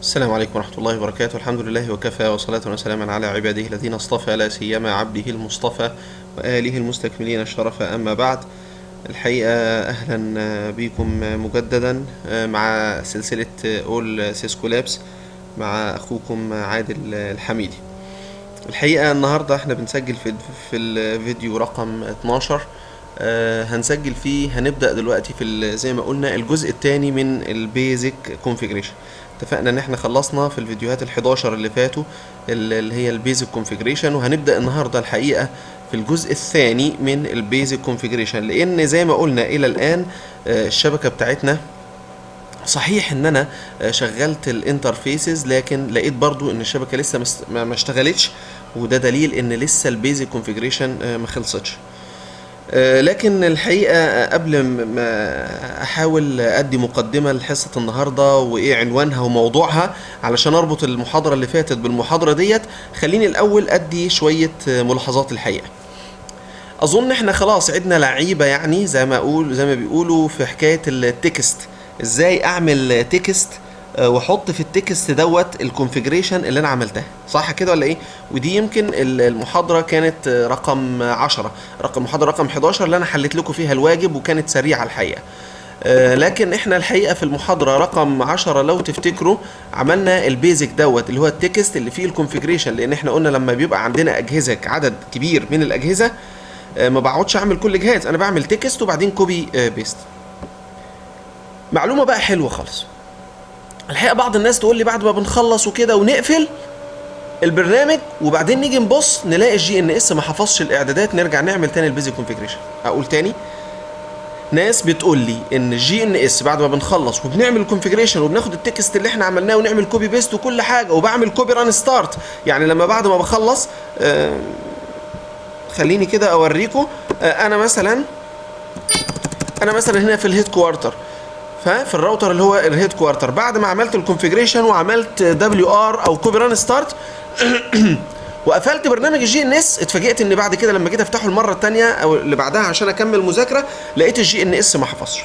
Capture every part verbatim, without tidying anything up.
السلام عليكم ورحمة الله وبركاته. الحمد لله وكفى، وصلاة وسلاما على عباده الذين اصطفى، لا سيما عبده المصطفى وآله المستكملين الشرف. أما بعد، الحقيقة أهلا بكم مجددا مع سلسلة أول سيسكو لابس مع أخوكم عادل الحميدي. الحقيقة النهاردة احنا بنسجل في في الفيديو رقم اتناشر. آه هنسجل فيه، هنبدأ دلوقتي في زي ما قلنا الجزء الثاني من البيزك كونفيجريشن. اتفقنا ان احنا خلصنا في الفيديوهات الحداشر اللي فاتوا اللي هي البيزك كونفيجريشن، وهنبدأ النهاردة الحقيقة في الجزء الثاني من البيزك كونفيجريشن، لان زي ما قلنا الى الان آه الشبكة بتاعتنا صحيح ان انا شغلت الانترفيسز، لكن لقيت برضو ان الشبكة لسه ما اشتغلتش، وده دليل ان لسه البيزك كونفيجريشن ما خلصتش. لكن الحقيقة قبل ما احاول ادي مقدمة لحصة النهاردة وايه عنوانها وموضوعها علشان اربط المحاضرة اللي فاتت بالمحاضرة ديت، خليني الاول ادي شوية ملاحظات. الحقيقة اظن احنا خلاص عدنا لعيبة، يعني زي ما اقول زي ما بيقولوا في حكاية التكست، ازاي اعمل تكست واحط في التكست دوت الكونفيجريشن اللي انا عملتها، صح كده ولا ايه؟ ودي يمكن المحاضره كانت رقم عشرة، رقم محاضره رقم حداشر اللي انا حليت لكم فيها الواجب، وكانت سريعه الحقيقه. لكن احنا الحقيقه في المحاضره رقم عشرة لو تفتكروا عملنا البيزك دوت اللي هو التكست اللي فيه الكونفيجريشن، لان احنا قلنا لما بيبقى عندنا اجهزه، عدد كبير من الاجهزه، ما بقعدش اعمل كل جهاز، انا بعمل تكست وبعدين كوبي بيست. معلومه بقى حلوه خالص. الحقيقه بعض الناس تقول لي بعد ما بنخلص وكده ونقفل البرنامج وبعدين نيجي نبص نلاقي الجي ان اس ما حفظش الاعدادات، نرجع نعمل تاني البيزك كونفيجريشن. اقول تاني، ناس بتقول لي ان الجي ان اس بعد ما بنخلص وبنعمل الكونفيجريشن وبناخد التكست اللي احنا عملناه ونعمل كوبي بيست وكل حاجه وبعمل كوبي ران ستارت، يعني لما بعد ما بخلص آه خليني كده اوريكم. آه انا مثلا انا مثلا هنا في الهيد كوارتر، ففي الراوتر اللي هو الهيد كوارتر، بعد ما عملت الكونفيجريشن وعملت دبليو ار او كوبي ران ستارت وقفلت برنامج الجي ان اس، اتفاجئت ان بعد كده لما جيت افتحه المره الثانيه او اللي بعدها عشان اكمل مذاكره لقيت الجي ان اس ما حفظش.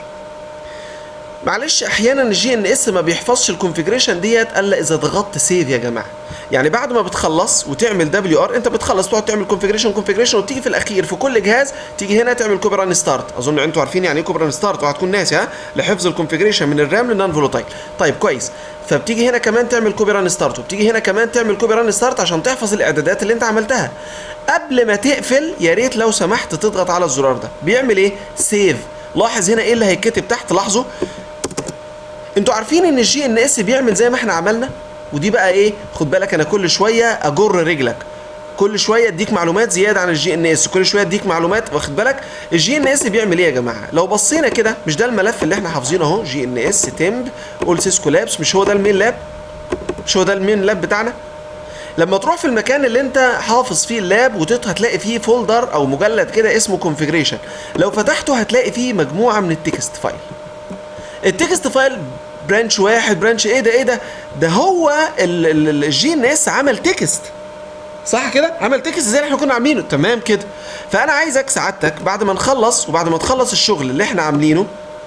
معلش، احيانا الجي ان اس ما بيحفظش الكونفيجريشن ديت الا اذا ضغطت سيف يا جماعه. يعني بعد ما بتخلص وتعمل دبليو ار، انت بتخلص تقعد تعمل كونفيجريشن كونفيجريشن وتيجي في الاخير في كل جهاز تيجي هنا تعمل كوبي ران ستارت. اظن انتوا عارفين يعني ايه كوبي ران ستارت، وهتكون ناسي ها، لحفظ الكونفيجريشن من الرام للنون فولوتايل. طيب كويس، فبتيجي هنا كمان تعمل كوبي ران ستارت، وبتيجي هنا كمان تعمل كوبي ران ستارت عشان تحفظ الاعدادات اللي انت عملتها. قبل ما تقفل يا ريت لو سمحت تضغط على الزرار ده، بيعمل ايه؟ سيف. لاحظ هنا ايه اللي هيتكتب تحت، لاحظوا. انتوا عارفين ان الجي ان اس بيعمل زي ما احنا عملنا، ودي بقى ايه، خد بالك انا كل شويه اجر رجلك، كل شويه اديك معلومات زياده عن الجي ان اس، كل شويه اديك معلومات، واخد بالك. الجي ان اس بيعمل ايه يا جماعه؟ لو بصينا كده، مش ده الملف اللي احنا حافظينه اهو، جي ان اس تمب اول سيسكو لابس، مش هو ده المين لاب؟ مش هو ده المين لاب بتاعنا؟ لما تروح في المكان اللي انت حافظ فيه اللاب هتلاقي فيه فولدر او مجلد كده اسمه كونفيجريشن، لو فتحته هتلاقي فيه مجموعه من التكست فايل. التكست فايل برانش واحد، برانش ايه ده ايه ده ده هو الجي ان اس عمل تكست، صح كده؟ عمل تكست زي اللي احنا كنا عاملينه، تمام كده. فانا عايزك سعادتك بعد ما نخلص وبعد ما تخلص الشغل اللي احنا عاملينه،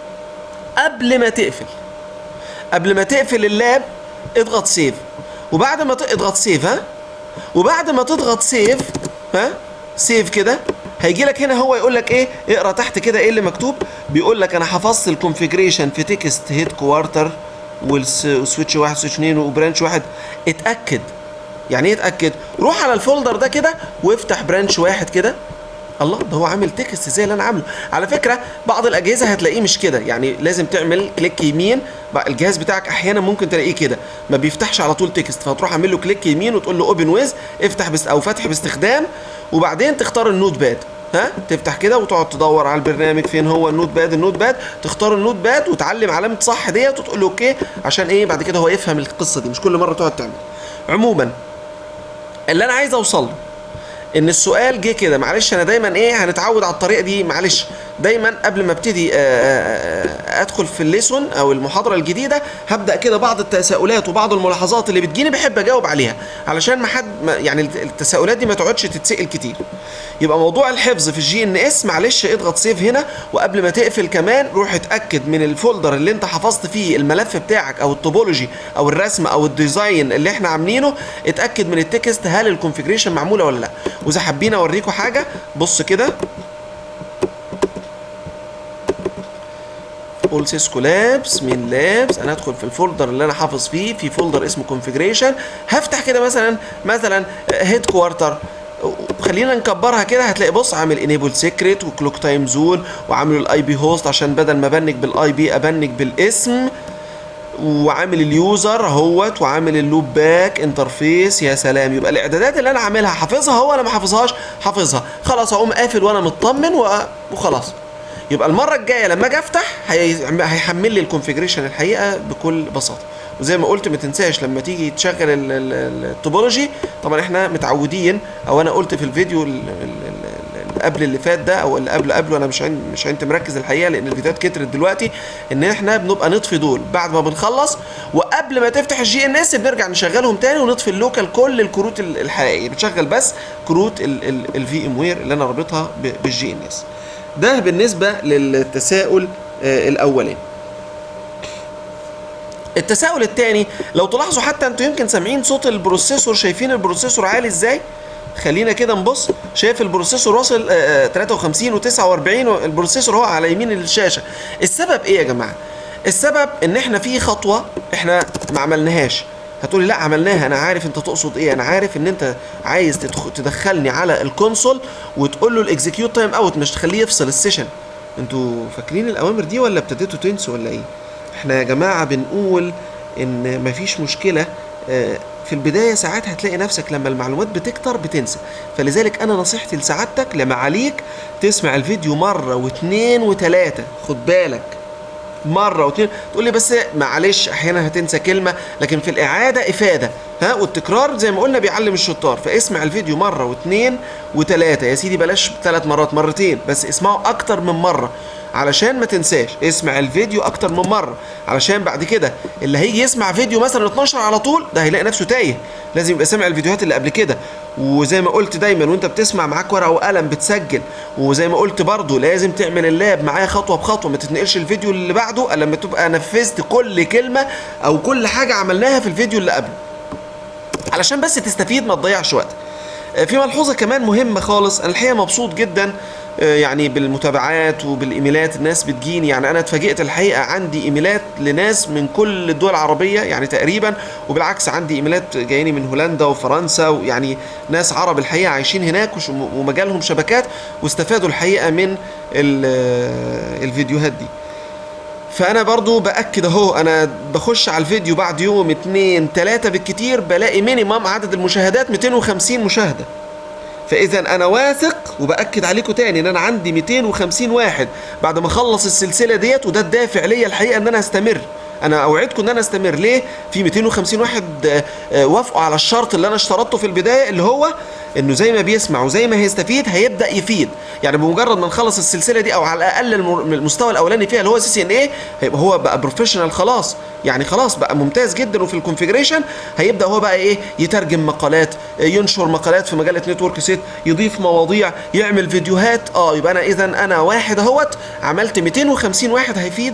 قبل ما تقفل قبل ما تقفل اللاب اضغط سيف، وبعد ما تضغط سيف ها وبعد ما تضغط سيف ها سيف كده، هيجي لك هنا هو يقول لك ايه، اقرا تحت كده ايه اللي مكتوب. بيقول لك انا حفظت الكونفيجريشن في تكست هيد كوارتر والسويتش واحد سويتش اتنين وبرانش واحد. اتاكد. يعني ايه اتاكد؟ روح على الفولدر ده كده وافتح برانش واحد كده. الله، ده هو عامل تكست زي اللي انا عامله. على فكره بعض الاجهزه هتلاقيه مش كده، يعني لازم تعمل كليك يمين. الجهاز بتاعك احيانا ممكن تلاقيه كده ما بيفتحش على طول تكست، فتروح عامل له كليك يمين وتقول له اوبن ويز، افتح بس او فتح باستخدام، وبعدين تختار النوت باد. ها تفتح كده وتقعد تدور على البرنامج فين هو النوت باد، النوت باد تختار النوت باد وتعلم علامه صح ديت وتقول له اوكي، عشان ايه بعد كده هو يفهم القصه دي، مش كل مره تقعد تعمل. عموما اللي انا عايز اوصل له ان السؤال جه كده، معلش انا دايما ايه هنتعود على الطريقه دي، معلش دايما قبل ما ابتدي ادخل في الليسون او المحاضره الجديده هبدا كده بعض التساؤلات وبعض الملاحظات اللي بتجيني بحب اجاوب عليها، علشان ما حد يعني التساؤلات دي ما تقعدش تتسال كتير. يبقى موضوع الحفظ في الجي ان اس، معلش اضغط سيف هنا، وقبل ما تقفل كمان روح اتاكد من الفولدر اللي انت حفظت فيه الملف بتاعك او التوبولوجي او الرسم او الديزاين اللي احنا عاملينه، اتاكد من التكست هل الكونفيجريشن معموله ولا لا. واذا حابين اوريكم حاجه، بص كده اول سيسكو لابس من لابس، انا هدخل في الفولدر اللي انا حافظ فيه، في فولدر اسمه كونفيجريشن، هفتح كده مثلا مثلا هيد كوارتر، خلينا نكبرها كده، هتلاقي بص عامل انيبل سيكريت وكلوك تايم زون، وعامل الاي بي هوست عشان بدل ما ابنك بالاي بي ابنك بالاسم، وعامل اليوزر اهوت، وعامل اللوب باك انترفيس. يا سلام، يبقى الاعدادات اللي انا عاملها حافظها هو ولا ما حافظهاش؟ حافظها. خلاص اقوم قافل وانا مطمن وخلاص. يبقى المره الجايه لما اجي افتح هيحمل لي الكونفيجريشن الحقيقه بكل بساطه. وزي ما قلت ما تنساش لما تيجي تشغل التوبولوجي، طبعا احنا متعودين، او انا قلت في الفيديو اللي قبل اللي فات ده او اللي قبل قبله، انا مش عين مش عين مركز الحقيقه لان الفيديوهات كترت دلوقتي، ان احنا بنبقى نطفي دول بعد ما بنخلص، وقبل ما تفتح الجي ان اس بنرجع نشغلهم تاني ونطفي اللوكال كل الكروت الحقيقيه، بتشغل بس كروت الفي ام وير اللي انا رابطها بالجي ان اس. ده بالنسبه للتساؤل الاولاني. التساؤل الثاني، لو تلاحظوا حتى انتوا يمكن سامعين صوت البروسيسور، شايفين البروسيسور عالي ازاي؟ خلينا كده نبص، شايف البروسيسور واصل تلاتة وخمسين وتسعة واربعين، البروسيسور هو على يمين الشاشه. السبب ايه يا جماعه؟ السبب ان احنا في خطوه احنا ما عملناهاش. هتقولي لا عملناها، انا عارف انت تقصد ايه، انا عارف ان انت عايز تدخلني على الكونسول وتقول له الاكزيكيوت تايم اوت، مش تخليه يفصل السيشن. انتوا فاكرين الاوامر دي ولا ابتديتوا تنسوا ولا ايه؟ احنا يا جماعه بنقول ان مفيش مشكله في البدايه، ساعات هتلاقي نفسك لما المعلومات بتكتر بتنسى، فلذلك انا نصيحتي لسعادتك لما عليك تسمع الفيديو مره واثنين وثلاثه، خد بالك مره واثنين، تقول لي بس معلش احيانا هتنسى كلمه، لكن في الاعاده افاده، ها، والتكرار زي ما قلنا بيعلم الشطار. فاسمع الفيديو مره واثنين وثلاثه يا سيدي، بلاش ثلاث مرات، مرتين بس، اسمعه اكتر من مره علشان ما تنساش. اسمع الفيديو اكتر من مره علشان بعد كده اللي هيجي يسمع فيديو مثلا اتناشر على طول ده هيلاقي نفسه تايه، لازم يبقى سامع الفيديوهات اللي قبل كده. وزي ما قلت دايما وانت بتسمع معاك ورقه وقلم بتسجل، وزي ما قلت برضو لازم تعمل اللاب معايا خطوه بخطوه، ما تتنقلش الفيديو اللي بعده الا لما تبقى نفذت كل كلمه او كل حاجه عملناها في الفيديو اللي قبله، علشان بس تستفيد ما تضيعش وقت. في ملحوظه كمان مهمه خالص، انا الحقيقه مبسوط جدا يعني بالمتابعات وبالايميلات، الناس بتجيني، يعني انا اتفاجئت الحقيقه، عندي ايميلات لناس من كل الدول العربيه يعني تقريبا، وبالعكس عندي ايميلات جاياني من هولندا وفرنسا، ويعني ناس عرب الحقيقه عايشين هناك ومجالهم شبكات، واستفادوا الحقيقه من الفيديوهات دي. فانا برضو باكد اهو، انا بخش على الفيديو بعد يوم اتنين تلاتة بالكتير بلاقي مينيمم عدد المشاهدات ميتين وخمسين مشاهده. فاذا انا واثق وباكد عليكم تاني ان انا عندي ميتين وخمسين واحد بعد ما اخلص السلسله ديت، وده الدافع ليا الحقيقه ان انا استمر. انا اوعدكم ان انا استمر. ليه؟ في ميتين وخمسين واحد وافقوا على الشرط اللي انا اشترطته في البدايه، اللي هو انه زي ما بيسمع وزي ما هيستفيد هيبدا يفيد. يعني بمجرد ما نخلص السلسله دي او على الاقل المستوى الاولاني فيها اللي هو سي سي ان اي، هيبقى هو بقى بروفيشنال خلاص، يعني خلاص بقى ممتاز جدا. وفي الكونفيجريشن هيبدا هو بقى ايه، يترجم مقالات، ينشر مقالات في مجله نتورك سيت، يضيف مواضيع، يعمل فيديوهات. اه يبقى انا اذا انا واحد اهوت عملت ميتين وخمسين واحد هيفيد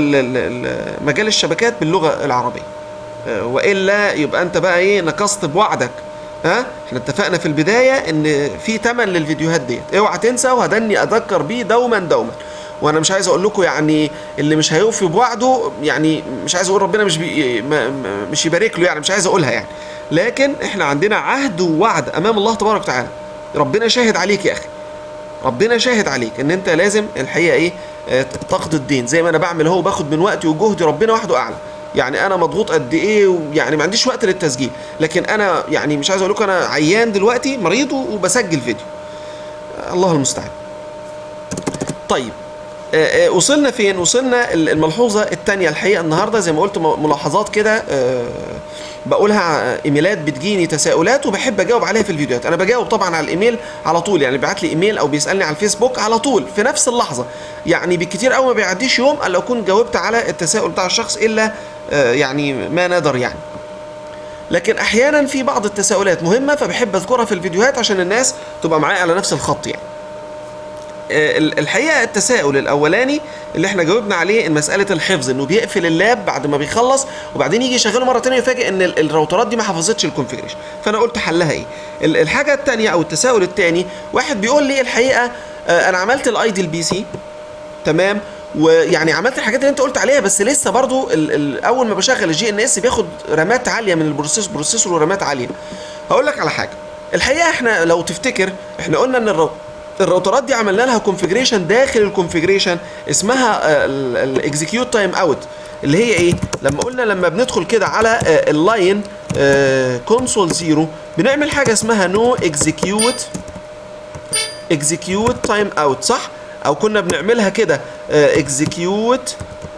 مجال الشبكات باللغه العربيه. والا يبقى انت بقى ايه، نقصت بوعدك. ها احنا اتفقنا في البدايه ان في ثمن للفيديوهات ديت، اوعى تنسى، وهدني اذكر بيه دوما دوما. وانا مش عايز اقول لكم يعني اللي مش هيوفي بوعده، يعني مش عايز اقول ربنا مش بي مش يبارك له، يعني مش عايز اقولها يعني، لكن احنا عندنا عهد ووعد امام الله تبارك وتعالى. ربنا شاهد عليك يا اخي، ربنا شاهد عليك ان انت لازم الحقيقه ايه، تقضي الدين زي ما انا بعمل اهو، باخد من وقتي وجهدي، ربنا وحده اعلم. يعني انا مضغوط قد ايه، ويعني ما عنديش وقت للتسجيل، لكن انا يعني مش عايز اقول لكم انا عيان دلوقتي مريض وبسجل فيديو، الله المستعان. طيب آه آه وصلنا فين؟ وصلنا الملحوظه الثانيه الحقيقه النهارده زي ما قلت ملاحظات كده آه بقولها ايميلات بتجيني تساؤلات وبحب اجاوب عليها في الفيديوهات. انا بجاوب طبعا على الايميل على طول، يعني بيبعت لي ايميل او بيسالني على الفيسبوك على طول في نفس اللحظه، يعني بالكتير قوي ما بيعديش يوم الا اكون جاوبت على التساؤل بتاع الشخص، الا آه يعني ما نادر يعني. لكن احيانا في بعض التساؤلات مهمه فبحب اذكرها في الفيديوهات عشان الناس تبقى معايا على نفس الخط يعني. الحقيقه التساؤل الاولاني اللي احنا جاوبنا عليه ان مساله الحفظ، انه بيقفل اللاب بعد ما بيخلص وبعدين يجي يشغله مره ثانيه يفاجئ ان الراوترات دي ما حفظتش الكونفيجريشن، فانا قلت حلها ايه. الحاجه الثانيه او التساؤل الثاني، واحد بيقول لي الحقيقه انا عملت الايدل بي سي تمام، ويعني عملت الحاجات اللي انت قلت عليها، بس لسه برضو ال ال اول ما بشغل الجي ان اس بياخد رامات عاليه من البروسيسور بروسيسور ورامات عاليه. هقول لك على حاجه، الحقيقه احنا لو تفتكر احنا قلنا ان الراوتر الراوترات دي عملنا لها كونفيجريشن داخل الكونفيجريشن اسمها الاكزيكيوت تايم اوت، اللي هي ايه؟ لما قلنا لما بندخل كده على اللاين كونسول زيرو بنعمل حاجه اسمها نو اكزيكيوت اكزيكيوت تايم اوت، صح؟ او كنا بنعملها كده اكزيكيوت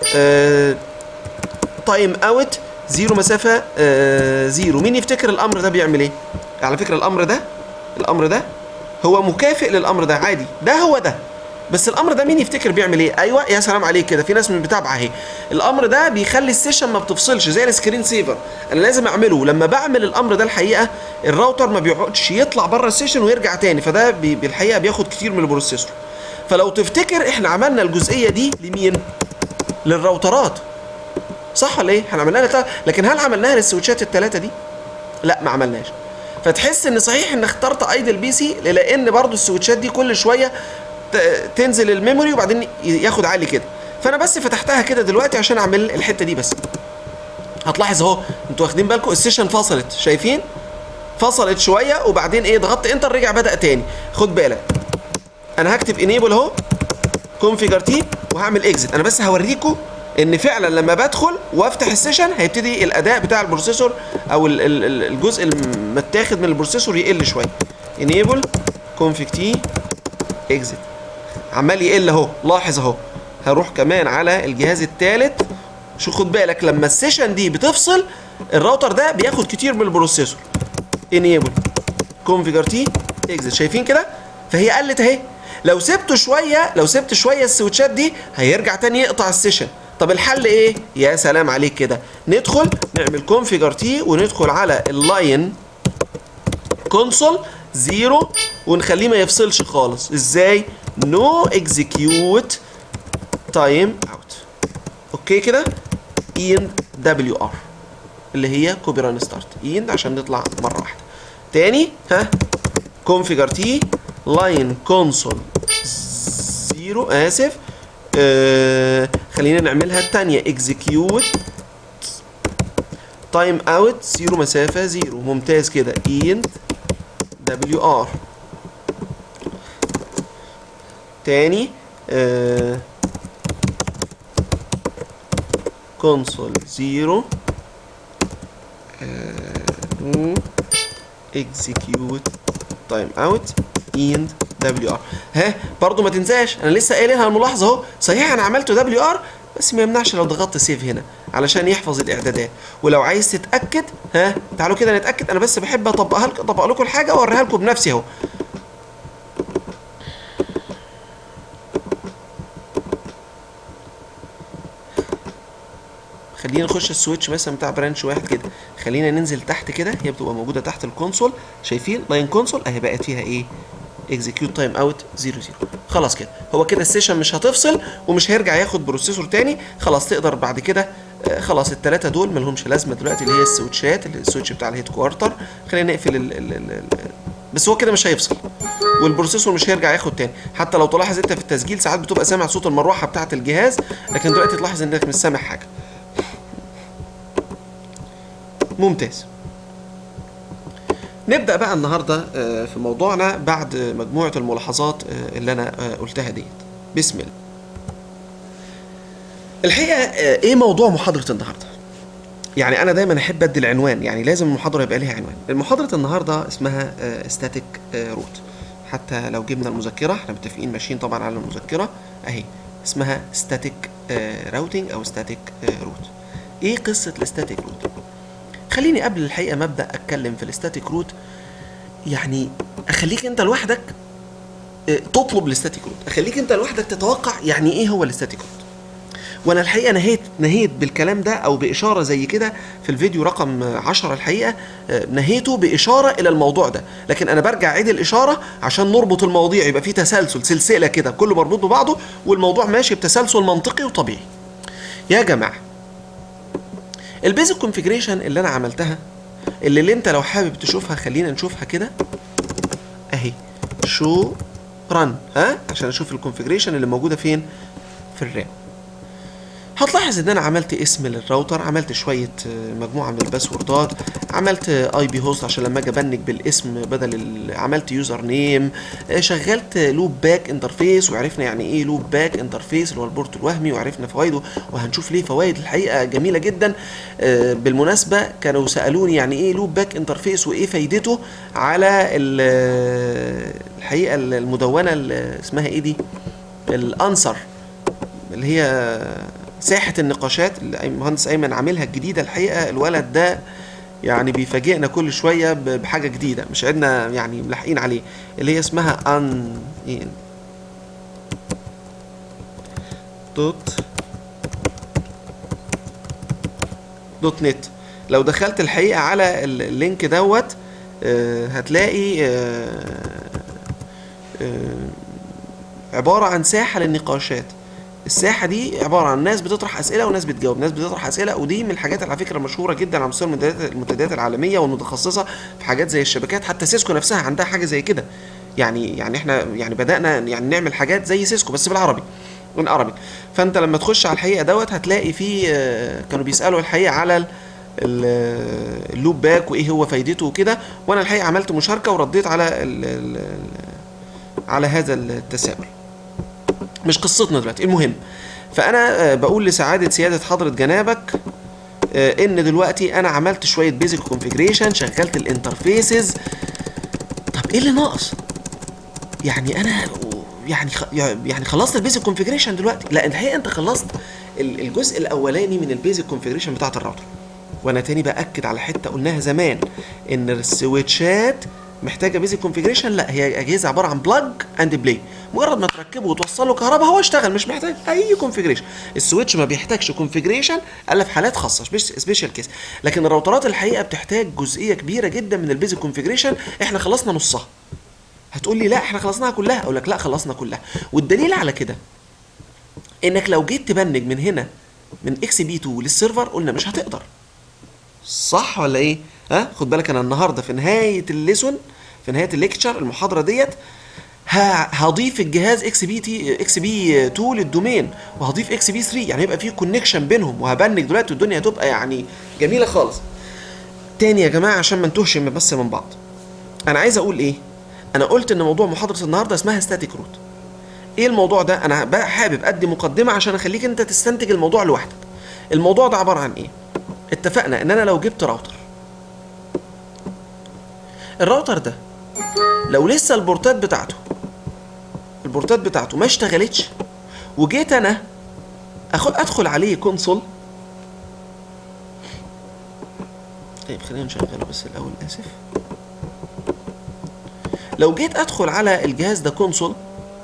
تايم اوت زيرو مسافه زيرو. مين يفتكر الامر ده بيعمل ايه؟ على فكره الامر ده الامر ده هو مكافئ للامر ده عادي، ده هو ده، بس الامر ده مين يفتكر بيعمل ايه؟ ايوه يا سلام عليك كده، في ناس مش متابعه اهي. الامر ده بيخلي السيشن ما بتفصلش زي السكرين سيفر، انا لازم اعمله. لما بعمل الامر ده الحقيقه الراوتر ما بيقعدش يطلع بره السيشن ويرجع تاني، فده بالحقيقه بياخد كتير من البروسيسور. فلو تفتكر احنا عملنا الجزئيه دي لمين؟ للراوترات، صح ولا ايه؟ احنا عملناها، لكن هل عملناها للسويتشات الثلاثه دي؟ لا ما عملناش. فتحس ان صحيح ان اخترت ايدل بي سي لان برضو السويتشات دي كل شويه تنزل الميموري وبعدين ياخد عالي كده، فانا بس فتحتها كده دلوقتي عشان اعمل الحته دي بس. هتلاحظ اهو انتوا واخدين بالكم السيشن فصلت، شايفين؟ فصلت شويه وبعدين ايه ضغطت انتر رجع بدا تاني. خد بالك انا هكتب انيبل اهو كونفيجر تي وهعمل اكزيت، انا بس هوريكم ان فعلا لما بدخل وافتح السيشن هيبتدي الاداء بتاع البروسيسور او الجزء المتاخد من البروسيسور يقل شويه. انيبل كونفيج تي اكزيت عمال يقل اهو، لاحظ اهو. هروح كمان على الجهاز الثالث، شو خد بالك لما السيشن دي بتفصل الراوتر ده بياخد كتير من البروسيسور. انيبل كونفيجر تي اكزيت، شايفين كده؟ فهي قلت اهي. لو سبته شويه لو سبت شويه السويتشات دي هيرجع تاني يقطع السيشن. طب الحل ايه؟ يا سلام عليك كده، ندخل نعمل كونفيجر تي وندخل على اللاين كونسول زيرو ونخليه ما يفصلش خالص. ازاي؟ نو اكزيكيوت تايم اوت. اوكي كده؟ اند دبليو ار اللي هي كوبي ران ستارت اند عشان نطلع مره واحده. تاني ها كونفيجر تي لاين كونسول زيرو، اسف آه خلينا نعملها الثانيه اكزيكيوت تايم اوت زيرو مسافه زيرو. ممتاز كده، اند دبليو ار. تاني آه كونسول زيرو نو اكزيكيوت تايم اوت اند دبليو ار. ها برضو ما تنساش انا لسه قايلها الملاحظه اهو، صحيح انا عملته دبليو ار بس ما يمنعش لو ضغطت سيف هنا علشان يحفظ الاعدادات. ولو عايز تتاكد ها تعالوا كده نتاكد، انا بس بحب اطبقها لكم اطبق لكم الحاجه واوريها لكم بنفسي اهو. خلينا نخش السويتش مثلا بتاع برانش واحد كده، خلينا ننزل تحت كده، هي بتبقى موجوده تحت الكونسول، شايفين لاين كونسول اهي بقت فيها ايه؟ اكزيكيوت تايم اوت زيرو زيرو. خلاص كده هو كده السيشن مش هتفصل ومش هيرجع ياخد بروسيسور تاني. خلاص تقدر بعد كده آه خلاص الثلاثه دول ما لهمش لازمه دلوقتي، اللي هي السويتشات، السويتش بتاع الهيد كوارتر. خلينا نقفل ال ال ال ال بس هو كده مش هيفصل والبروسيسور مش هيرجع ياخد تاني. حتى لو تلاحظ انت في التسجيل ساعات بتبقى سامع صوت المروحه بتاعه الجهاز، لكن دلوقتي تلاحظ انك مش سامع حاجه. ممتاز. نبدأ بقى النهاردة في موضوعنا بعد مجموعة الملاحظات اللي أنا قلتها ديت. بسم الله. الحقيقة إيه موضوع محاضرة النهاردة؟ يعني أنا دايما أحب أدي العنوان، يعني لازم المحاضرة يبقى ليها عنوان. المحاضرة النهاردة اسمها ستاتيك روت، حتى لو جبنا المذكرة احنا متفقين ماشيين طبعا على المذكرة أهي اسمها ستاتيك راوتنج او ستاتيك روت. ايه قصه الستاتيك روت؟ خليني قبل الحقيقه ما ابدا اتكلم في الستاتيك روت يعني اخليك انت لوحدك تطلب الستاتيك روت، اخليك انت لوحدك تتوقع يعني ايه هو الستاتيك روت. وانا الحقيقه نهيت نهيت بالكلام ده او باشاره زي كده في الفيديو رقم عشرة، الحقيقه نهيته باشاره الى الموضوع ده، لكن انا برجع اعيد الاشاره عشان نربط المواضيع، يبقى في تسلسل، سلسله كده كله مربوط ببعضه والموضوع ماشي بتسلسل منطقي وطبيعي. يا جماعه البيزك كونفيجريشن اللي انا عملتها، اللي, اللي انت لو حابب تشوفها خلينا نشوفها كده اهي، شو رن ها عشان اشوف الكونفيجريشن اللي موجوده فين في الرام. هتلاحظ ان انا عملت اسم للراوتر، عملت شويه مجموعه من الباسوردات، عملت اي بي هوست عشان لما اجي ابنج بالاسم بدل، عملت يوزر نيم، شغلت لوب باك انترفيس وعرفنا يعني ايه لوب باك انترفيس اللي هو البورت الوهمي وعرفنا فوائده، وهنشوف ليه فوائد الحقيقه جميله جدا. بالمناسبه كانوا سالوني يعني ايه لوب باك انترفيس وايه فايدته على الحقيقه المدونه اللي اسمها ايه دي، الانسر اللي هي ساحة النقاشات اللي المهندس أيمن عاملها الجديدة. الحقيقة الولد ده يعني بيفاجئنا كل شوية بحاجة جديدة مش عدنا يعني ملاحقين عليه، اللي هي اسمها ان دوت دوت نت. لو دخلت الحقيقة على اللينك دوت هتلاقي عبارة عن ساحة للنقاشات. الساحه دي عباره عن ناس بتطرح اسئله وناس بتجاوب، ناس بتطرح اسئله، ودي من الحاجات على فكره المشهوره جدا على مستوى المنتديات العالميه والمتخصصه في حاجات زي الشبكات. حتى سيسكو نفسها عندها حاجه زي كده، يعني يعني احنا يعني بدانا يعني نعمل حاجات زي سيسكو بس بالعربي بالعربي. فانت لما تخش على الحقيقه دوت هتلاقي فيه كانوا بيسالوا الحقيقه على اللوب باك وايه هو فايدته وكده، وانا الحقيقه عملت مشاركه ورديت على ال ال على هذا التساؤل. مش قصتنا دلوقتي، المهم فانا بقول لسعاده سياده حضره جنابك ان دلوقتي انا عملت شويه بيزك كونفيجريشن، شغلت الانترفيسز. طب ايه اللي ناقص؟ يعني انا يعني يعني خلصت البيزك كونفيجريشن دلوقتي؟ لا الحقيقه انت خلصت الجزء الاولاني من البيزك كونفيجريشن بتاعه الراوتر. وانا تاني باكد على حته قلناها زمان ان السويتشات محتاجه بيزك كونفيجريشن، لا هي اجهزه عباره عن بلاج اند بلاي، مجرد ما تركبه وتوصله كهرباء هو اشتغل، مش محتاج اي كونفيجريشن. السويتش ما بيحتاجش كونفيجريشن الا في حالات خاصه سبيشال كيس، لكن الراوترات الحقيقه بتحتاج جزئيه كبيره جدا من البيزك كونفيجريشن. احنا خلصنا نصها. هتقول لي لا احنا خلصناها كلها، اقول لك لا خلصنا كلها. والدليل على كده انك لو جيت تبنج من هنا من اكس بي اتنين للسيرفر قلنا مش هتقدر، صح ولا ايه؟ ها خد بالك انا النهارده في نهايه الليسون، في نهايه الليكتشر المحاضره ديت هضيف الجهاز اكس بي تي اكس بي اتنين للدومين، وهضيف اكس بي تلاتة، يعني هيبقى في كونكشن بينهم، وهبنج دلوقتي والدنيا هتبقى يعني جميله خالص. تاني يا جماعه عشان ما نتوهش بس من بعض، انا عايز اقول ايه؟ انا قلت ان موضوع محاضره النهارده اسمها ستاتيك روت. ايه الموضوع ده؟ انا بقى حابب ادي مقدمه عشان اخليك انت تستنتج الموضوع لوحدك. الموضوع ده عباره عن ايه؟ اتفقنا ان انا لو جبت راوتر، الراوتر ده لو لسه البورتات بتاعته البورتات بتاعته ما اشتغلتش، وجيت انا اخد ادخل عليه كونسول. طيب خلينا نشغله بس الاول، اسف. لو جيت ادخل على الجهاز ده كونسول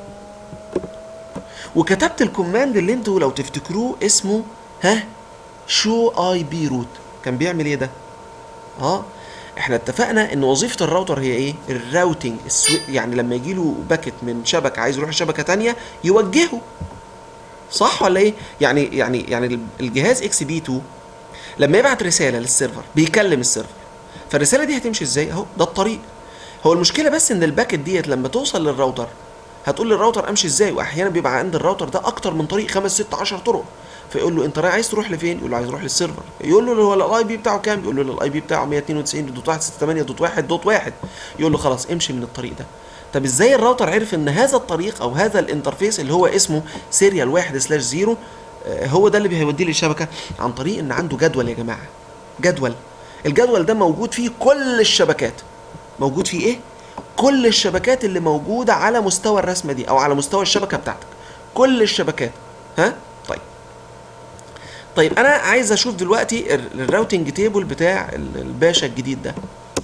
وكتبت الكوماند اللي انتوا لو تفتكروه اسمه ها شو اي بي روت، كان بيعمل ايه ده؟ اه احنا اتفقنا ان وظيفه الراوتر هي ايه؟ الراوتنج، يعني لما يجي له باكت من شبكه عايز يروح لشبكه ثانيه يوجهه، صح ولا ايه؟ يعني يعني يعني الجهاز اكس بي اتنين لما يبعت رساله للسيرفر بيكلم السيرفر، فالرساله دي هتمشي ازاي؟ اهو ده الطريق. هو المشكله بس ان الباكت ديت لما توصل للراوتر هتقول للراوتر امشي ازاي، واحيانا بيبقى عند الراوتر ده اكتر من طريق، خمس ست عشر طرق، فيقول له انت عايز تروح لفين؟ يقول له عايز اروح للسيرفر. يقول له هو الاي بي بتاعه كام؟ يقول له الاي بي بتاعه مية اتنين وتسعين دوت واحد ستة تمانية دوت واحد دوت واحد. يقول له خلاص امشي من الطريق ده. طب ازاي الراوتر عرف ان هذا الطريق او هذا الانترفيس اللي هو اسمه سيريال واحد سلاش زيرو هو ده اللي هيوديه للشبكه؟ عن طريق ان عنده جدول يا جماعه، جدول. الجدول ده موجود فيه كل الشبكات. موجود فيه ايه؟ كل الشبكات اللي موجوده على مستوى الرسمه دي او على مستوى الشبكه بتاعتك، كل الشبكات. ها طيب طيب انا عايز اشوف دلوقتي الراوتنج تيبل بتاع الباشا الجديد ده.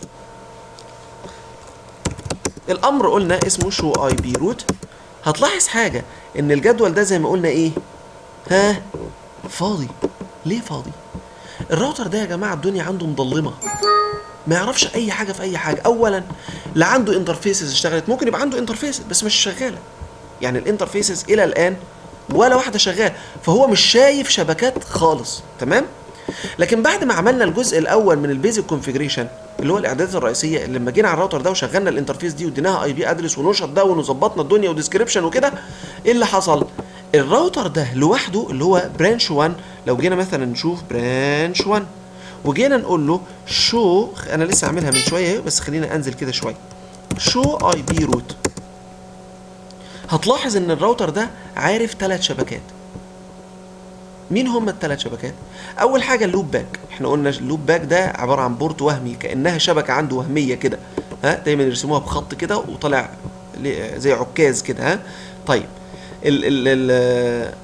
الامر قلنا اسمه شو اي بي روت. هتلاحظ حاجه ان الجدول ده زي ما قلنا ايه ها فاضي. ليه فاضي؟ الراوتر ده يا جماعه الدنيا عنده مضلمه، ما يعرفش اي حاجه في اي حاجه. اولا لا عنده انترفيسز اشتغلت، ممكن يبقى عنده انترفيسز بس مش شغاله، يعني الانترفيسز الى الان ولا واحده شغاله، فهو مش شايف شبكات خالص. تمام. لكن بعد ما عملنا الجزء الاول من البيزك كونفيجريشن اللي هو الاعدادات الرئيسيه، اللي لما جينا على الراوتر ده وشغلنا الانترفيس دي واديناها اي بي ادرس ونشط ده وظبطنا الدنيا وديسكريبشن وكده، ايه اللي حصل؟ الراوتر ده لوحده اللي هو برانش واحد، لو جينا مثلا نشوف برانش واحد وجينا نقول له شو، انا لسه عاملها من شويه بس خلينا انزل كده شويه، شو اي بي روت، هتلاحظ ان الراوتر ده عارف ثلاث شبكات. مين هم الثلاث شبكات؟ اول حاجه اللوب باك. احنا قلنا اللوب باك ده عباره عن بورت وهمي، كانها شبكه عنده وهميه كده، ها دايما يرسموها بخط كده وطالع زي عكاز كده. ها طيب ال ال ال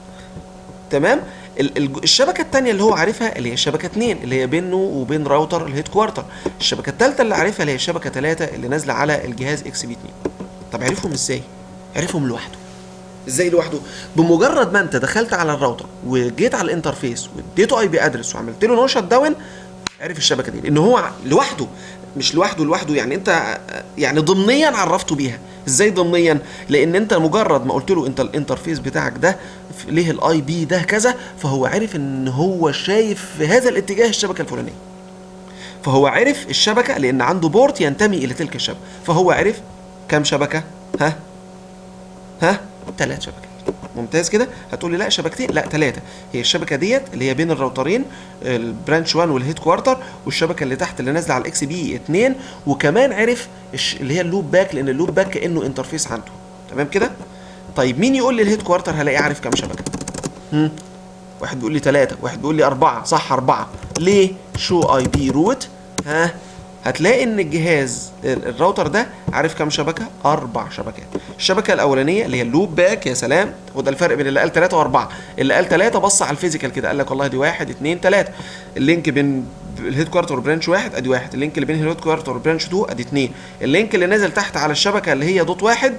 تمام. الشبكه الثانيه اللي هو عارفها اللي هي الشبكه اتنين اللي هي بينه وبين راوتر الهيد كوارتر. الشبكه الثالثه اللي عارفها اللي هي الشبكه ثلاثة اللي نازله على الجهاز اكس بي اتنين. طب عرفهم ازاي؟ عرفهم لوحده. ازاي لوحده؟ بمجرد ما انت دخلت على الراوتر وجيت على الانترفيس واديته اي بي ادرس وعملت له نوشت داون، عرف الشبكه دي لان هو لوحده. مش لوحده لوحده يعني انت يعني ضمنيا عرفته بيها. ازاي ضمنيا؟ لان انت مجرد ما قلت له انت الانترفيس بتاعك ده ليه الاي بي ده كذا، فهو عرف ان هو شايف في هذا الاتجاه الشبكه الفلانيه. فهو عرف الشبكه لان عنده بورت ينتمي الى تلك الشبكه، فهو عرف كم شبكه؟ ها ها ثلاث شبكات. ممتاز كده. هتقول لي لا شبكتين، لا ثلاثه. هي الشبكه ديت اللي هي بين الراوترين البرانش واحد والهيد كوارتر، والشبكه اللي تحت اللي نازله على الاكس بي اتنين، وكمان عرف اللي هي اللوب باك لان اللوب باك كانه انترفيس عنده. تمام كده. طيب مين يقول لي الهيد كوارتر هلاقيه عارف كام شبكه؟ هم واحد بيقول لي ثلاثه، واحد بيقول لي اربعه. صح اربعه. ليه؟ شو اي بي روت. ها هتلاقي ان الجهاز الراوتر ده عارف كام شبكه؟ اربع شبكات. الشبكه الاولانيه اللي هي اللوب باك، يا سلام، وده الفرق بين اللي قال ثلاثه واربعه. اللي قال ثلاثه بص على الفيزيكال كده قال لك والله دي واحد اثنين ثلاثه. اللينك بين الهيد كوارتر وبرانش واحد ادي واحد، اللينك اللي بين الهيد كوارتر وبرانش اتنين ادي اثنين، اللينك اللي نازل تحت على الشبكه اللي هي دوت واحد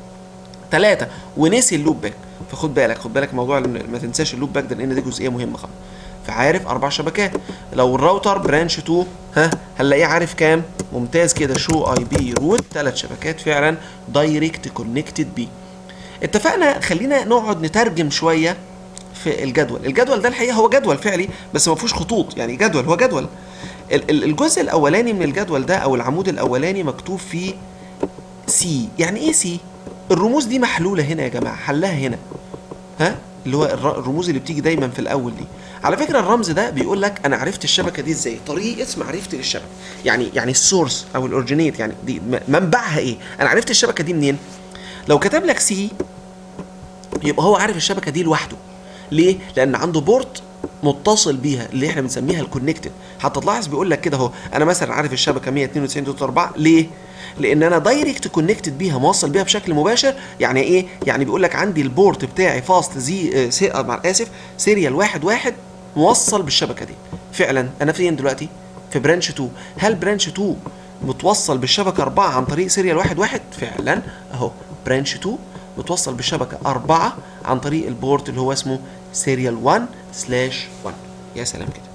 ثلاثه، ونسي اللوب باك. فخد بالك خد بالك موضوع ما تنساش اللوب باك ده لان دي جزئيه مهمه خالص. فعارف اربع شبكات. لو الراوتر برانش اتنين ها هنلاقيه عارف كام؟ ممتاز كده. شو اي بي روت ثلاث شبكات فعلا دايركت كونكتد بيه. اتفقنا. خلينا نقعد نترجم شويه في الجدول. الجدول ده الحقيقه هو جدول فعلي بس ما فيهوش خطوط، يعني جدول هو جدول. الجزء الاولاني من الجدول ده او العمود الاولاني مكتوب فيه سي. يعني ايه سي؟ الرموز دي محلوله هنا يا جماعه، حلها هنا. ها اللي هو الرموز اللي بتيجي دايما في الاول دي. على فكره الرمز ده بيقول لك انا عرفت الشبكه دي ازاي، طريقه معرفتي للشبكه، يعني يعني السورس او الاوريجينيت، يعني دي منبعها ايه، انا عرفت الشبكه دي منين. لو كتب لك سي يبقى هو عارف الشبكه دي لوحده. ليه؟ لان عنده بورت متصل بيها اللي احنا بنسميها الكونكتد. حتى تلاحظ بيقول لك كده اهو، انا مثلا عارف الشبكه مية اتنين وتسعين دوت اربعة. ليه؟ لان انا دايركت كونكتد بيها، موصل بيها بشكل مباشر. يعني ايه؟ يعني بيقول لك عندي البورت بتاعي فاست زي سي... مع اسف سيريال واحد واحد موصل بالشبكه دي. فعلا انا فين دلوقتي؟ في برانش اتنين. هل برانش اتنين متوصل بالشبكه اربعة عن طريق سيريال واحد واحد؟ فعلا اهو برانش اتنين متوصل بالشبكه اربعة عن طريق البورت اللي هو اسمه سيريال واحد سلاش واحد. يا سلام كده.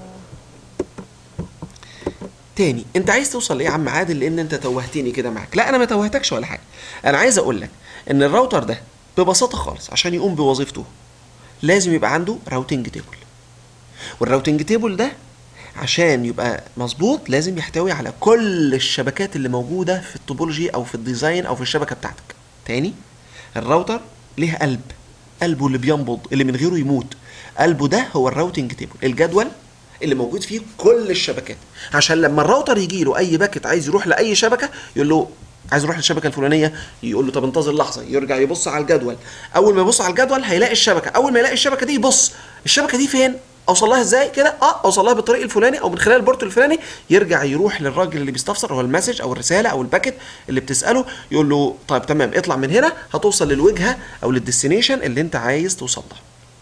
تاني، انت عايز توصل لايه يا عم عادل؟ لان انت توهتني كده معاك. لا انا ما توهتكش ولا حاجه. انا عايز اقول لك ان الراوتر ده ببساطه خالص عشان يقوم بوظيفته لازم يبقى عنده راوتنج تيبل. والراوتنج تيبل ده عشان يبقى مظبوط لازم يحتوي على كل الشبكات اللي موجوده في التوبولوجي او في الديزاين او في الشبكه بتاعتك. تاني، الراوتر ليه قلب، قلبه اللي بينبض اللي من غيره يموت. قلبه ده هو الراوتنج تيبل، الجدول اللي موجود فيه كل الشبكات، عشان لما الراوتر يجي له اي باكت عايز يروح لاي شبكه يقول له عايز يروح للشبكه الفلانيه، يقول له طب انتظر لحظه، يرجع يبص على الجدول. اول ما يبص على الجدول هيلاقي الشبكه، اول ما يلاقي الشبكه دي يبص الشبكه دي فين؟ اوصل لها ازاي كده؟ اه اوصل لها بالطريق الفلاني او من خلال البورت الفلاني. يرجع يروح للراجل اللي بيستفسر هو المسج او الرساله او الباكت اللي بتساله، يقول له طيب تمام اطلع من هنا هتوصل للوجهه او للديستنيشن اللي انت عايز توصل لها.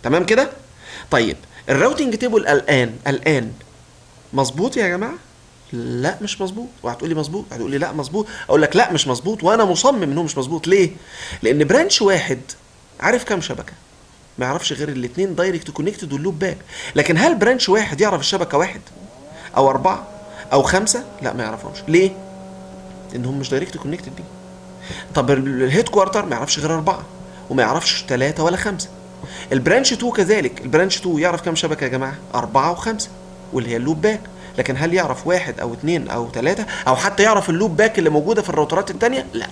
تمام كده؟ طيب الراوتنج تيبل الان الان مظبوط يا جماعه؟ لا مش مظبوط. وهتقول لي مظبوط، هتقول لي لا مظبوط، اقول لك لا مش مظبوط، وانا مصمم انه مش مظبوط. ليه؟ لان برانش واحد عارف كام شبكه؟ ما يعرفش غير الاثنين دايركت كونكتد واللوب باك. لكن هل برانش واحد يعرف الشبكه واحد او اربعه او خمسه؟ لا ما يعرفهمش. ليه؟ لانهم مش دايركت كونكتد بيه. طب الهيد كوارتر ما يعرفش غير اربعه وما يعرفش ثلاثه ولا خمسه. البرانش اتنين كذلك، البرانش اتنين يعرف كام شبكه يا جماعه؟ اربعه وخمسه واللي هي اللوب باك. لكن هل يعرف واحد او اثنين او ثلاثه او حتى يعرف اللوب باك اللي موجوده في الراوترات الثانيه؟ لا.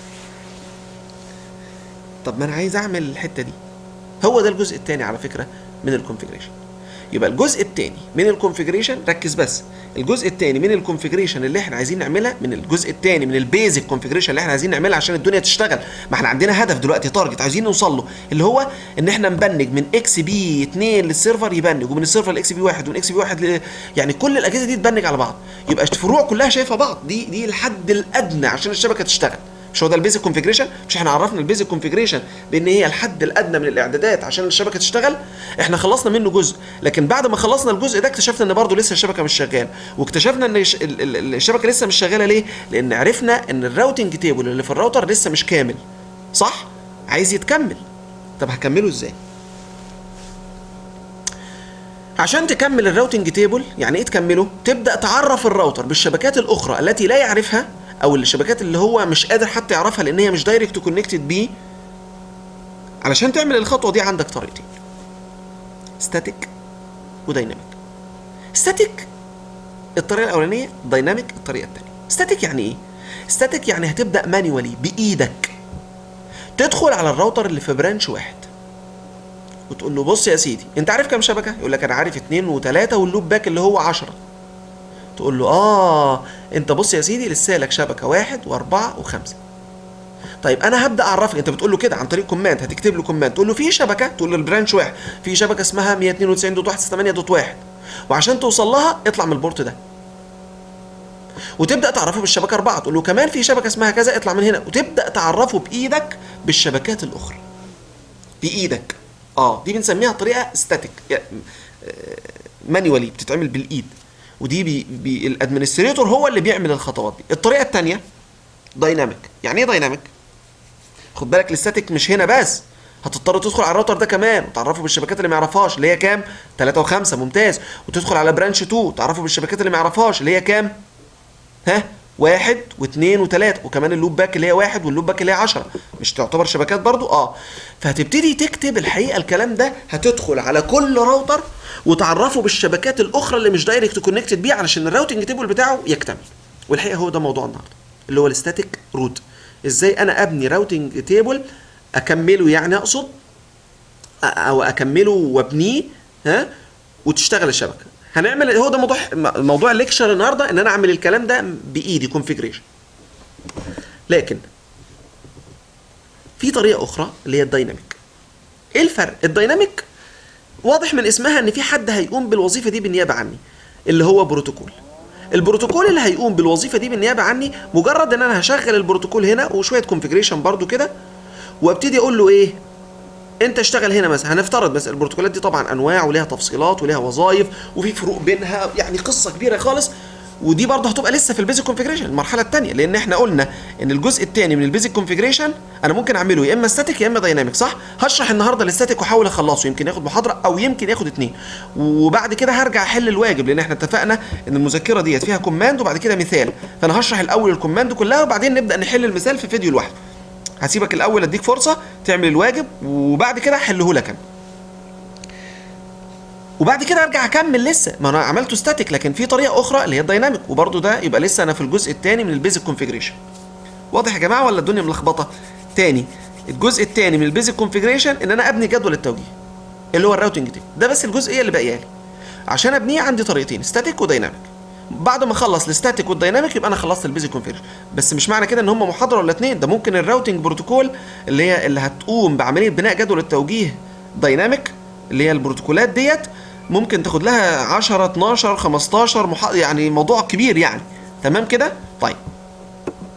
طب ما انا عايز اعمل الحته دي. هو ده الجزء الثاني على فكره من الكونفيجريشن. يبقى الجزء الثاني من الكونفيجريشن، ركز بس، الجزء الثاني من الكونفيجريشن اللي احنا عايزين نعملها، من الجزء الثاني من البيزك كونفيجريشن اللي احنا عايزين نعملها عشان الدنيا تشتغل. ما احنا عندنا هدف دلوقتي، تارجت عايزين نوصل له، اللي هو ان احنا نبنج من اكس بي اتنين للسيرفر يبنج، ومن السيرفر لاكس بي واحد، ومن اكس بي واحد ل... يعني كل الاجهزه دي تبنج على بعض، يبقى الفروع كلها شايفه بعض. دي دي الحد الادنى عشان الشبكه تشتغل. مش هو ده البيزك كونفيجريشن؟ مش احنا عرفنا البيزك كونفيجريشن بان هي الحد الادنى من الاعدادات عشان الشبكه تشتغل؟ احنا خلصنا منه جزء، لكن بعد ما خلصنا الجزء ده اكتشفنا ان برضه لسه الشبكه مش شغاله، واكتشفنا ان الشبكه لسه مش شغاله. ليه؟ لان عرفنا ان الراوتنج تيبل اللي في الراوتر لسه مش كامل، صح؟ عايز يتكمل. طب هكمله ازاي؟ عشان تكمل الراوتنج تيبل، يعني ايه تكمله؟ تبدا تعرف الراوتر بالشبكات الاخرى التي لا يعرفها، او الشبكات اللي هو مش قادر حتى يعرفها لان هي مش دايركت كونكتد بيه. علشان تعمل الخطوه دي عندك طريقتين، ستاتيك ودايناميك. ستاتيك الطريقه الاولانيه، دايناميك الطريقه الثانيه. ستاتيك يعني ايه؟ ستاتيك يعني هتبدا مانيوالي بايدك، تدخل على الراوتر اللي في برانش واحد وتقول له بص يا سيدي انت عارف كام شبكه؟ يقول لك انا عارف اتنين وتلاته واللوب باك اللي هو عشرة. تقول له اه انت بص يا سيدي لسه لك شبكه واحد واربعه وخمسه. طيب انا هبدا اعرفك، انت بتقول له كده عن طريق كوماند، هتكتب له كوماند تقول له في شبكه، تقول له البرانش واحد في شبكه اسمها مية اتنين وتسعين دوت واحد ستة تمانية دوت واحد، وعشان توصل لها اطلع من البورت ده. وتبدا تعرفه بالشبكه اربعه، تقول له كمان في شبكه اسمها كذا اطلع من هنا، وتبدا تعرفه بايدك بالشبكات الاخرى بايدك. اه دي بنسميها طريقه ستاتيك مانيوالي، بتتعمل بالايد، ودي بي بي الادمنستريتور هو اللي بيعمل الخطوات دي. الطريقه الثانيه دايناميك. يعني ايه دايناميك؟ خد بالك الاستاتيك مش هنا بس، هتضطر تدخل على الراوتر ده كمان وتعرفه بالشبكات اللي ما يعرفهاش اللي هي كام؟ تلاته وخمسه، ممتاز. وتدخل على برانش اتنين تعرفه بالشبكات اللي ما يعرفهاش اللي هي كام؟ ها؟ واحد واثنين وثلاثه، وكمان اللوب باك اللي هي واحد واللوب باك اللي هي عشرة، مش تعتبر شبكات برضو؟ اه. فهتبتدي تكتب الحقيقه الكلام ده، هتدخل على كل راوتر وتعرفه بالشبكات الاخرى اللي مش دايركت كونكتد بيه علشان الراوتنج تيبل بتاعه يكتمل. والحقيقه هو ده موضوع النهارده اللي هو الستاتيك روت. ازاي انا ابني راوتنج تيبل اكمله، يعني اقصد او اكمله وابنيه ها وتشتغل الشبكه. هنعمل هو ده موضوع موضوع الليكشر النهارده، ان انا اعمل الكلام ده بايدي كونفيجريشن. لكن في طريقه اخرى اللي هي الدايناميك. ايه الفرق؟ الدايناميك واضح من اسمها ان في حد هيقوم بالوظيفه دي بالنيابه عني، اللي هو بروتوكول. البروتوكول اللي هيقوم بالوظيفه دي بالنيابه عني، مجرد ان انا هشغل البروتوكول هنا وشويه كونفيجريشن برضو كده، وابتدي اقول له ايه؟ انت اشتغل هنا مثلا. هنفترض بس البروتوكولات دي طبعا انواع وليها تفصيلات وليها وظائف وفي فروق بينها، يعني قصه كبيره خالص، ودي برضه هتبقى لسه في البيزك كونفيجريشن المرحله الثانيه، لان احنا قلنا ان الجزء الثاني من البيزك كونفيجريشن انا ممكن اعمله يا اما ستاتيك يا اما دايناميك، صح؟ هشرح النهارده الستاتيك واحاول اخلصه، يمكن ياخد محاضره او يمكن ياخد اتنين، وبعد كده هرجع احل الواجب، لان احنا اتفقنا ان المذكره ديت فيها كوماند وبعد كده مثال، فانا هشرح الاول الكوماند كلها وبعدين نبدا نحل المثال في فيديو لوحده. هسيبك الاول اديك فرصه تعمل الواجب وبعد كده احله لك انا، وبعد كده ارجع اكمل. لسه ما انا عملته ستاتيك، لكن في طريقه اخرى اللي هي الدايناميك، وبرده ده يبقى لسه انا في الجزء الثاني من البيزك كونفيجريشن. واضح يا جماعه ولا الدنيا ملخبطه؟ تاني، الجزء الثاني من البيزك كونفيجريشن ان انا ابني جدول التوجيه اللي هو الراوتنج تيبل، ده بس الجزئيه اللي باقيه لي. عشان ابنيه عندي طريقتين، ستاتيك ودايناميك. بعد ما اخلص الستاتيك والدايناميك يبقى انا خلصت البيزك كونفيجريشن، بس مش معنى كده ان هم محاضره ولا اتنين، ده ممكن الراوتنج بروتوكول اللي هي اللي هتقوم بعمليه بناء جدول التوجيه دايناميك، اللي هي البروتوكولات ديت ممكن تاخد لها عشرة اتناشر خمستاشر محا... يعني موضوع كبير يعني. تمام كده؟ طيب.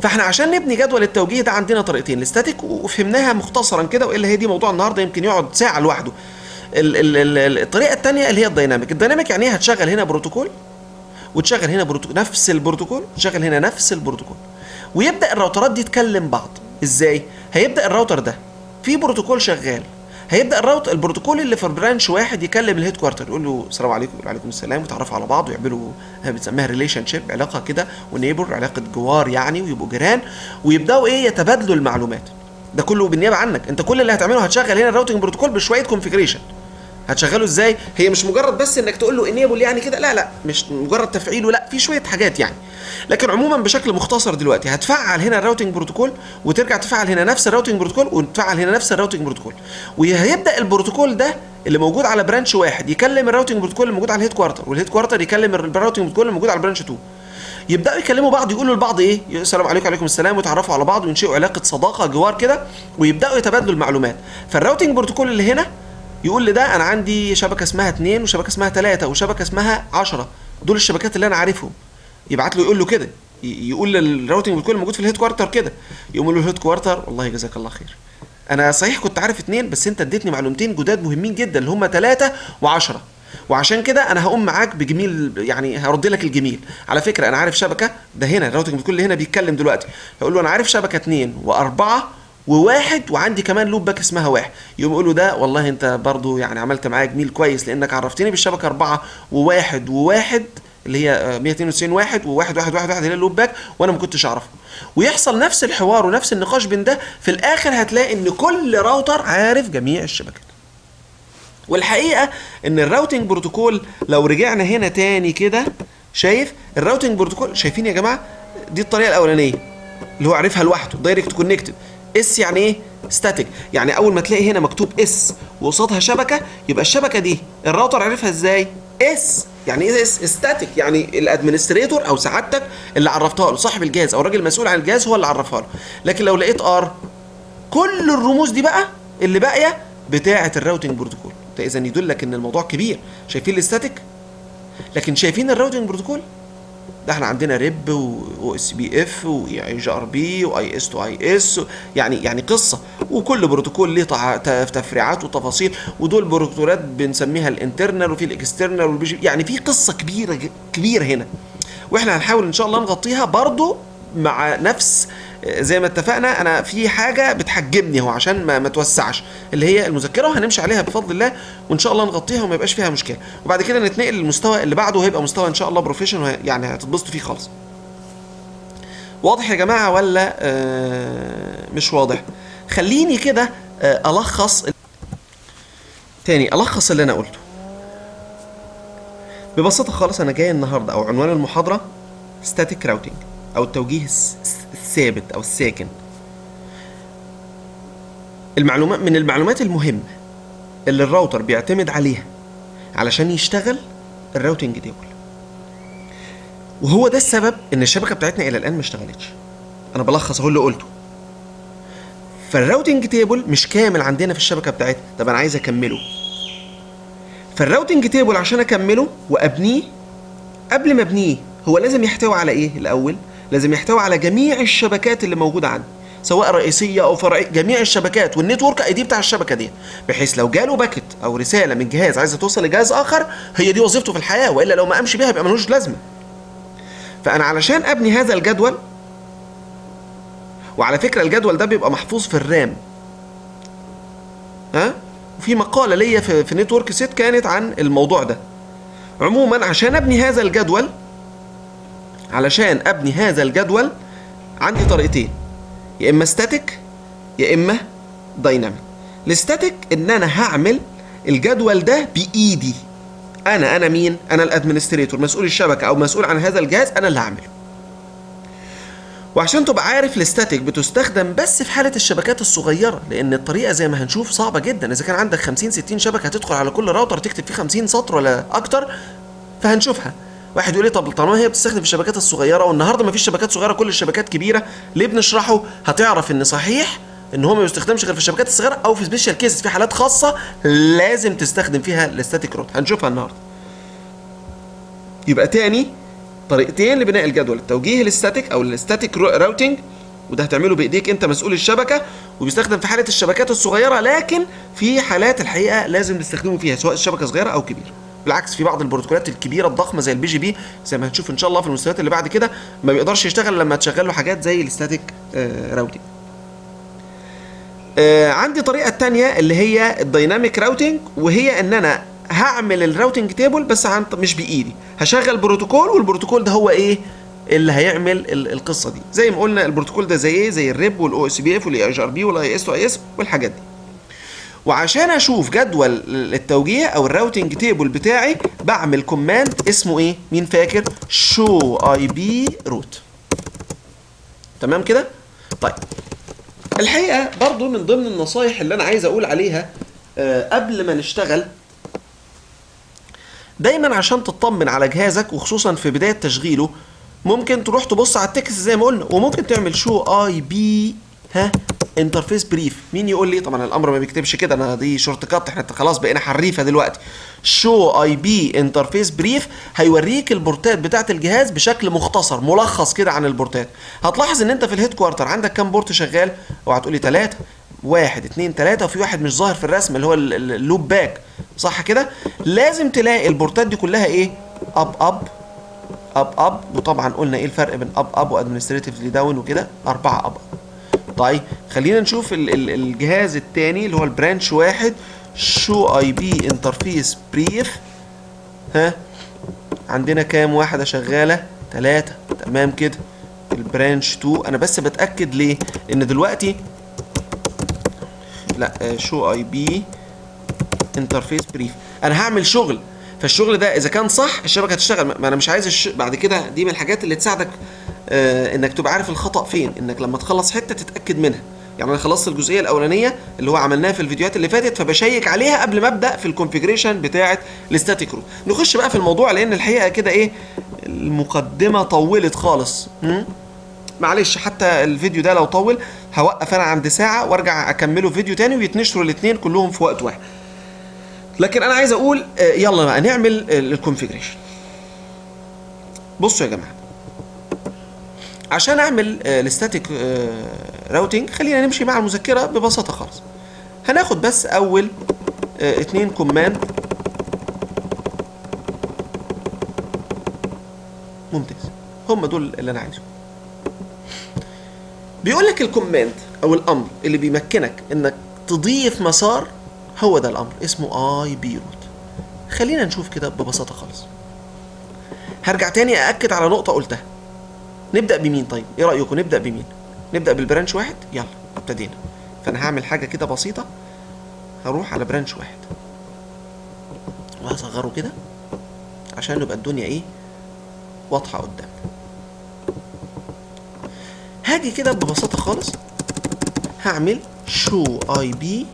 فاحنا عشان نبني جدول التوجيه ده عندنا طريقتين، الاستاتيك وفهمناها مختصرا كده، والا هي دي موضوع النهارده يمكن يقعد ساعه لوحده. ال ال ال الطريقه الثانيه اللي هي الديناميك. الديناميك يعني ايه؟ هتشغل هنا بروتوكول وتشغل هنا بروتوكول، نفس البروتوكول تشغل هنا نفس البروتوكول، ويبدا الراوترات دي تكلم بعض. ازاي؟ هيبدا الراوتر ده في بروتوكول شغال، هيبدا الراوتر البروتوكول اللي في برانش واحد يكلم الهيد كوارتر، يقول له السلام عليكم، يقول عليكم السلام، ويتعرفوا على بعض ويعملوا بنسميها ريليشن شيب، علاقه كده ونيبر، علاقه جوار يعني، ويبقوا جيران، ويبداوا ايه؟ يتبادلوا المعلومات. ده كله بالنيابه عنك، انت كل اللي هتعمله هتشغل هنا الراوتنج بروتوكول بشويه كونفيجريشن. هتشغله ازاي؟ هي مش مجرد بس انك تقول له انيبل يعني كده، لا لا، مش مجرد تفعيله، لا، في شويه حاجات يعني. لكن عموما بشكل مختصر دلوقتي هتفعل هنا الراوتنج بروتوكول، وترجع تفعل هنا نفس الراوتنج بروتوكول، وتفعل هنا نفس الراوتنج بروتوكول، وهيبدا البروتوكول ده اللي موجود على برانش واحد يكلم الراوتنج بروتوكول اللي موجود على الهيد كوارتر، والهيد كوارتر يكلم الراوتنج بروتوكول اللي موجود على برانش اتنين. يبداوا يكلموا بعض، يقولوا لبعض ايه؟ السلام عليكم وعليكم السلام، ويتعرفوا على بعض وينشئوا علاقه صداقه جوار كده، ويبداوا يتبادلوا المعلومات. فالراوتنج بروتوكول اللي هنا يقول لده انا عندي شبكه اسمها اتنين، وشبكه اسمها تلاتة، وشبكه اسمها عشرة، دول الشبكات اللي انا عارفهم. يبعت له يقول له كده، يقول للراوتنج بروتوكول الموجود في الهيد كوارتر كده، يقول له الهيد كوارتر والله جزاك الله خير، انا صحيح كنت عارف اتنين، بس انت اديتني معلومتين جداد مهمين جدا اللي هم تلاتة وعشرة، وعشان كده انا هقوم معاك بجميل، يعني هرد لك الجميل. على فكره انا عارف شبكه، ده هنا الراوتنج بروتوكول اللي هنا بيتكلم دلوقتي، هيقول له انا عارف شبكه اتنين واربعة وواحد، وعندي كمان لوب باك اسمها واحد. يقوم يقول له ده والله انت برضو يعني عملت معايا جميل كويس، لانك عرفتني بالشبكه اربعة وواحد وواحد اللي هي مية اتنين وتسعين واحد وواحد واحد واحد واحد اللي هي اللوب باك، وانا ما كنتش اعرفه. ويحصل نفس الحوار ونفس النقاش بين ده، في الاخر هتلاقي ان كل راوتر عارف جميع الشبكات. والحقيقه ان الراوتنج بروتوكول لو رجعنا هنا تاني كده، شايف الراوتنج بروتوكول؟ شايفين يا جماعه؟ دي الطريقه الاولانيه اللي هو عارفها لوحده، دايركت كونكتد. اس يعني ايه؟ ستاتيك، يعني اول ما تلاقي هنا مكتوب اس وقصادها شبكه، يبقى الشبكه دي الراوتر عارفها ازاي؟ اس. يعني ايه اس؟ ستاتيك، يعني الادمنستريتور او سعادتك اللي عرفتها له، صاحب الجهاز او الراجل المسؤول عن الجهاز هو اللي عرفها له. لكن لو لقيت ار، كل الرموز دي بقى اللي باقيه بتاعه الراوتنج بروتوكول. ده اذا يدلك ان الموضوع كبير. شايفين الستاتيك؟ لكن شايفين الراوتنج بروتوكول؟ ده احنا عندنا ريب و اس بي اف واي جي ار بي واي اس تو اي اس، يعني يعني قصه، وكل بروتوكول ليه تفريعات وتفاصيل، ودول بروتوكولات بنسميها الانترنال وفي الاكسترنال والبي جي، يعني في قصه كبيره كبيره هنا، واحنا هنحاول ان شاء الله نغطيها برضو مع نفس زي ما اتفقنا. انا في حاجه بتحجمني اهو عشان ما, ما توسعش، اللي هي المذكره، وهنمشي عليها بفضل الله، وان شاء الله نغطيها وما يبقاش فيها مشكله. وبعد كده نتنقل للمستوى اللي بعده، هيبقى مستوى ان شاء الله بروفيشنال، يعني هتتبسطوا فيه خالص. واضح يا جماعه ولا آه مش واضح؟ خليني كده آه الخص تاني، الخص اللي انا قلته ببساطه خالص. انا جاي النهارده او عنوان المحاضره ستاتيك راوتنج، او التوجيه الثابت او الساكن. المعلومات من المعلومات المهمه اللي الراوتر بيعتمد عليها علشان يشتغل الراوتنج تيبل، وهو ده السبب ان الشبكه بتاعتنا الى الان ما اشتغلتش. انا بلخص اهو اللي قلته. فالراوتنج تيبل مش كامل عندنا في الشبكه بتاعتنا، طب انا عايز اكمله. فالراوتنج تيبل عشان اكمله وابنيه، قبل ما ابنيه هو لازم يحتوي على ايه الاول؟ لازم يحتوي على جميع الشبكات اللي موجوده عندي، سواء رئيسيه او فرعيه، جميع الشبكات والنتورك اي دي بتاع الشبكه دي، بحيث لو جاله باكت او رساله من جهاز عايزه توصل لجهاز اخر، هي دي وظيفته في الحياه، والا لو ما قامش بيها يبقى ملوش لازمه. فانا علشان ابني هذا الجدول، وعلى فكره الجدول ده بيبقى محفوظ في الرام، ها، وفي مقاله ليا في, في نتورك سيت كانت عن الموضوع ده. عموما عشان ابني هذا الجدول، علشان ابني هذا الجدول عندي طريقتين، يا اما ستاتيك يا اما دايناميك. الستاتيك ان انا هعمل الجدول ده بايدي، انا انا مين؟ انا الادمنستريتور، مسؤول الشبكه او مسؤول عن هذا الجهاز، انا اللي هعمله. وعشان تبقى عارف الستاتيك بتستخدم بس في حاله الشبكات الصغيره، لان الطريقه زي ما هنشوف صعبه جدا. اذا كان عندك خمسين ستين شبكه هتدخل على كل راوتر تكتب فيه خمسين سطر ولا اكتر، فهنشوفها. واحد يقول لي طب طالما هي بتستخدم في الشبكات الصغيره، والنهارده ما فيش شبكات صغيره كل الشبكات كبيره، ليه بنشرحه؟ هتعرف ان صحيح ان هو ما بيستخدمش غير في الشبكات الصغيره، او في سبيشال كيسز، في حالات خاصه لازم تستخدم فيها الستاتيك روت، هنشوفها النهارده. يبقى تاني طريقتين لبناء الجدول، التوجيه الستاتيك او الستاتيك راوتنج وده هتعمله بايديك، انت مسؤول الشبكه، وبيستخدم في حاله الشبكات الصغيره، لكن في حالات الحقيقه لازم نستخدمه فيها سواء الشبكه صغيره او كبيره. بالعكس في بعض البروتوكولات الكبيره الضخمه زي البي جي بي زي ما هنشوف ان شاء الله في المستويات اللي بعد كده ما بيقدرش يشتغل لما تشغل له حاجات زي الستاتيك آه راوتنج. آه عندي طريقه تانية اللي هي الدايناميك راوتنج، وهي ان انا هعمل الراوتنج تيبل بس عن مش بايدي، هشغل بروتوكول والبروتوكول ده هو ايه اللي هيعمل القصه دي. زي ما قلنا البروتوكول ده زي ايه؟ زي الريب والاو اس بي اف والاي ار بي والاي اس واي اس والحاجات دي. وعشان اشوف جدول التوجيه او الراوتنج تيبل بتاعي بعمل كوماند اسمه ايه؟ مين فاكر؟ شو اي بي روت. تمام كده؟ طيب الحقيقه برضو من ضمن النصايح اللي انا عايز اقول عليها آه قبل ما نشتغل، دايما عشان تطمن على جهازك وخصوصا في بدايه تشغيله ممكن تروح تبص على التكست زي ما قلنا، وممكن تعمل شو اي بي ها انترفيس بريف. مين يقول لي؟ طبعا الامر ما بيكتبش كده، انا دي شورت كات، احنا خلاص بقينا حريفه دلوقتي. شو اي بي انترفيس بريف هيوريك البورتات بتاعه الجهاز بشكل مختصر ملخص كده عن البورتات. هتلاحظ ان انت في الهيد كوارتر عندك كام بورت شغال؟ اوعى تقول لي ثلاثه، واحد اتنين تلاته، وفي واحد مش ظاهر في الرسم اللي هو اللوب باك، صح كده؟ لازم تلاقي البورتات دي كلها ايه؟ اب اب اب اب، وطبعا قلنا ايه الفرق بين اب اب وادمنستريتيفلي داون وكده، اربعه اب اب. طيب خلينا نشوف ال ال الجهاز الثاني اللي هو البرانش واحد، شو اي بي انترفيس بريف. ها عندنا كام واحده شغاله؟ ثلاثه، تمام كده. البرانش اتنين انا بس بتاكد ليه؟ ان دلوقتي لا شو اي بي انترفيس بريف انا هعمل شغل، فالشغل ده اذا كان صح الشبكه هتشتغل. ما انا مش عايز الش... بعد كده دي من الحاجات اللي تساعدك آه انك تبقى عارف الخطا فين، انك لما تخلص حته تتاكد منها. يعني انا خلصت الجزئيه الاولانيه اللي هو عملناها في الفيديوهات اللي فاتت، فبشيك عليها قبل ما ابدا في الكونفيجريشن بتاعه الستاتيك روت. نخش بقى في الموضوع لان الحقيقه كده ايه المقدمه طولت خالص. م? معلش حتى الفيديو ده لو طول هوقف انا عند ساعه وارجع اكمله فيديو تاني ويتنشروا الاثنين كلهم في وقت واحد. لكن انا عايز اقول يلا بقى نعمل الكونفيجريشن. بصوا يا جماعه، عشان اعمل الستاتيك راوتنج خلينا نمشي مع المذكره ببساطه خالص. هناخد بس اول اتنين كوماند. ممتاز، هم دول اللي انا عايزهم. بيقول لك الكوماند او الامر اللي بيمكنك انك تضيف مسار هو ده الامر اسمه اي بي روت. خلينا نشوف كده ببساطه خالص. هرجع تاني أأكد على نقطة قلتها. نبدأ بمين طيب؟ إيه رأيكم نبدأ بمين؟ نبدأ بالبرانش واحد؟ يلا ابتدينا. فأنا هعمل حاجة كده بسيطة، هروح على برانش واحد وهصغره كده عشان يبقى الدنيا إيه؟ واضحة قدامنا. هاجي كده ببساطة خالص هعمل شو اي بي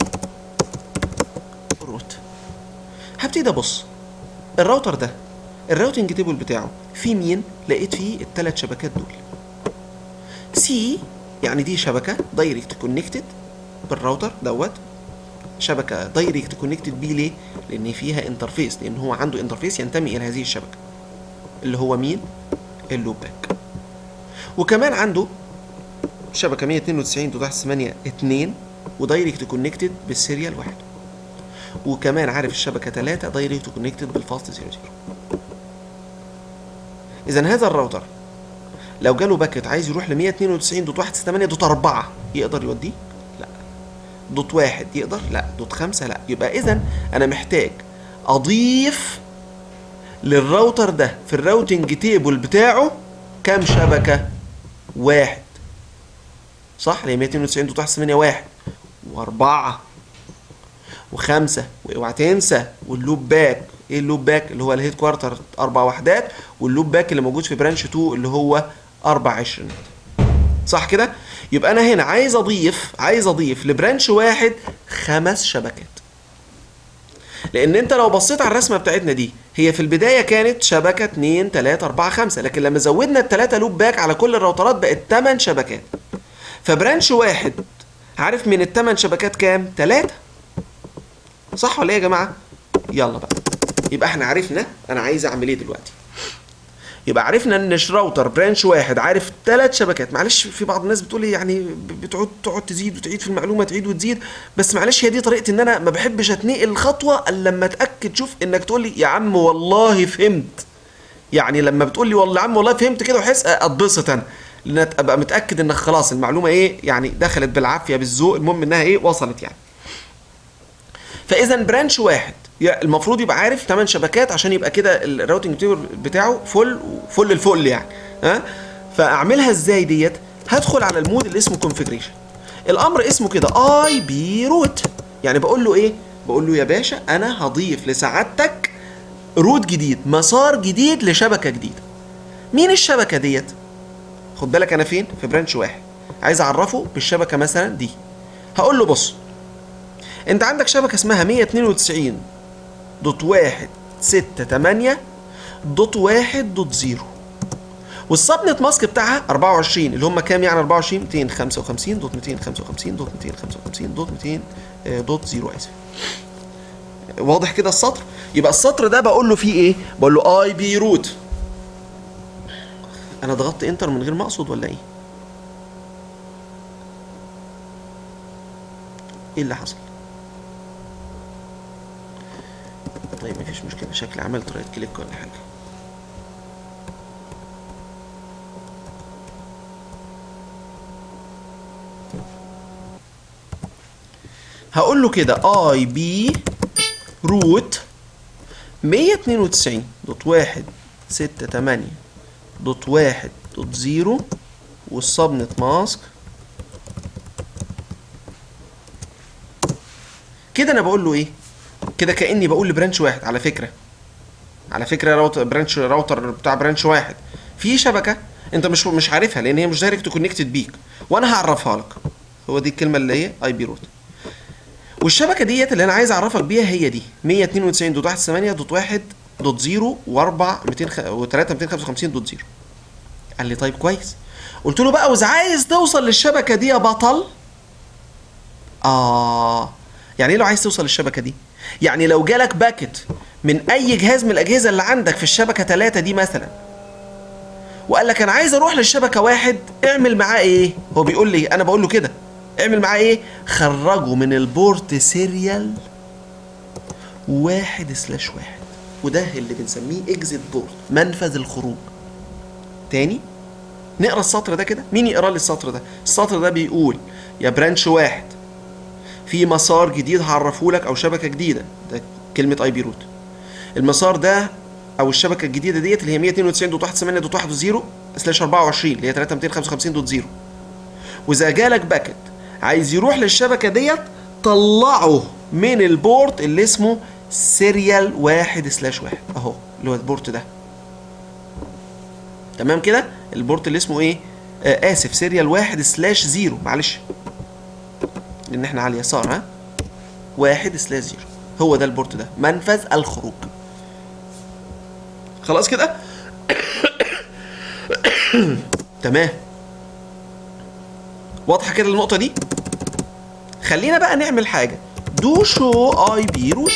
روت. هبتدي أبص الراوتر ده الراوتنج تيبل بتاعه في مين؟ لقيت فيه الثلاث شبكات دول. سي يعني دي شبكه دايركت كونكتد بالراوتر دوت، شبكه دايركت كونكتد بيه. ليه؟ لان فيها انترفيس، لان هو عنده انترفيس ينتمي الى هذه الشبكه اللي هو مين؟ اللوب باك. وكمان عنده شبكه مية اتنين وتسعين دوت واحد ثمانية اتنين ودايركت كونكتد بالسيريال واحد، وكمان عارف الشبكه ثلاثة دايركت كونكتد بالفاست صفر صفر. اذا هذا الراوتر لو جاله باكت عايز يروح ل مية اتنين وتسعين دوت واحد ثمانية دوت اربعة يقدر يوديه؟ لا. دوت واحد يقدر؟ لا. دوت خمسة لا. يبقى اذا انا محتاج اضيف للراوتر ده في الراوتنج تيبل بتاعه كام شبكه؟ واحد، صح؟ اللي هي مية اتنين وتسعين دوت واحد ثمانية واحد واربعة وخمسة، واوعى تنسى واللوب باك. ايه اللوب باك؟ اللي هو الهيد كوارتر اربع وحدات، واللوب باك اللي موجود في برانش اتنين اللي هو اربع عشرينات، صح كده؟ يبقى انا هنا عايز اضيف عايز اضيف لبرانش واحد خمس شبكات. لان انت لو بصيت على الرسمه بتاعتنا دي هي في البدايه كانت شبكه اتنين تلاته اربعة خمسة، لكن لما زودنا التلاته لوب باك على كل الراوترات بقت تمن شبكات. فبرانش واحد عارف من التمن شبكات كام؟ تلاته، صح ولا ايه يا جماعه؟ يلا بقى، يبقى احنا عرفنا انا عايز اعمل ايه دلوقتي. يبقى عرفنا ان راوتر برانش واحد عارف ثلاث شبكات. معلش في بعض الناس بتقول لي يعني بتقعد تقعد تزيد وتعيد في المعلومه، تعيد وتزيد، بس معلش هي دي طريقه ان انا ما بحبش اتنقل الخطوه الا لما اتاكد. شوف انك تقول لي يا عم والله فهمت، يعني لما بتقول لي والله يا عم والله فهمت كده وحس اتبسط انا، لان ابقى متاكد انك خلاص المعلومه ايه يعني دخلت بالعافيه بالذوق، المهم انها ايه وصلت يعني. فاذا برانش واحد المفروض يبقى عارف ثمان شبكات عشان يبقى كده الراوتنج تيبل بتاعه فل فل الفل يعني. ها فاعملها ازاي ديت؟ هدخل على المود اللي اسمه كونفيجريشن. الامر اسمه كده اي بي روت، يعني بقول له ايه؟ بقول له يا باشا انا هضيف لسعادتك روت جديد، مسار جديد لشبكه جديده. مين الشبكه ديت؟ خد بالك انا فين؟ في برانش واحد، عايز اعرفه بالشبكه مثلا دي. هقول له بص انت عندك شبكه اسمها مية اتنين وتسعين دوت واحد ستة تمانية دوت واحد دوت زيرو، والسبنت ماسك بتاعها اربعة وعشرين اللي هم كام يعني؟ اربعة وعشرين ميتين وخمسة وخمسين دوت ميتين وخمسة وخمسين دوت ميتين وخمسة وخمسين دوت ميتين دوت زيرو. اسف، واضح كده السطر؟ يبقى السطر ده بقول له فيه ايه؟ بقول له اي بي روت. انا ضغطت انتر من غير ما اقصد ولا ايه؟ ايه اللي حصل؟ طيب مفيش مشكله، شكلي عملت رايت كليك ولا حاجه. هقول له كده اي بي روت مية اتنين وتسعين دوت واحد ستة تمانية دوت واحد دوت زيرو والسبنت ماسك كده. انا بقول له ايه كده؟ كاني بقول لبرانش واحد على فكره على فكره راوتر برانش راوتر بتاع برانش واحد في شبكه انت مش مش عارفها لان هي مش دايركت كونكتد بيك، وانا هعرفها لك. هو دي الكلمه اللي هي اي بي روت، والشبكه ديت اللي انا عايز اعرفك بيها هي دي مية اتنين وتسعين دوت واحد تمانية دوت واحد دوت زيرو و4 ميتين وتلاتة ميتين وخمسة وخمسين دوت زيرو. قال لي طيب كويس. قلت له بقى وإذا عايز توصل للشبكه دي يا بطل، اه يعني ايه لو عايز توصل للشبكه دي؟ يعني لو جالك باكت من اي جهاز من الاجهزه اللي عندك في الشبكه ثلاثة دي مثلا، وقال لك انا عايز اروح للشبكه واحد، اعمل معاه ايه؟ هو بيقول لي، انا بقول له كده اعمل معاه ايه؟ خرجه من البورت سيريال واحد سلاش واحد، وده اللي بنسميه اكزيت بورت، منفذ الخروج. تاني نقرا السطر ده كده. مين يقرا لي السطر ده؟ السطر ده بيقول يا برانش واحد في مسار جديد هعرفه لك او شبكه جديده، ده كلمه اي بي روت. المسار ده او الشبكه الجديده ديت اللي هي مية اتنين وتسعين دوت واحد تمانية دوت واحد دوت زيرو سلاش اربعة وعشرين اللي هي تلاتة ميتين وخمسة وخمسين دوت زيرو. واذا جالك باكت عايز يروح للشبكه ديت، طلعه من البورت اللي اسمه سيريال واحد سلاش واحد اهو، اللي هو البورت ده. تمام كده؟ البورت اللي اسمه ايه؟ آه اسف، سيريال واحد سلاش زيرو، معلش لان احنا على اليسار. ها، واحد سلاش زيرو هو ده البورت ده، منفذ الخروج. خلاص كده؟ تمام، واضحه كده النقطه دي؟ خلينا بقى نعمل حاجه، دو شو اي بي روت.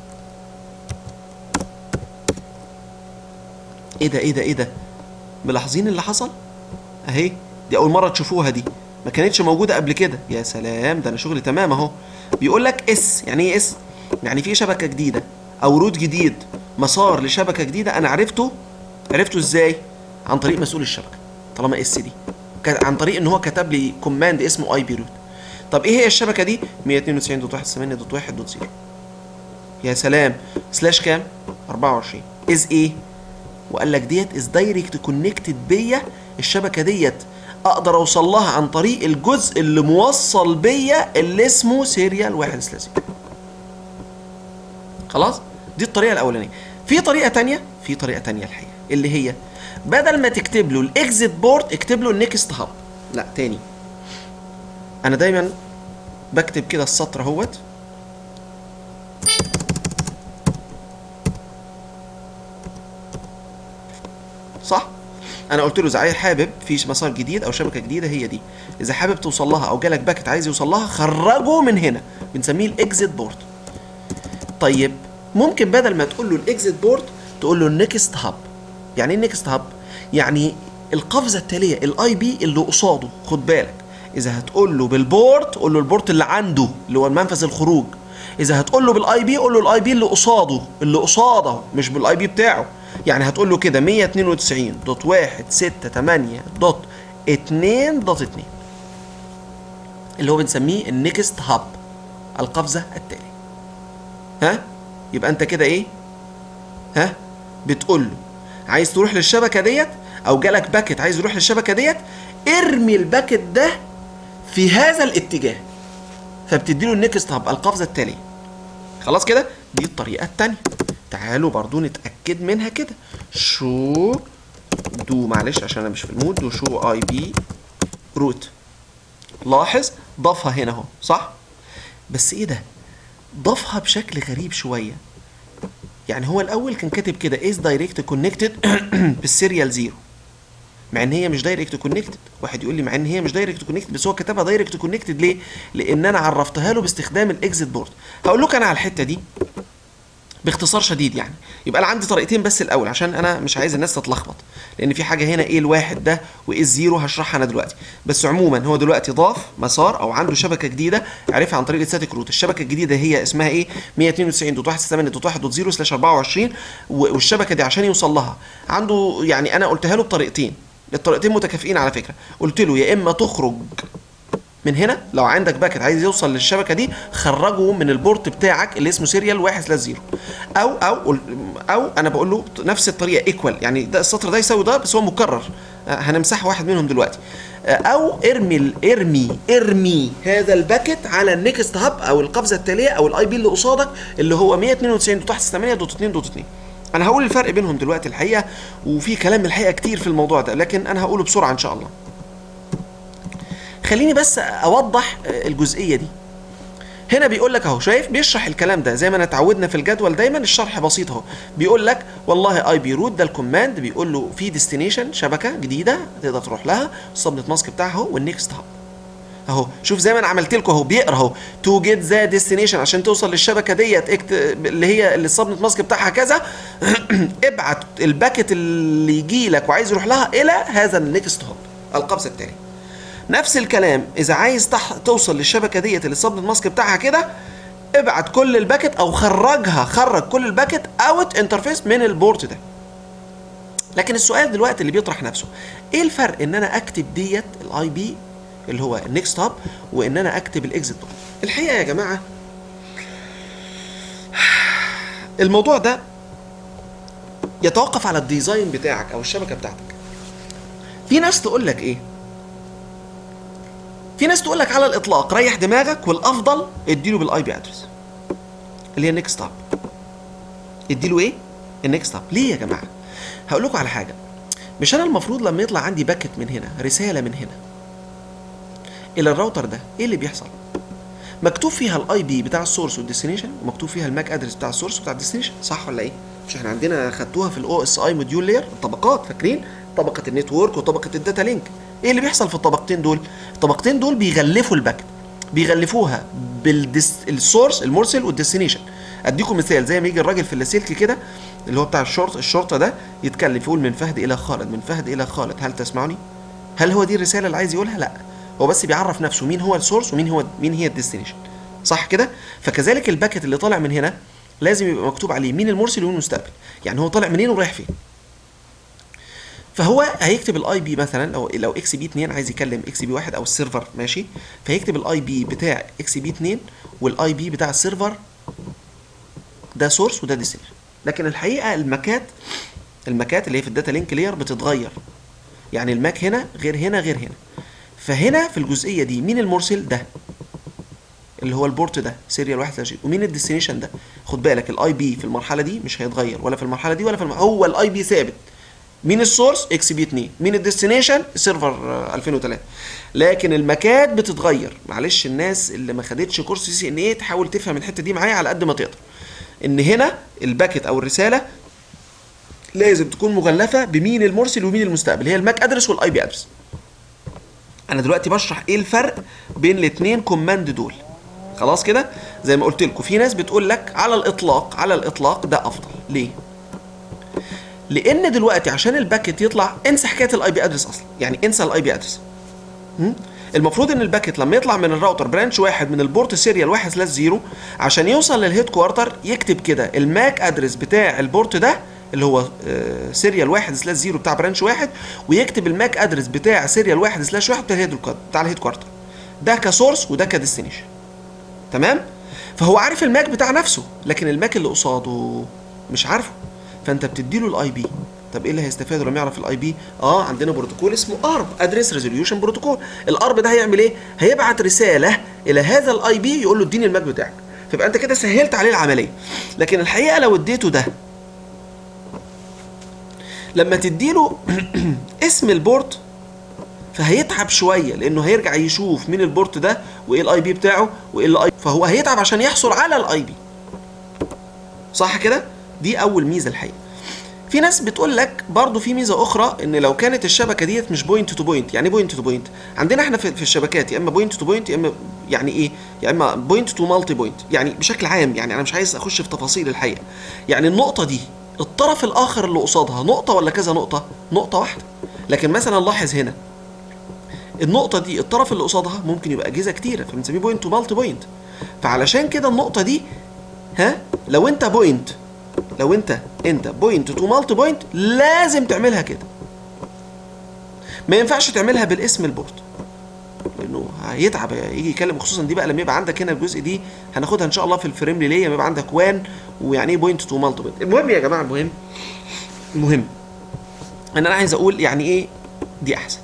ايه ده ايه ده ايه ده؟ ملاحظين اللي حصل؟ اهي دي اول مره تشوفوها، دي ما كانتش موجوده قبل كده. يا سلام، ده انا شغلي تمام اهو. بيقول لك اس، يعني ايه اس؟ يعني في شبكه جديده او روت جديد، مسار لشبكه جديده. انا عرفته عرفته ازاي؟ عن طريق مسؤول الشبكه، طالما اس دي عن طريق ان هو كتب لي كوماند اسمه اي بي روت. طب ايه هي الشبكه دي؟ مية اتنين وتسعين دوت واحد تمانية دوت واحد دوت زيرو. يا سلام، سلاش كام؟ اربعة وعشرين از ايه؟ وقال لك ديت از دايركت كونكتد بيا، الشبكه ديت اقدر اوصل لها عن طريق الجزء اللي موصل بيا اللي اسمه سيريال واحد سلاش زيرو. خلاص؟ دي الطريقه الاولانيه. في طريقه تانية، في طريقه تانية الحقيقه، اللي هي بدل ما تكتب له الاكزيت بورت اكتب له النكست هاب. لا تاني، انا دايما بكتب كده السطر اهوت، صح؟ انا قلت له اذا حابب في مسار جديد او شبكه جديده هي دي، اذا حابب توصل لها او جالك باكت عايز يوصل لها خرجه من هنا، بنسميه الاكزيت بورت. طيب ممكن بدل ما تقول له الاكزيت بورت تقول له النكست هاب. يعني ايه النكست هاب؟ يعني القفزه التاليه الاي بي اللي قصاده، خد بالك اذا هتقول له بالبورت قول له البورت اللي عنده اللي هو المنفذ الخروج، اذا هتقول له بالاي بي قول له الاي بي اللي قصاده اللي قصاده مش بالاي بي بتاعه. يعني هتقول له كده مية اتنين وتسعين دوت واحد ستة تمانية دوت اتنين دوت اتنين اللي هو بنسميه النكست هاب، القفزه التاليه. ها يبقى انت كده ايه؟ ها بتقول له عايز تروح للشبكه ديت او جالك باكت عايز يروح للشبكه ديت، ارمي الباكت ده في هذا الاتجاه، فبتدي له النكست هاب القفزه التاليه. خلاص كده؟ دي الطريقه الثانيه. تعالوا برضو نتاكد منها كده. شو دو معلش عشان انا مش في المود، دو شو اي بي روت. لاحظ ضافها هنا اهو، صح؟ بس ايه ده؟ ضافها بشكل غريب شويه. يعني هو الاول كان كاتب كده از دايركت كونكتد بالسيريال زيرو، مع ان هي مش دايركت كونكتد. واحد يقول لي مع ان هي مش دايركت كونكتد، بس هو كتبها دايركت كونكتد ليه؟ لان انا عرفتها له باستخدام الاكزيت بورد. هقول لكم انا على الحته دي باختصار شديد يعني. يبقى انا عندي طريقتين بس الاول عشان انا مش عايز الناس تتلخبط، لان في حاجه هنا ايه الواحد ده وايه الزيرو هشرحها انا دلوقتي. بس عموما هو دلوقتي ضاف مسار او عنده شبكه جديده عرفها عن طريق الستاتيك روت. الشبكه الجديده هي اسمها ايه؟ مية اتنين وتسعين دوت واحد ستة تمانية دوت واحد دوت صفر سلاش اربعة وعشرين، والشبكه دي عشان يوصل لها عنده يعني انا قلتها له بطريقتين، الطريقتين متكافئين على فكره. قلت له يا اما تخرج من هنا لو عندك باكت عايز يوصل للشبكه دي خرجه من البورت بتاعك اللي اسمه سيريال واحد سلاش زيرو، او او او انا بقول له نفس الطريقه ايكوال، يعني ده السطر ده يساوي ده بس هو مكرر، هنمسح واحد منهم دلوقتي. او ارمي ارمي ارمي هذا الباكت على النكست هاب او القفزه التاليه او الاي بي اللي قصادك اللي هو مية اتنين وتسعين دوت واحد ستة تمانية دوت اتنين دوت اتنين. انا هقول الفرق بينهم دلوقتي الحقيقه، وفي كلام الحقيقه كتير في الموضوع ده، لكن انا هقوله بسرعه ان شاء الله. خليني بس اوضح الجزئيه دي. هنا بيقول لك اهو، شايف بيشرح الكلام ده زي ما اتعودنا في الجدول دايما، الشرح بسيط اهو. بيقول لك والله اي بي روت ده الكوماند، بيقول له في ديستنيشن شبكه جديده تقدر تروح لها، السبنت ماسك بتاعها اهو والنكست هاب اهو. شوف زي ما انا عملت لكم اهو بيقرا اهو تو جيت ذا ديستنيشن، عشان توصل للشبكه ديت اللي هي اللي السبنت ماسك بتاعها كذا ابعت الباكت اللي يجي لك وعايز يروح لها الى هذا النكست هاب القفزه التاليه. نفس الكلام اذا عايز تح... توصل للشبكه ديت اللي السبنت ماسك بتاعها كده، ابعت كل الباكت او خرجها، خرج كل الباكت اوت انترفيس من البورت ده. لكن السؤال دلوقتي اللي بيطرح نفسه، ايه الفرق ان انا اكتب ديت الاي بي اللي هو النكست هاب وان انا اكتب الاكزيت بورت؟ الحقيقه يا جماعه الموضوع ده يتوقف على الديزاين بتاعك او الشبكه بتاعتك. في ناس تقول لك ايه؟ في ناس تقول لك على الاطلاق ريح دماغك والافضل اديله بالاي بي ادرس اللي هي النكست هاب. اديله ايه؟ النكست هاب. ليه يا جماعه؟ هقول لكم على حاجه. مش انا المفروض لما يطلع عندي باكت من هنا، رساله من هنا الى الراوتر ده، ايه اللي بيحصل؟ مكتوب فيها الاي بي بتاع السورس والديستنيشن، ومكتوب فيها الماك ادرس بتاع السورس وبتاع الديستنيشن، صح ولا ايه؟ مش احنا عندنا خدتوها في الاو اس اي موديول لاير الطبقات، فاكرين؟ طبقه النتورك وطبقه الداتا لينك. ايه اللي بيحصل في الطبقتين دول؟ الطبقتين دول بيغلفوا الباكت، بيغلفوها بالسورس المرسل والديستنيشن. اديكم مثال، زي ما يجي الراجل في اللاسلكي كده اللي هو بتاع الشرطه الشرطه ده يتكلم يقول من فهد الى خالد، من فهد الى خالد، هل تسمعني؟ هل هو دي الرساله اللي عايز يقولها؟ لا، هو بس بيعرف نفسه مين هو السورس ومين هو مين هي الديستنيشن، صح كده؟ فكذلك الباكت اللي طالع من هنا لازم يبقى مكتوب عليه مين المرسل ومين المستقبل، يعني هو طالع منين ورايح فين. فهو هيكتب الاي بي مثلا لو لو اكس بي اتنين عايز يكلم اكس بي واحد او السيرفر ماشي، فهيكتب الاي بي بتاع اكس بي اتنين والاي بي بتاع السيرفر ده سورس وده ديستنيشن. لكن الحقيقه الماكات الماكات اللي هي في الداتا لينك لاير بتتغير، يعني الماك هنا غير هنا غير هنا. فهنا في الجزئيه دي مين المرسل؟ ده اللي هو البورت ده سيريال واحد سلاش، ومين الديستنيشن ده؟ خد بالك الاي بي في المرحله دي مش هيتغير، ولا في المرحله دي ولا في الم... هو الاي بي ثابت. مين السورس؟ اكس بي اتنين، مين الديستنيشن؟ سيرفر الفين وتلاتة. لكن الماكات بتتغير. معلش الناس اللي ما خدتش كورس سي سي ان ايه تحاول تفهم الحته دي معايا على قد ما تقدر، ان هنا الباكت او الرساله لازم تكون مغلفه بمين المرسل ومين المستقبل، هي الماك ادرس والاي بي ادرس. انا دلوقتي بشرح ايه الفرق بين الاثنين كوماند دول. خلاص كده؟ زي ما قلت لكم في ناس بتقول لك على الاطلاق على الاطلاق ده افضل. ليه؟ لان دلوقتي عشان الباكت يطلع انسى حكايه الاي بي ادرس اصلا، يعني انسى الاي بي ادرس. المفروض ان الباكت لما يطلع من الراوتر برانش واحد من البورت سيريال واحد سلاش زيرو عشان يوصل للهيد كوارتر يكتب كده الماك ادرس بتاع البورت ده اللي هو سيريال واحد سلاش زيرو بتاع برانش واحد، ويكتب الماك ادرس بتاع سيريال واحد سلاش واحد بتاع الهيد بتاع الهيد كوارتر. ده كسورس وده كديستنيشن. تمام؟ فهو عارف الماك بتاع نفسه، لكن الماك اللي قصاده مش عارفه. فانت بتديله الاي بي. طب ايه اللي هيستفاده لما يعرف الاي بي؟ اه عندنا بروتوكول اسمه ارب، ادرس ريزوليوشن بروتوكول. الارب ده هيعمل ايه؟ هيبعت رساله الى هذا الاي بي يقول له اديني الماك بتاعك. فيبقى انت كده سهلت عليه العمليه. لكن الحقيقه لو اديته ده، لما تديله اسم البورت فهيتعب شويه، لانه هيرجع يشوف مين البورت ده وايه الاي بي بتاعه وايه الاي، فهو هيتعب عشان يحصل على الاي بي. صح كده؟ دي اول ميزه الحقيقه. في ناس بتقول لك برضه في ميزه اخرى، ان لو كانت الشبكه ديت مش بوينت تو بوينت. يعني ايه بوينت تو بوينت؟ عندنا احنا في الشبكات يا اما بوينت تو بوينت، يا اما يعني ايه؟ يا اما بوينت تو مالتي بوينت. يعني بشكل عام، يعني انا مش عايز اخش في تفاصيل الحقيقه. يعني النقطه دي الطرف الاخر اللي قصادها نقطه ولا كذا نقطه؟ نقطه واحده. لكن مثلا لاحظ هنا النقطه دي الطرف اللي قصادها ممكن يبقى اجهزه كتيره، فبنسميه بوينت تو مالتي بوينت. فعلشان كده النقطه دي، ها، لو انت بوينت لو انت انت بوينت تو مالتي بوينت لازم تعملها كده. ما ينفعش تعملها بالاسم البورت، لانه هيتعب يجي يكلم. خصوصا دي بقى لما يبقى عندك هنا الجزء دي هناخدها ان شاء الله في الفريم ريلي، لما يبقى عندك وان ويعني ايه بوينت تو مالتي بوينت. المهم يا جماعه، المهم المهم ان انا عايز اقول يعني ايه دي احسن.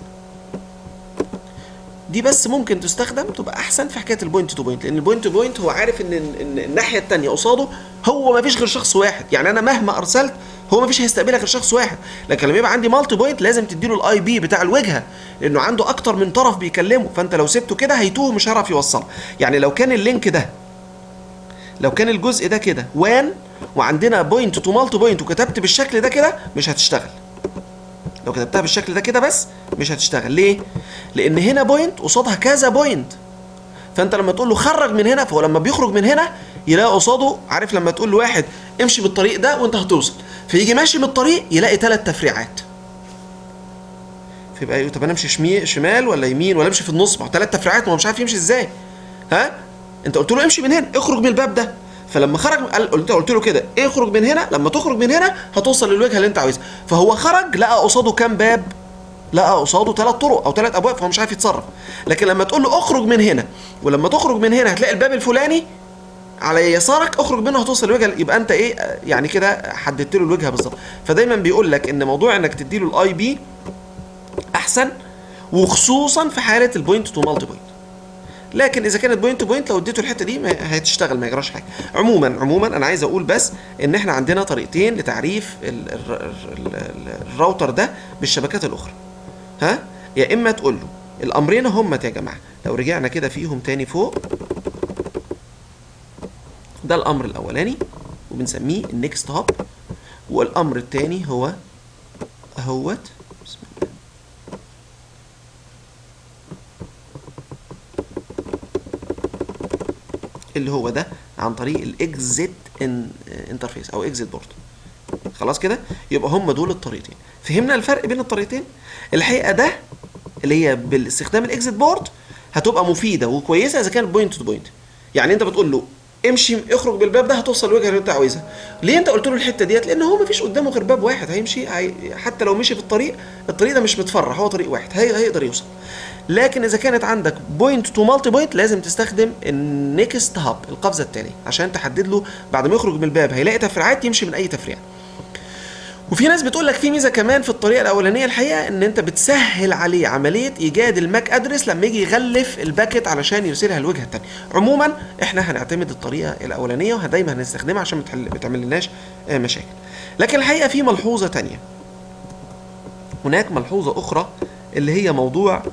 دي بس ممكن تستخدم تبقى احسن في حكايه البوينت تو بوينت، لان البوينت تو بوينت هو عارف ان ان الناحيه الثانيه قصاده هو ما فيش غير شخص واحد. يعني انا مهما ارسلت هو ما فيش هيستقبلك غير شخص واحد. لكن لما يبقى عندي مالتي بوينت لازم تديله الاي بي بتاع الوجهه، لانه عنده اكتر من طرف بيكلمه. فانت لو سبته كده هيتوه، مش هيعرف يوصل. يعني لو كان اللينك ده، لو كان الجزء ده كده وان وعندنا بوينت تو مالتي بوينت وكتبت بالشكل ده كده مش هتشتغل. لو كتبتها بالشكل ده كده بس مش هتشتغل. ليه؟ لان هنا بوينت قصادها كذا بوينت. فانت لما تقول له خرج من هنا، فهو لما بيخرج من هنا يلاقي قصاده، عارف لما تقول لواحد امشي بالطريق ده وانت هتوصل، فيجي ماشي بالطريق يلاقي ثلاث تفريعات. فيبقى ايه؟ طب انا امشي شمال ولا يمين ولا امشي في النص؟ ما هو ثلاث تفريعات، ما هو مش عارف يمشي ازاي. ها؟ انت قلت له امشي من هنا، اخرج من الباب ده. فلما خرج قلت قلت له كده اخرج من هنا، لما تخرج من هنا هتوصل للوجهه اللي انت عاوزها. فهو خرج لقى قصاده كام باب؟ لقى قصاده ثلاث طرق او ثلاث ابواب، فهو مش عارف يتصرف. لكن لما تقول له اخرج من هنا، ولما تخرج من هنا هتلاقي الباب الفلاني على يسارك، اخرج منه هتوصل للوجهه، يبقى انت ايه يعني كده حددت له الوجهه بالظبط. فدايما بيقول لك ان موضوع انك تدي له الاي بي احسن، وخصوصا في حاله البوينت تو مالتي بوينت. لكن اذا كانت بوينت تو بوينت لو اديته الحته دي هتشتغل، ما يجراش حاجه. عموما عموما انا عايز اقول بس ان احنا عندنا طريقتين لتعريف الراوتر ده بالشبكات الاخرى. ها؟ يا اما تقول له الامرين هم يا جماعه، لو رجعنا كده فيهم تاني فوق، ده الامر الاولاني وبنسميه النكست هاب، والامر الثاني هو اهوت بسم الله اللي هو ده عن طريق الاكزيت انترفيس او اكزيت بورد. خلاص كده؟ يبقى هم دول الطريقتين. فهمنا الفرق بين الطريقتين؟ الحقيقه ده اللي هي باستخدام الاكزيت بورد هتبقى مفيده وكويسه اذا كانت بوينت تو بوينت. يعني انت بتقول له امشي اخرج بالباب ده هتوصل الوجهه اللي انت عاوزها. ليه انت قلت له الحته ديت؟ لان هو مفيش قدامه غير باب واحد هيمشي، هي حتى لو مشي في الطريق، الطريق ده مش متفرع، هو طريق واحد هي هيقدر يوصل. لكن اذا كانت عندك بوينت تو مالتي بوينت لازم تستخدم النكست هاب، القفزه التاليه، عشان تحدد له بعد ما يخرج من الباب هيلاقي تفريعات يمشي من اي تفريع. وفي ناس بتقول لك في ميزه كمان في الطريقه الاولانيه الحقيقه، ان انت بتسهل عليه عمليه ايجاد الماك ادرس لما يجي يغلف الباكت علشان يرسلها الوجهه الثانيه. عموما احنا هنعتمد الطريقه الاولانيه ودايما هنستخدمها عشان ما تعملناش مشاكل. لكن الحقيقه في ملحوظه ثانيه، هناك ملحوظه اخرى اللي هي موضوع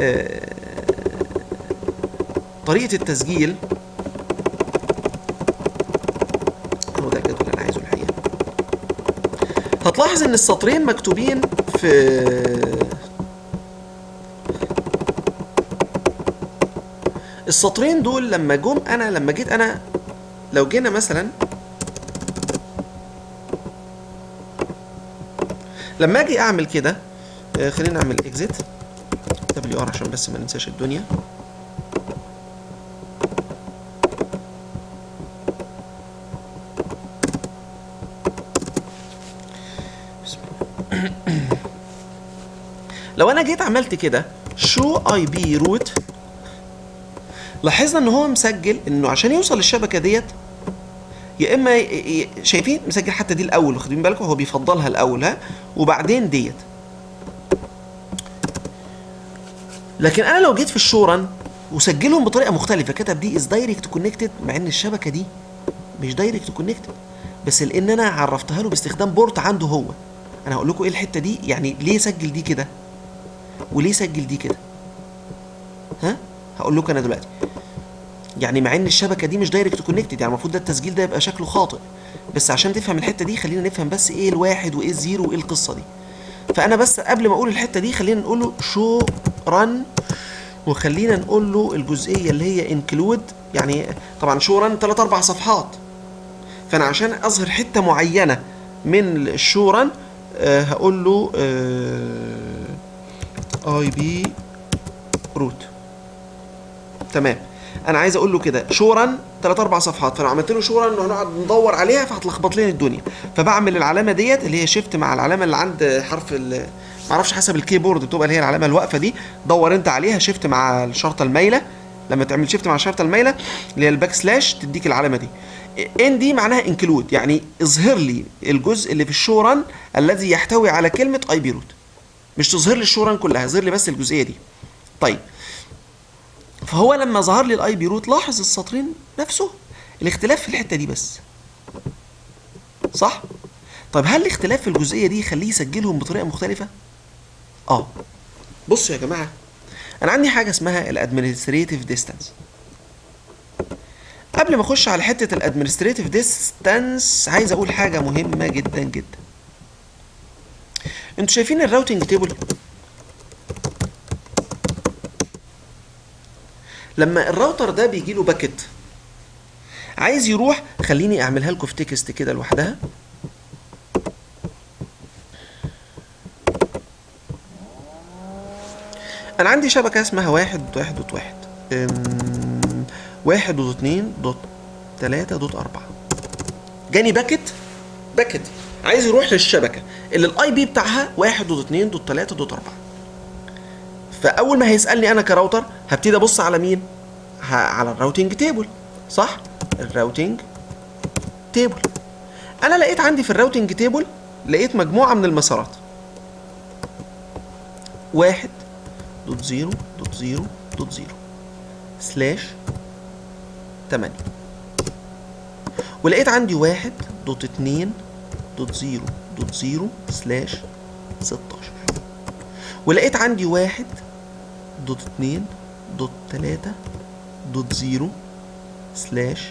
طريقه التسجيل. هو ده الجدول اللي انا عايزه الحقيقه. هتلاحظ ان السطرين مكتوبين في السطرين دول لما جم انا لما جيت انا لو جينا مثلا لما اجي اعمل كده آه خلينا نعمل اكزيت دبليو ار عشان بس ما ننساش الدنيا. لو انا جيت عملت كده شو اي بي روت، لاحظنا ان هو مسجل انه عشان يوصل للشبكه ديت يا اما شايفين مسجل حتى دي الاول، واخدين بالكم هو بيفضلها الاول ها وبعدين ديت. لكن انا لو جيت في الشورن وسجلهم بطريقه مختلفه، كتب دي از دايركت كونكتد مع ان الشبكه دي مش دايركت كونكتد، بس لان انا عرفتها له باستخدام بورت عنده هو. انا هقول لكم ايه الحته دي، يعني ليه سجل دي كده وليه سجل دي كده، ها هقول لكم انا دلوقتي. يعني مع ان الشبكه دي مش دايركت كونكتد، يعني المفروض ده التسجيل ده يبقى شكله خاطئ، بس عشان تفهم الحته دي خلينا نفهم بس ايه الواحد وايه الزيرو وايه القصه دي. فانا بس قبل ما اقول الحته دي خلينا نقول له شو رن، وخلينا نقول له الجزئيه اللي هي انكلود. يعني طبعا شو رن ثلاث اربع صفحات، فانا عشان اظهر حته معينه من الشو رن آه هقول له آه اي بي روت. تمام، انا عايز اقول له كده شورا ثلاث اربع صفحات، فلو عملت له شورا انه هنقعد ندور عليها فهتلخبط لنا الدنيا. فبعمل العلامه ديت اللي هي شيفت مع العلامه اللي عند حرف ال ما اعرفش حسب الكيبورد بتبقى اللي هي العلامه الواقفه دي، دور انت عليها شيفت مع الشرطه المايله. لما تعمل شيفت مع الشرطه المايله اللي هي الباك سلاش تديك العلامه دي. ان دي معناها انكلود، يعني اظهر لي الجزء اللي في الشوران الذي يحتوي على كلمه اي بي روت، مش تظهر لي الشوران كلها، اظهر لي بس الجزئيه دي. طيب فهو لما ظهر لي الاي بي روت لاحظ السطرين نفسه، الاختلاف في الحته دي بس، صح؟ طيب هل الاختلاف في الجزئيه دي يخليه يسجلهم بطريقه مختلفه؟ اه بصوا يا جماعه، انا عندي حاجه اسمها الادمنستريتيف ديستانس. قبل ما اخش على حته الادمنستريتيف ديستانس عايز اقول حاجه مهمه جدا جدا. انتوا شايفين الراوتنج تيبل؟ لما الراوتر ده بيجي له باكيت عايز يروح، خليني اعملها لكم في تكست كده لوحدها. انا عندي شبكه اسمها واحد واحد دوت واحد واحد دوت اتنين دوت تلاته دوت اربعه. جاني باكيت باكيت عايز يروح للشبكه اللي الاي بي بتاعها واحد دوت اتنين دوت تلاته دوت اربعه. فاول ما هيسالني انا كراوتر هبتدي ابص على مين؟ على الراوتنج تيبل، صح؟ الراوتنج تيبل. انا لقيت عندي في الراوتنج تيبل لقيت مجموعه من المسارات واحد دوت زيرو دوت زيرو دوت زيرو سلاش تمانية، ولقيت عندي واحد دوت اتنين دوت زيرو دوت زيرو سلاش ستاشر، ولقيت عندي واحد دوت اتنين دوت تلاته دوت زيرو سلاش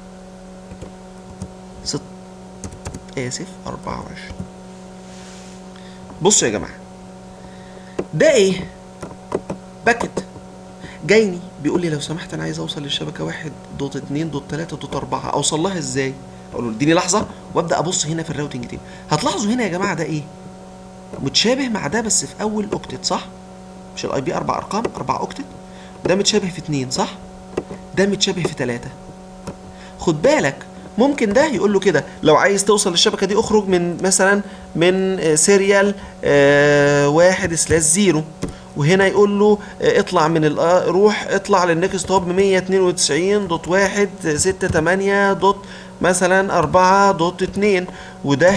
ست اسف اربعه وعشرين. بصوا يا جماعه، ده ايه؟ باكيت جايني بيقول لي لو سمحت انا عايز اوصل للشبكه واحد دوت اتنين دوت تلاته دوت اربعه، اوصل لها ازاي؟ اقول له اديني لحظه وابدا ابص هنا في الراوتنج تيبل. هتلاحظوا هنا يا جماعه ده ايه؟ متشابه مع ده بس في اول اوكتت، صح؟ مش الاي بي اربع ارقام اربع اوكتت؟ ده متشابه في اتنين، صح؟ ده متشابه في تلاته. خد بالك ممكن ده يقول له كده لو عايز توصل للشبكه دي اخرج من مثلا من سيريال آه واحد سلاش زيرو، وهنا يقول له اطلع من روح اطلع للنكست هوب مية اتنين وتسعين دوت واحد ستة تمانية دوت مثلا اربعه دوت اتنين، وده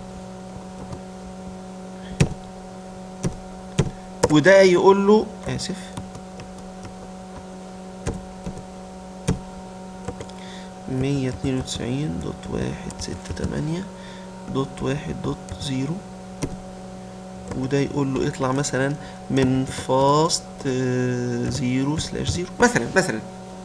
وده يقول له اسف مية اتنين وتسعين دوت واحد ستة تمانية دوت واحد دوت زيرو، وده يقول له اطلع مثلا من فاست زيرو سلاش زيرو مثلا مثلا.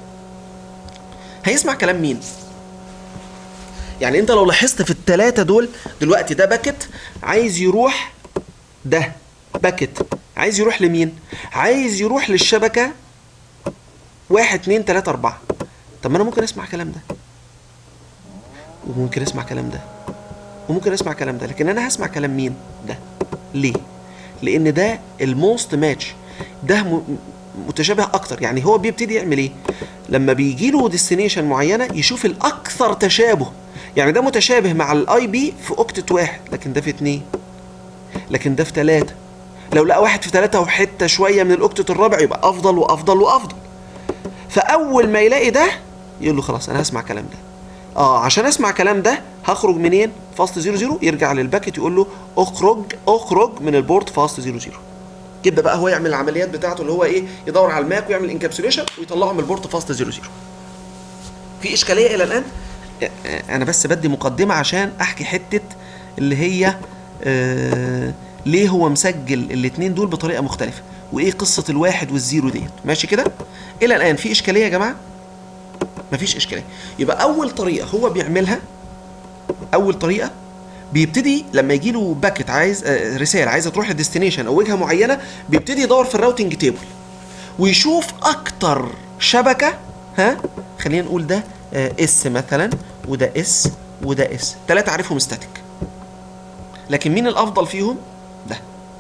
هيسمع كلام مين؟ يعني انت لو لاحظت في التلاتة دول دلوقتي ده باكت عايز يروح، ده باكت عايز يروح لمين؟ عايز يروح للشبكة واحد اتنين تلاته اربعه. طب ما انا ممكن اسمع كلام ده وممكن اسمع كلام ده وممكن اسمع كلام ده، لكن انا هسمع كلام مين؟ ده. ليه؟ لان ده الموست ماتش، ده متشابه اكتر. يعني هو بيبتدي يعمل ايه؟ لما بيجي له ديستنيشن معينه يشوف الاكثر تشابه. يعني ده متشابه مع الاي بي في اوكتت واحد، لكن ده في اتنين، لكن ده في تلاته. لو لقى واحد في تلاته وحته شويه من الاوكتت الرابع يبقى افضل وافضل وافضل. فاول ما يلاقي ده يقول له خلاص انا هسمع كلام ده. اه عشان اسمع كلام ده هخرج منين؟ فاست صفر صفر. يرجع للباكت يقول له اخرج اخرج من البورت فاست صفر صفر. يبدا بقى هو يعمل العمليات بتاعته اللي هو ايه؟ يدور على الماك ويعمل انكابسوليشن ويطلعه من البورت فاست صفر صفر. في اشكاليه الى الان؟ انا بس بدي مقدمه عشان احكي حته اللي هي آه ليه هو مسجل الاثنين دول بطريقه مختلفه، وايه قصه الواحد والزيرو ديت. ماشي كده؟ الى الان في اشكاليه يا جماعه؟ مفيش اشكاليه. يبقى اول طريقه هو بيعملها، اول طريقه بيبتدي لما يجي له باكت عايز آه رساله عايزه تروح لديستنيشن او وجهه معينه، بيبتدي يدور في الراوتنج تيبل ويشوف اكتر شبكه. ها خلينا نقول ده آه اس مثلا، وده اس وده اس، ثلاثه عارفهم ستاتيك، لكن مين الافضل فيهم؟ ده.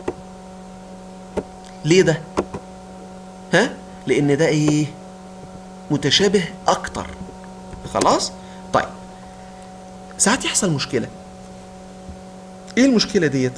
ليه ده؟ ها لان ده ايه؟ متشابه اكتر. خلاص؟ طيب ساعات يحصل مشكله. ايه المشكله ديت؟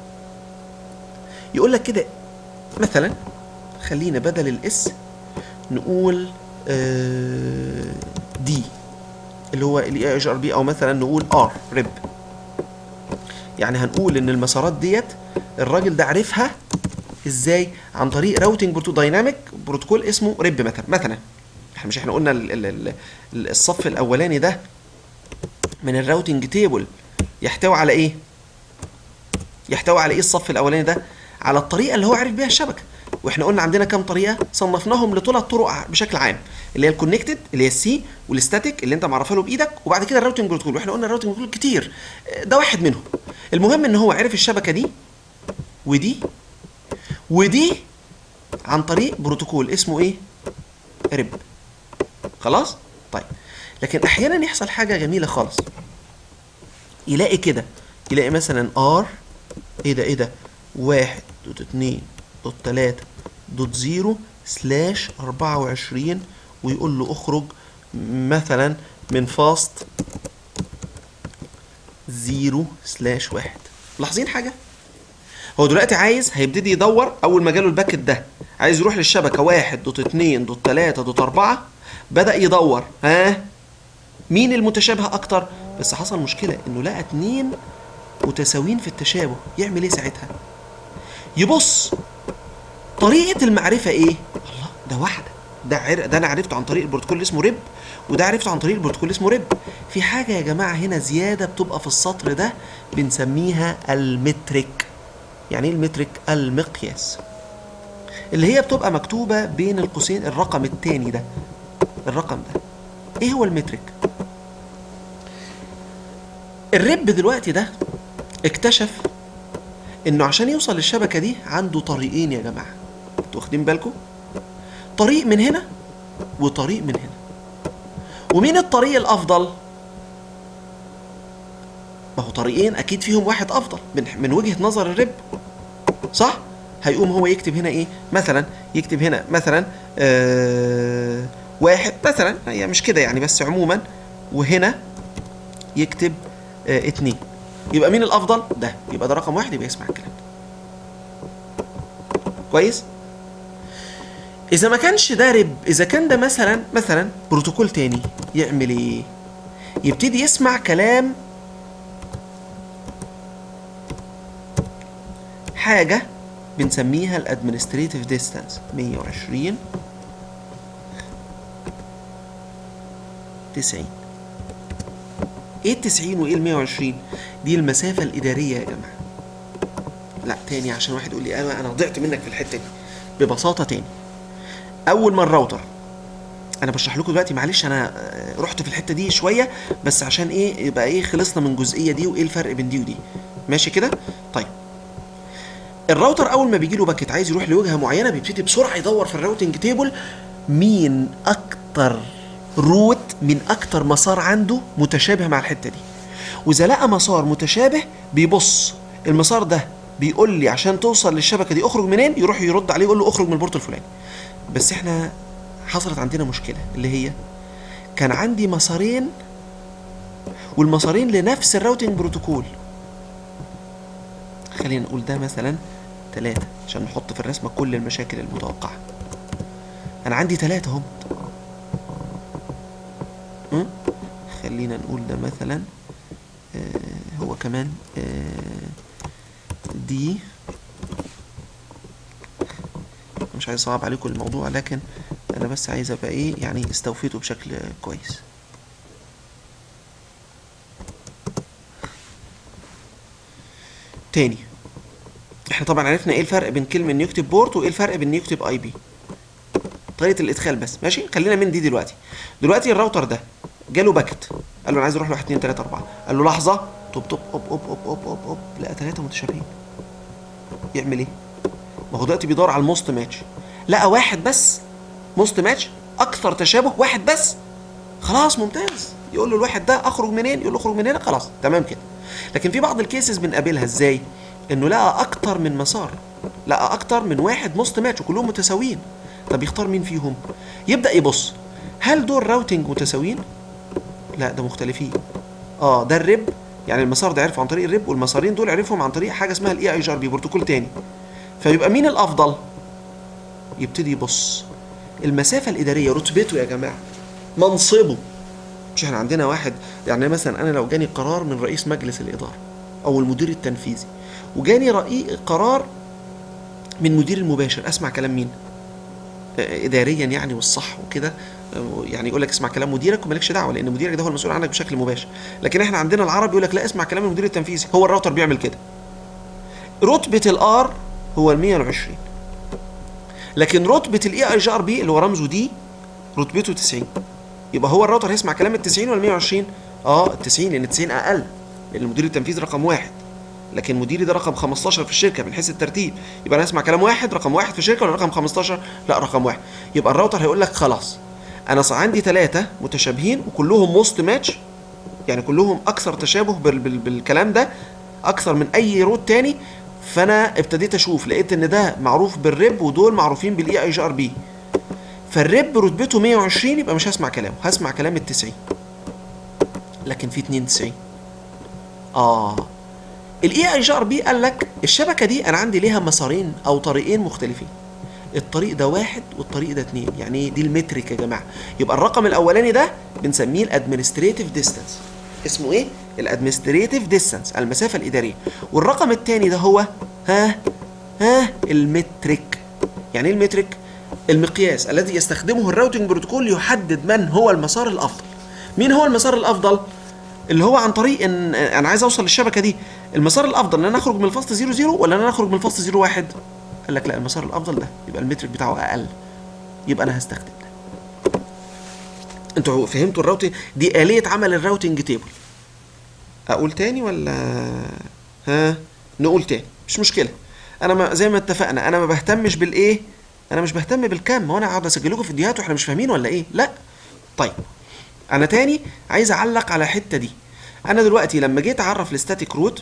يقول لك كده مثلا خلينا بدل الاس نقول آه دي اللي هو الاي اتش ار بي، او مثلا نقول ار ريب. يعني هنقول ان المسارات ديت الراجل ده عارفها ازاي؟ عن طريق راوتنج بروتو دايناميك بروتوكول اسمه ريب مثلا. مثلا احنا مش احنا قلنا ال ال ال الصف الاولاني ده من الراوتنج تيبل يحتوي على ايه؟ يحتوي على ايه الصف الاولاني ده؟ على الطريقه اللي هو عارف بيها الشبكه. واحنا قلنا عندنا كام طريقه؟ صنفناهم لثلاث طرق بشكل عام، اللي هي الكونكتد اللي هي السي، والستاتيك اللي انت معرفها له بايدك، وبعد كده الراوتنج بروتوكول. واحنا قلنا الراوتنج بروتوكول كتير، ده واحد منهم. المهم ان هو عرف الشبكه دي ودي ودي عن طريق بروتوكول اسمه ايه؟ ريب. خلاص؟ طيب لكن احيانا يحصل حاجه جميله خالص، يلاقي كده، يلاقي مثلا ار ايه ده ايه ده واحد دوت اتنين دوت تلاته دوت زيرو سلاش اربعة وعشرين، ويقول له اخرج مثلا من فاست زيرو سلاش واحد. ملاحظين حاجه؟ هو دلوقتي عايز هيبتدي يدور. اول ما جاله الباكت ده عايز يروح للشبكه واحد دوت اتنين دوت تلاته دوت اربعة، بدا يدور ها مين المتشابه اكتر. بس حصل مشكله انه لقى اتنين متساويين في التشابه. يعمل ايه ساعتها؟ يبص طريقه المعرفه ايه؟ الله ده واحده، ده عر... ده انا عرفته عن طريق البروتوكول اللي اسمه ريب، وده عرفته عن طريق البروتوكول اللي اسمه ريب. في حاجه يا جماعه هنا زياده بتبقى في السطر ده بنسميها المترك. يعني ايه المترك؟ المقياس، اللي هي بتبقى مكتوبه بين القوسين الرقم الثاني ده. الرقم ده ايه هو المترك؟ الريب دلوقتي ده اكتشف انه عشان يوصل للشبكه دي عنده طريقين يا جماعه. انتوا واخدين بالكم؟ طريق من هنا وطريق من هنا. ومين الطريق الافضل؟ ما هو طريقين اكيد فيهم واحد افضل من من وجهه نظر الريب، صح؟ هيقوم هو يكتب هنا ايه؟ مثلا يكتب هنا مثلا آه واحد مثلا، هي مش كده يعني بس عموما، وهنا يكتب آه اتنين. يبقى مين الافضل؟ ده. يبقى ده رقم واحد، يبقى يسمع الكلام ده. كويس؟ اذا ما كانش ده ريب، اذا كان ده مثلا مثلا بروتوكول تاني، يعمل ايه؟ يبتدي يسمع كلام حاجه بنسميها الادمنستريتيف ديستانس مية وعشرين تسعين. ايه ال تسعين وايه ال مية وعشرين؟ دي المسافه الاداريه يا جماعه. لا تاني عشان واحد يقول لي انا انا ضعت منك في الحته دي. ببساطه تاني، اول ما الراوتر، انا بشرح لكم دلوقتي معلش انا رحت في الحته دي شويه بس عشان ايه يبقى ايه خلصنا من الجزئيه دي وايه الفرق بين دي ودي. ماشي كده؟ طيب الراوتر اول ما بيجي له باكيت عايز يروح لوجهه معينه بيبتدي بسرعه يدور في الراوتنج تيبل مين اكتر روت، من اكتر مسار عنده متشابه مع الحته دي. واذا لقى مسار متشابه بيبص المسار ده بيقول لي عشان توصل للشبكه دي اخرج منين، يروح يرد عليه يقول له اخرج من البورت الفلاني. بس احنا حصلت عندنا مشكله اللي هي كان عندي مسارين والمسارين لنفس الراوتنج بروتوكول. خلينا نقول ده مثلا ثلاثة عشان نحط في الرسمه كل المشاكل المتوقعه. انا عندي ثلاثة هم. م? خلينا نقول ده مثلا آه هو كمان آه دي. مش عايز اصعب عليكم الموضوع، لكن انا بس عايز ابقى ايه يعني استوفيته بشكل كويس. تاني احنا طبعا عرفنا ايه الفرق بين كلمه انه يكتب بورت وايه الفرق بين انه يكتب اي بي، طريقه الادخال بس. ماشي، خلينا من دي دلوقتي. دلوقتي الراوتر ده جاله باكت، قال له انا عايز اروح ل واحد اتنين تلاته اربعه، قال له لحظه، طب طب اوب اوب اوب اوب اوب اوب لقى ثلاثه متشابهين. يعمل ايه؟ ما هو دلوقتي بيدور على الموست ماتش، لقى واحد بس موست ماتش اكثر تشابه، واحد بس. خلاص ممتاز، يقول له الواحد ده اخرج منين؟ يقول له اخرج من هنا، خلاص تمام كده. لكن في بعض الكيسز بنقابلها ازاي؟ انه لقى اكتر من مسار، لقى اكتر من واحد موست ماتش وكلهم متساويين. طب يختار مين فيهم؟ يبدا يبص، هل دول راوتنج متساويين؟ لا ده مختلفين. اه ده الريب، يعني المسار ده عرفه عن طريق الريب، والمسارين دول عرفهم عن طريق حاجه اسمها الاي اي جي ار بي، بروتوكول تاني. فيبقى مين الافضل؟ يبتدي يبص المسافه الاداريه، رتبته يا جماعه، منصبه. مش احنا عندنا واحد يعني مثلا انا لو جاني قرار من رئيس مجلس الاداره او المدير التنفيذي، وجاني رأي قرار من مدير المباشر، اسمع كلام مين؟ اداريا يعني والصح وكده، يعني يقول لك اسمع كلام مديرك ومالكش دعوه، لان مديرك ده هو المسؤول عنك بشكل مباشر. لكن احنا عندنا العرب يقول لك لا، اسمع كلام المدير التنفيذي. هو الراوتر بيعمل كده. رتبه الار هو ال مية وعشرين، لكن رتبه الاي اي جي ار بي اللي هو رمزه دي رتبته تسعين. يبقى هو الراوتر هيسمع كلام ال تسعين ولا مية وعشرين؟ اه ال تسعين، لان تسعين اقل، لان المدير التنفيذي رقم واحد، لكن مديري ده رقم خمستاشر في الشركه من حيث الترتيب. يبقى انا اسمع كلام واحد، رقم واحد في الشركه، ولا رقم خمستاشر؟ لا رقم واحد. يبقى الراوتر هيقول لك خلاص انا عندي ثلاثه متشابهين وكلهم موست ماتش، يعني كلهم اكثر تشابه بال بال بالكلام ده اكثر من اي روت تاني. فانا ابتديت اشوف، لقيت ان ده معروف بالريب ودول معروفين بالاي اي جي ار بي، فالريب رتبته مية وعشرين، يبقى مش هسمع كلامه، هسمع كلام ال تسعين. لكن في اتنين وتسعين اه الاي اي جي ار بي قال لك الشبكه دي انا عندي ليها مسارين او طريقين مختلفين، الطريق ده واحد والطريق ده اتنين. يعني ايه؟ دي المترك يا جماعه. يبقى الرقم الاولاني ده بنسميه الادمنستريتيف ديستانس. اسمه ايه؟ الادمنستريتيف ديستانس، المسافه الاداريه. والرقم الثاني ده هو ها ها المترك. يعني ايه المترك؟ المقياس الذي يستخدمه الراوتنج بروتوكول يحدد من هو المسار الافضل. مين هو المسار الافضل؟ اللي هو عن طريق ان انا عايز اوصل للشبكه دي، المسار الافضل ان انا اخرج من الفصل صفر صفر ولا ان انا اخرج من الفصل صفر واحد؟ قال لك لا، المسار الافضل ده، يبقى المترك بتاعه اقل، يبقى انا هستخدم ده. انتوا فهمتوا الراوتنج؟ دي آلية عمل الراوتنج تيبل. اقول تاني ولا ها؟ نقول تاني مش مشكله. انا ما زي ما اتفقنا انا ما بهتمش بالايه، انا مش بهتم بالكم، وانا اقعد اسجل لكم فيديوهات واحنا مش فاهمين ولا ايه؟ لا. طيب انا تاني عايز اعلق على الحته دي. انا دلوقتي لما جيت اعرف الستاتيك روت،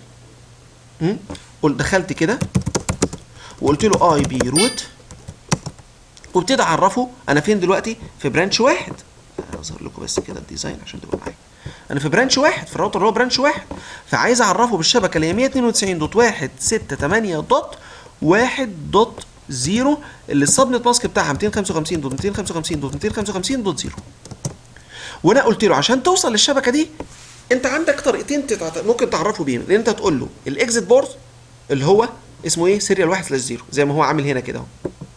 قلت دخلت كده وقلت له اي بي روت، وابتدي اعرفه انا فين دلوقتي. في برانش واحد. اظهر لكم بس كده الديزاين عشان تبقوا معايا. انا في برانش واحد، في الراوتر اللي هو برانش واحد، فعايز اعرفه بالشبكه اللي هي مية اتنين وتسعين دوت واحد ستة تمانية دوت واحد دوت صفر، اللي السبنت ماسك بتاعها ميتين وخمسة وخمسين دوت ميتين وخمسة وخمسين دوت ميتين وخمسة وخمسين دوت صفر. وانا قلت له عشان توصل للشبكه دي انت عندك طريقتين تتعت... ممكن تعرفه بيهم. لان انت تقول له الاكزيت بورد اللي هو اسمه ايه؟ سيريال واحد سلاش صفر، زي ما هو عامل هنا كده اهو.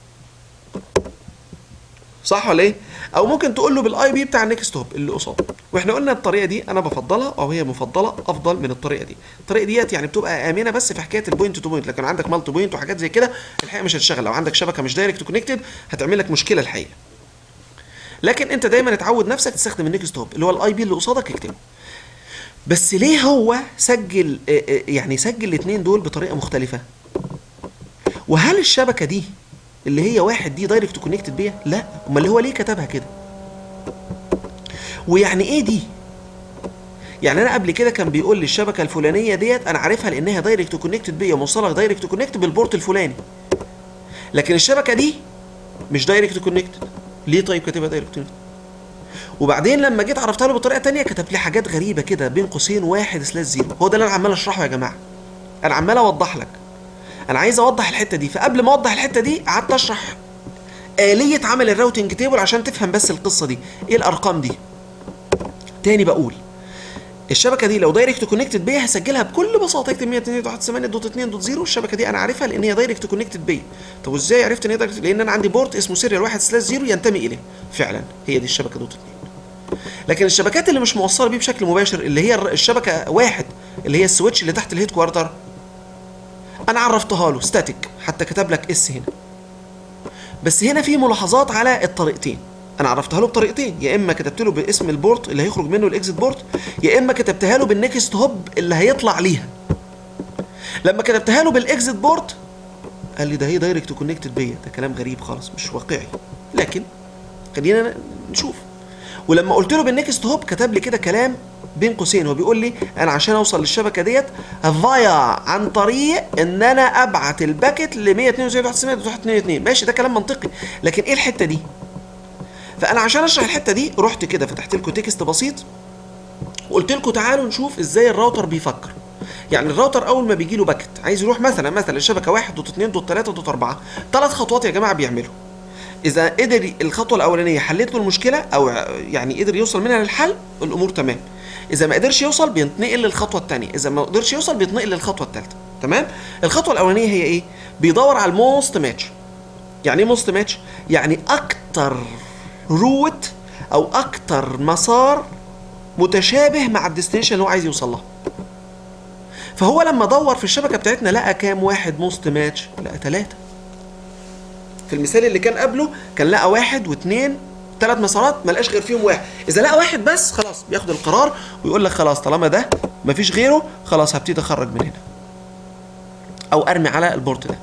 صح ولا ايه؟ او ممكن تقول له بالاي بي بتاع النكست هوب اللي قصاده. واحنا قلنا الطريقه دي انا بفضلها، او هي مفضله افضل من الطريقه دي. الطريقه ديت يعني بتبقى امنه بس في حكايه البوينت تو بوينت، لكن عندك مالتي بوينت وحاجات زي كده الحقيقه مش هتشتغل. لو عندك شبكه مش دايركت كونكتد هتعمل لك مشكله الحقيقه. لكن انت دايما اتعود نفسك تستخدم النكست هوب اللي هو الاي بي اللي قصادك اكتبه. بس ليه هو سجل يعني سجل الاثنين دول بطريقه مختلفه؟ وهل الشبكه دي اللي هي واحد دي دايركت كونكتد بيها؟ لا. امال اللي هو ليه كتبها كده؟ ويعني ايه دي؟ يعني انا قبل كده كان بيقول لي الشبكه الفلانيه ديت انا عارفها لانها دايركت كونكتد بيا، موصله دايركت كونكت بالبورت الفلاني. لكن الشبكه دي مش دايركت كونكتد. ليه طيب كاتبها دايركت كونكتد؟ وبعدين لما جيت عرفتها له بطريقه ثانيه كتب لي حاجات غريبه كده بين قوسين واحد سلاش زيرو. هو ده اللي انا عمال اشرحه يا جماعه. انا عمال اوضح لك. انا عايز اوضح الحته دي، فقبل ما اوضح الحته دي قعدت اشرح آلية عمل الراوتنج تيبل عشان تفهم بس القصه دي. ايه الارقام دي؟ تاني بقول الشبكه دي لو دايركت كونكتد بيا هسجلها بكل بساطه، اكتب مية اتنين واحد ثمانية دوت اتنين دوت صفر. الشبكه دي انا عارفها لان هي دايركت كونكتد بيا. طب وازاي عرفت ان هي دايركت؟ لان انا عندي بورت اسمه سيريال واحد سلاش زيرو ينتمي اليه. فعلا هي دي الشبكه دوت اتنين. لكن الشبكات اللي مش موصله بيه بشكل مباشر اللي هي الشبكه واحد اللي هي السويتش اللي تحت الهيد كوارتر، انا عرفتها له ستاتيك، حتى كتب لك اس هنا. بس هنا في ملاحظات على الطريقتين. انا عرفتها له بطريقتين، يا اما كتبت له باسم البورت اللي هيخرج منه الاكزيت بورت، يا اما كتبتها له بالنكست هوب اللي هيطلع ليها. لما كتبتها له بالاكزيت بورت قال لي ده هي دايركت كونكتد بيا. ده كلام غريب خالص مش واقعي، لكن خلينا نشوف. ولما قلت له بالنكست هوب كتب لي كده كلام بين قوسين، هو بيقول لي انا عشان اوصل للشبكه ديت فايا عن طريق ان انا ابعت الباكت ل مية اتنين وتسعين دوت واحد وتسعين دوت واحد اتنين اتنين. ماشي، ده كلام منطقي، لكن ايه الحته دي؟ فانا عشان اشرح الحته دي رحت كده فتحت لكم تكست بسيط وقلت لكم تعالوا نشوف ازاي الراوتر بيفكر. يعني الراوتر اول ما بيجي له باكت عايز يروح مثلا مثلا الشبكه واحد دوت اتنين دوت تلاته دوت اربعه، ثلاث خطوات يا جماعه بيعملوا. اذا قدر الخطوه الاولانيه حلت له المشكله او يعني قدر يوصل منها للحل الامور تمام. اذا ما قدرش يوصل بينتقل للخطوه الثانيه، اذا ما قدرش يوصل بينتقل للخطوه الثالثه. تمام؟ الخطوه الاولانيه هي ايه؟ بيدور على الموست ماتش. يعني ايه موست ماتش؟ يعني اكتر روت او اكتر مسار متشابه مع الديستنيشن اللي هو عايز يوصل لها. فهو لما دور في الشبكه بتاعتنا لقى كام واحد موست ماتش؟ لقى ثلاثه. في المثال اللي كان قبله كان لقى واحد واثنين ثلاث مسارات ما لقاش غير فيهم واحد. اذا لقى واحد بس خلاص بياخد القرار ويقول لك خلاص طالما ده مفيش غيره خلاص هبتدي اخرج من هنا او ارمي على البورت ده.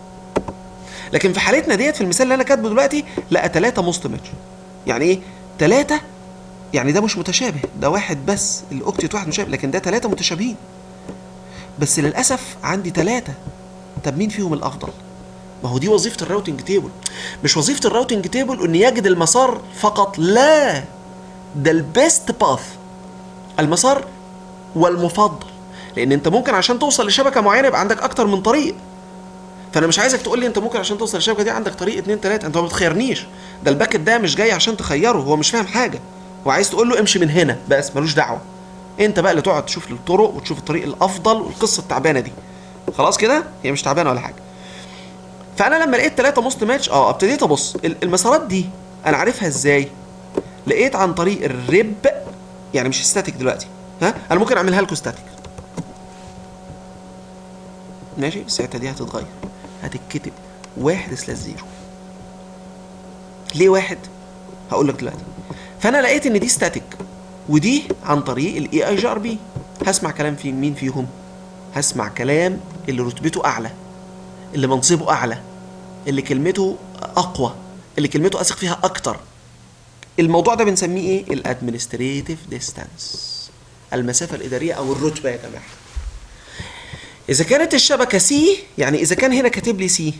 لكن في حالتنا ديت في المثال اللي انا كاتبه دلوقتي لقى ثلاثه موست ماتش. يعني ايه ثلاثه؟ يعني ده مش متشابه، ده واحد بس الاوكتيت واحد متشابه، لكن ده ثلاثه متشابهين. بس للاسف عندي ثلاثه. طب مين فيهم الافضل؟ ما هو دي وظيفه الراوتنج تيبل. مش وظيفه الراوتنج تيبل ان يجد المسار فقط، لا، ده البيست باث، المسار والمفضل. لان انت ممكن عشان توصل لشبكه معينه يبقى عندك اكتر من طريق. فانا مش عايزك تقول لي انت ممكن عشان توصل للشبكه دي عندك طريق اتنين تلاته، انت ما بتخيرنيش. ده الباكت ده مش جاي عشان تخيره، هو مش فاهم حاجه، هو عايز تقول له امشي من هنا بس ملوش دعوه. انت بقى اللي تقعد تشوف الطرق وتشوف الطريق الافضل والقصه التعبانه دي. خلاص كده؟ هي مش تعبانه ولا حاجه. فانا لما لقيت ثلاثه موست ماتش اه ابتديت ابص المسارات دي انا عارفها ازاي؟ لقيت عن طريق الريب، يعني مش ستاتيك دلوقتي، ها؟ انا ممكن اعملها لكم ستاتيك. ماشي؟ ساعتها دي هتتغير، هتتكتب واحد سلاش زيرو. ليه واحد؟ هقول لك دلوقتي. فانا لقيت ان دي ستاتيك ودي عن طريق الاي اي جي ار بي. هسمع كلام في مين فيهم؟ هسمع كلام اللي رتبته اعلى، اللي منصبه اعلى، اللي كلمته اقوى، اللي كلمته اثق فيها اكتر. الموضوع ده بنسميه ايه؟ الادمنستريتيف ديستانس، المسافه الاداريه او الرتبه يا جماعه. اذا كانت الشبكه سي، يعني اذا كان هنا كاتب لي سي،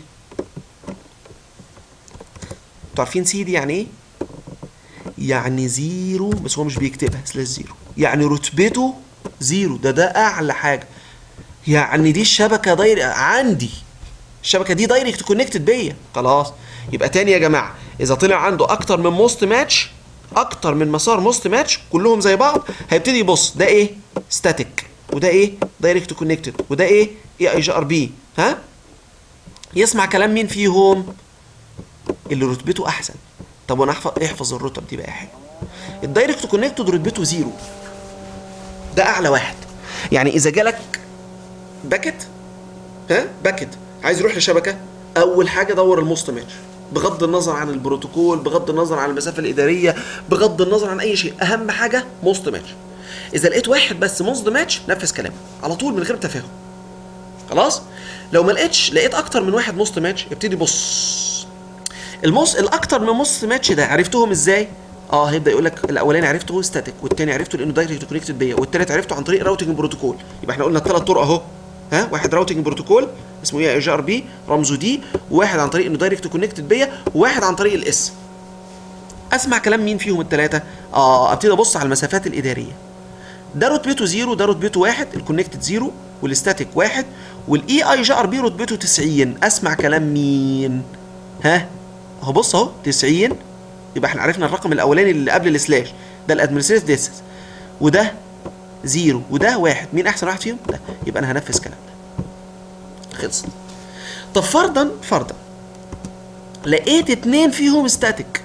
انتوا عارفين سي دي يعني ايه؟ يعني زيرو، بس هو مش بيكتبها سلاش زيرو، يعني رتبته زيرو، ده ده اعلى حاجه. يعني دي الشبكه داير عندي، الشبكه دي دايركت كونكتد بيا. خلاص يبقى تاني يا جماعه، اذا طلع عنده اكتر من موست ماتش، اكتر من مسار موست ماتش كلهم زي بعض، هيبتدي يبص ده ايه؟ ستاتيك، وده ايه؟ دايركت كونكتد، وده ايه؟ اي اي جي ار بي. ها؟ يسمع كلام مين فيهم؟ اللي رتبته احسن. طب وانا احفظ احفظ الرتب دي بقى حلو. الدايركت كونكتد رتبته زيرو، ده اعلى واحد. يعني اذا جالك باكت، ها؟ باكت عايز يروح لشبكه، اول حاجه دور الموست ماتش، بغض النظر عن البروتوكول، بغض النظر عن المسافه الاداريه، بغض النظر عن اي شيء، اهم حاجه موست ماتش. اذا لقيت واحد بس موست ماتش نفذ كلامه على طول من غير تفاهم. خلاص؟ لو ما لقيتش، لقيت اكتر من واحد موست ماتش، ابتدي بص. الموست الاكتر من موست ماتش ده عرفتهم ازاي؟ اه هيبدا يقول لك الاولاني عرفته ستاتيك، والتاني عرفته لانه دايركت كونكتد بيا، والتالت عرفته عن طريق راوتنج بروتوكول. يبقى احنا قلنا الثلاث طرق اهو. ها، واحد راوتنج بروتوكول اسمه ايه؟ اي جي ار بي رمزه دي، وواحد عن طريق انه دايركت كونكتد بيا، وواحد عن طريق الاس. اسمع كلام مين فيهم الثلاثه؟ اه ابتدي ابص على المسافات الاداريه. ده رتبته زيرو، ده رتبته واحد، الكونكتد زيرو والستاتيك واحد، والاي اي جي ار بي رتبته تسعين. اسمع كلام مين؟ ها اهو بص اهو تسعين. يبقى احنا عرفنا الرقم الاولاني اللي قبل السلاش ده الادمنستريتيف ديسنس، وده زيرو وده واحد. مين احسن واحد فيهم؟ ده. يبقى انا هنفذ كلام ده. خلصت. طب فرضا فرضا لقيت اتنين فيهم ستاتيك،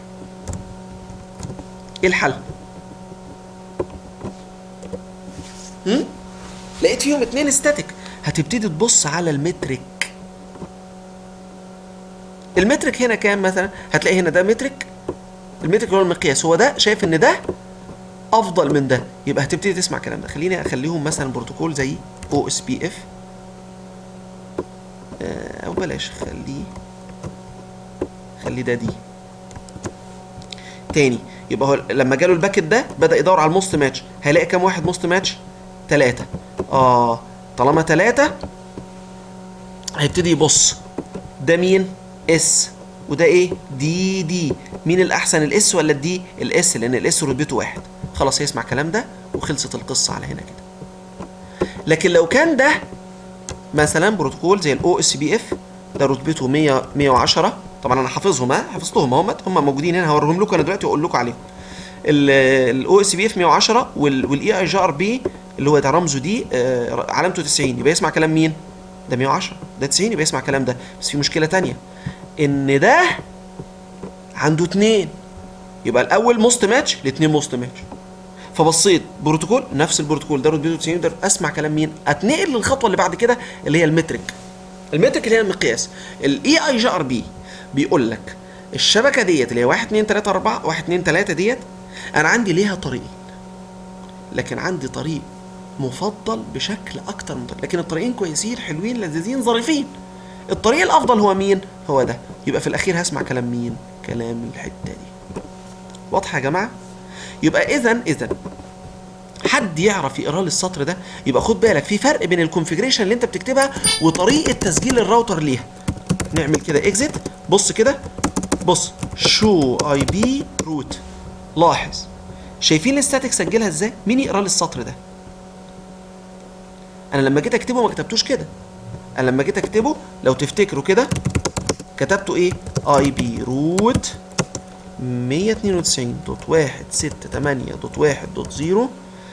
ايه الحل؟ هم؟ لقيت فيهم اتنين ستاتيك، هتبتدي تبص على المترك. المترك هنا كام مثلا؟ هتلاقي هنا ده مترك، المترك اللي هو المقياس، هو ده شايف ان ده افضل من ده، يبقى هتبتدي تسمع الكلام ده. خليني اخليهم مثلا بروتوكول زي او اس بي اف، او بلاش خليه خليه ده دي تاني. يبقى هو لما جاله الباكت ده بدا يدور على الموست ماتش، هيلاقي كام واحد موست ماتش؟ ثلاثة. اه طالما ثلاثة هيبتدي يبص، ده مين؟ اس، وده ايه؟ دي دي. مين الاحسن، الاس ولا الدي؟ الاس، لان الاس رتبته واحد. خلاص هيسمع الكلام ده وخلصت القصه على هنا كده. لكن لو كان ده مثلا بروتوكول زي الاو اس بي اف، ده رتبته مية مية وعشرة، طبعا انا حافظهم، ها حفظتهم اهم هم موجودين هنا، هوريهم لكم انا دلوقتي واقول لكم عليهم. الاو اس بي اف مية وعشرة، والاي اي جي ار بي اللي هو ده رمزه دي آه علامته تسعين، يبقى يسمع كلام مين؟ ده مية وعشرة، ده تسعين، يبقى يسمع كلام ده. بس في مشكله ثانيه، ان ده عنده اتنين، يبقى الاول موست ماتش، الاثنين موست ماتش. فبصيت بروتوكول نفس البروتوكول ده رتبته تسعين، ده اسمع كلام مين؟ اتنقل للخطوه اللي بعد كده اللي هي المترك. المترك اللي هي المقياس. الاي اي جي ار بي بيقول لك الشبكه ديت اللي هي واحد اتنين تلاتة اربعة، واحد اتنين تلاتة ديت انا عندي ليها طريقين، لكن عندي طريق مفضل بشكل اكتر من طريق، لكن الطريقين كويسين حلوين لذيذين ظريفين. الطريق الافضل هو مين؟ هو ده. يبقى في الاخير هسمع كلام مين؟ كلام الحته دي. واضحه يا جماعه؟ يبقى اذا اذا حد يعرف يقرا لي السطر ده، يبقى خد بالك في فرق بين الكونفيجريشن اللي انت بتكتبها وطريقه تسجيل الراوتر ليها. نعمل كده اكزيت، بص كده، بص شو اي بي روت، لاحظ شايفين الستاتيك سجلها ازاي؟ مين يقرا لي السطر ده؟ انا لما جيت اكتبه ما كتبتوش كده، انا لما جيت اكتبه لو تفتكروا كده كتبته ايه؟ اي بي روت مية اتنين وتسعين دوت واحد ستة تمانية دوت واحد دوت صفر،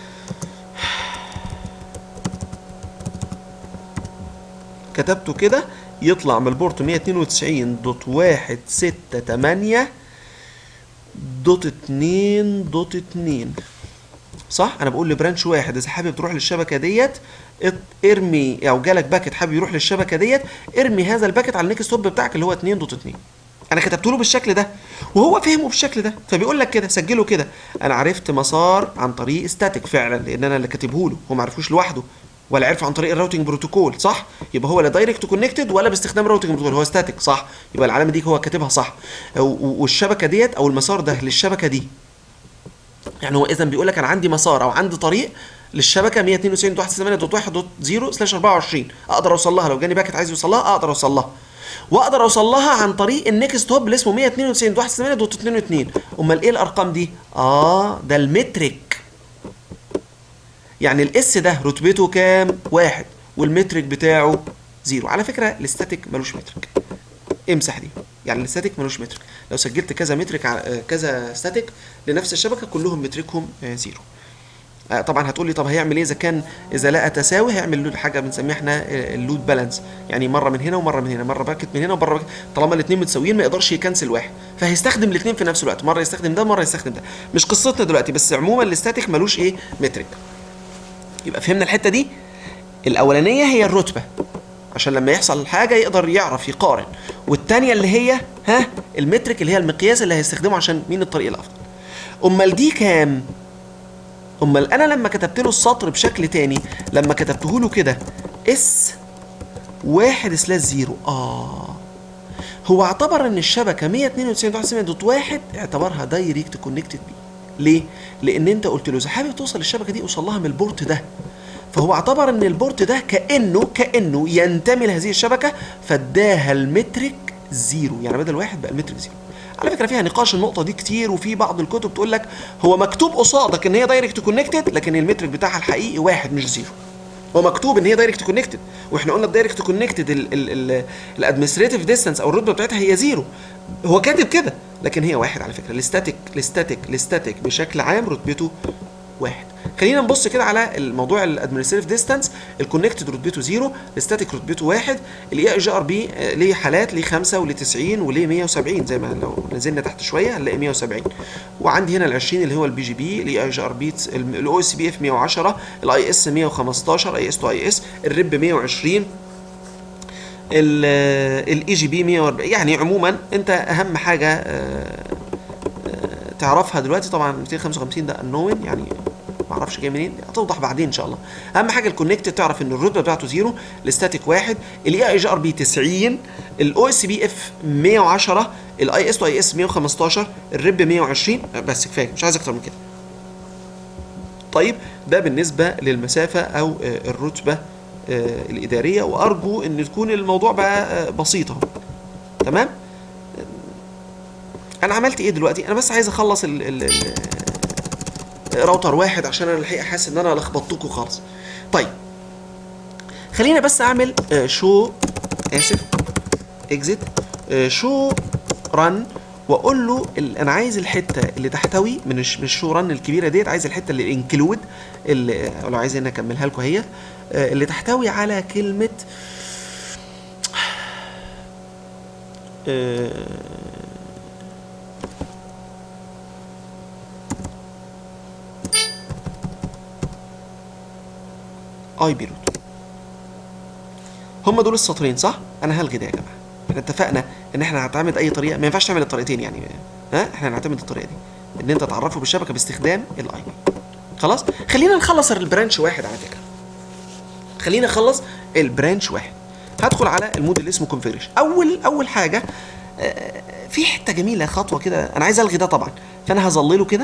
كتبته كده يطلع من البورت مية اتنين وتسعين دوت واحد ستة تمانية دوت اتنين دوت اتنين، صح؟ انا بقول لبرانش واحد اذا حابب تروح للشبكه ديت ارمي، او جالك باكت حابب يروح للشبكه ديت، ارمي هذا الباكت على النيكست هوب بتاعك اللي هو اتنين دوت اتنين. انا كتبت له بالشكل ده وهو فهمه بالشكل ده، فبيقول لك كده سجله كده. انا عرفت مسار عن طريق ستاتيك فعلا، لان انا اللي كاتبه له، هو ما عرفوش لوحده ولا عرفه عن طريق الراوتنج بروتوكول، صح؟ يبقى هو لا دايركت كونكتد ولا باستخدام راوتنج بروتوكول، هو ستاتيك، صح؟ يبقى العلامه دي هو كاتبها صح، والشبكه ديت او المسار ده للشبكه دي. يعني هو اذا بيقول لك انا عندي مسار او عندي طريق للشبكه مية اتنين وتسعين دوت واحد ستة تمانية دوت واحد دوت صفر سلاش اربعة وعشرين، اقدر اوصل لها لو جاني باكت عايز يوصل لها اقدر اوصل لها، واقدر اوصل لها عن طريق النكست هوب اللي اسمه مية اتنين وتسعين دوت واحد ستة تمانية دوت اتنين واتنين. امال ايه الارقام دي؟ اه ده المترك. يعني الاس ده رتبته كام؟ واحد، والمترك بتاعه زيرو. على فكره الاستاتيك ملوش مترك، امسح دي، يعني الاستاتيك ملوش مترك. لو سجلت كذا مترك على كذا ستاتيك لنفس الشبكه كلهم متركهم زيرو. طبعا هتقول لي طب هيعمل ايه اذا كان اذا لقى تساوي؟ هيعمل له حاجه بنسميها احنا اللود بالانس، يعني مره من هنا ومره من هنا، مره باكت من هنا ومره باكت، طالما الاثنين متساويين ما يقدرش يكنسل واحد، فهيستخدم الاثنين في نفس الوقت، مره يستخدم ده مره يستخدم ده. مش قصتنا دلوقتي، بس عموما الاستاتيك ملوش ايه؟ مترك. يبقى فهمنا الحته دي. الاولانيه هي الرتبه عشان لما يحصل حاجه يقدر يعرف يقارن، والثانيه اللي هي ها المترك اللي هي المقياس اللي هيستخدمه عشان مين الطريق الافضل. امال دي كام؟ امال انا لما كتبت له السطر بشكل تاني، لما كتبته له كده اس واحد سلاش زيرو، اه هو اعتبر ان الشبكه مية اتنين وتسعين دوت واحد دوت واحد اعتبرها دايركت كونكتد بي، ليه؟ لان انت قلت له اذا حابب توصل الشبكه دي اوصل لها من البورت ده، فهو اعتبر ان البورت ده كانه كانه ينتمي لهذه الشبكه، فاداها المترك زيرو، يعني بدل واحد بقى المترك زيرو. على فكره فيها نقاش النقطه دي كتير، وفي بعض الكتب تقول لك هو مكتوب قصادك ان هي دايركت كونكتد، لكن المترك بتاعها الحقيقي واحد مش زيرو. هو مكتوب ان هي دايركت كونكتد، واحنا قلنا الدايركت كونكتد الادمنستريتيف ديستانس او الرتبه بتاعتها هي زيرو، هو كاتب كده، لكن هي واحد على فكره. الاستاتيك الاستاتيك الاستاتيك بشكل عام رتبته واحد. خلينا نبص كده على الموضوع الادمنستريتيف ديستانس. الكونكتد رتبته زيرو، الاستاتيك رتبته واحد، الاي اي جي ار بي ليه حالات، ليه خمسة وليه تسعين وليه مية وسبعين، زي ما لو نزلنا تحت شويه هنلاقي مية وسبعين. وعندي هنا ال عشرين اللي هو البي جي بي، الاي اي جي ار بي، الاو اس بي اف مية وعشرة، الاي اس مية وخمستاشر، اي اس تو اي اس، الريب مية وعشرين، الاي جي بي مية واربعين. يعني عموما انت اهم حاجه تعرفها دلوقتي، طبعا مئتين وخمسة وخمسين ده النون يعني ما اعرفش جاي منين، هتوضح بعدين ان شاء الله. اهم حاجه الكونكت تعرف ان الرتبه بتاعته زيرو، الاستاتيك واحد، الاي اي جي ار بي تسعين، الاو اس بي اف مية وعشرة، الاي اس تو اي اس مية وخمستاشر، الريب مية وعشرين. بس كفايه مش عايز اكتر من كده. طيب ده بالنسبه للمسافه او الرتبه الاداريه، وارجو ان تكون الموضوع بقى بسيط اهو. تمام. انا عملت ايه دلوقتي؟ انا بس عايز اخلص ال ال ال راوتر واحد عشان انا الحقيقه حاسس ان انا لخبطتكم خالص. طيب خلينا بس اعمل شو اسف اكزيت شو رن، واقول له انا عايز الحته اللي تحتوي من من الشو رن الكبيره ديت، عايز الحته اللي انكلود، اللي لو عايز ان اكملها لكم هي اللي تحتوي على كلمه اي بي روت. هم دول السطرين صح؟ انا هلغي ده يا جماعه. احنا اتفقنا ان احنا هنعتمد اي طريقه، ما ينفعش تعمل الطريقتين يعني، ها احنا هنعتمد الطريقه دي ان انت تعرفه بالشبكه باستخدام الاي بي. خلاص؟ خلينا نخلص البرانش واحد على فكره. خلينا نخلص البرانش واحد. هدخل على المود اللي اسمه كونفيجريشن. اول اول حاجه في حته جميله خطوه كده، انا عايز الغي ده طبعا، فانا هظلله كده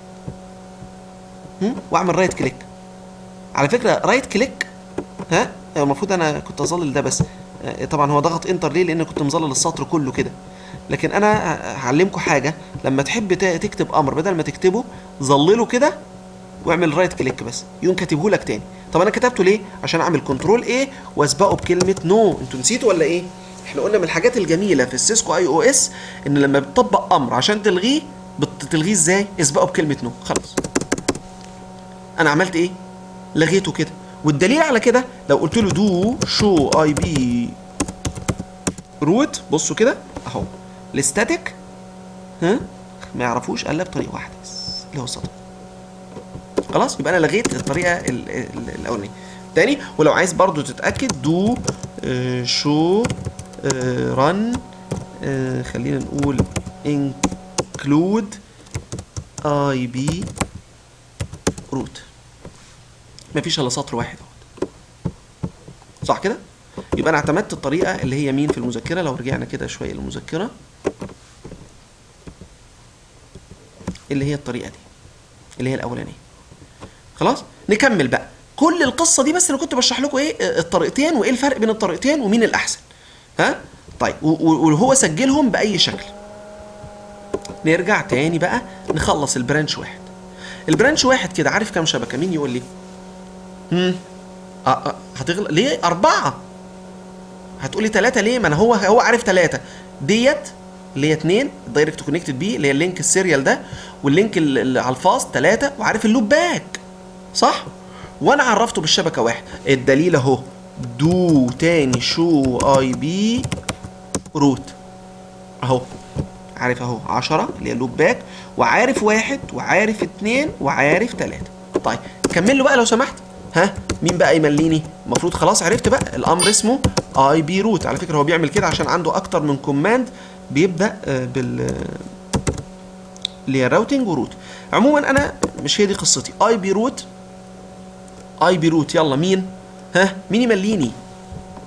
واعمل رايت كليك. على فكره رايت كليك ها المفروض انا كنت اظلل ده، بس طبعا هو ضغط انتر ليه؟ لان كنت مظلل السطر كله كده. لكن انا هعلمكم حاجه، لما تحب تكتب امر بدل ما تكتبه ظلله كده واعمل رايت كليك بس يقوم كاتبه لك تاني. طب انا كتبته ليه؟ عشان اعمل كنترول ايه واسبقه بكلمه نو. انتوا نسيتوا ولا ايه؟ احنا قلنا من الحاجات الجميله في السيسكو اي او اس ان لما بتطبق امر عشان تلغيه بتلغيه ازاي؟ اسبقه بكلمه نو. خلاص انا عملت ايه؟ لغيته كده. والدليل على كده لو قلت له دو شو اي بي روت، بصوا كده اهو الاستاتيك ها ما يعرفوش الا بطريقه واحده بس اللي هو السطر. خلاص يبقى انا لغيت الطريقه الاولانيه. تاني ولو عايز برضو تتاكد دو آه شو آه رن آه خلينا نقول انكلود اي بي روت، مفيش الا سطر واحد اهو. صح كده؟ يبقى انا اعتمدت الطريقه اللي هي مين في المذكره. لو رجعنا كده شويه للمذكره اللي هي الطريقه دي اللي هي الاولانيه. خلاص نكمل بقى كل القصه دي، بس انا كنت بشرح لكم ايه الطريقتين وايه الفرق بين الطريقتين ومين الاحسن. ها طيب وهو سجلهم باي شكل. نرجع تاني بقى نخلص البرانش واحد. البرانش واحد كده عارف كام شبكه؟ مين يقول لي؟ امم أه أه هتغلق ليه؟ أربعة. هتقولي ثلاثة ليه؟ ما أنا هو هو عارف ثلاثة ديت اللي هي اتنين الدايركت كونكتد بي اللي هي اللينك السيريال ده، واللينك اللي على الفاست ثلاثة، وعارف اللوب باك صح؟ وأنا عرفته بالشبكة واحد. الدليل أهو دو تاني شو أي بي روت أهو، عارف أهو عشرة اللي هي اللوب باك، وعارف واحد وعارف اتنين وعارف ثلاثة. طيب كمل له بقى لو سمحت. ها مين بقى يمليني؟ المفروض خلاص عرفت بقى الامر اسمه اي بي روت. على فكره هو بيعمل كده عشان عنده اكتر من كوماند بيبدا بال اللي هي راوتنج وروت. عموما انا مش هي دي قصتي. اي بي روت اي بي روت يلا مين؟ ها مين يمليني؟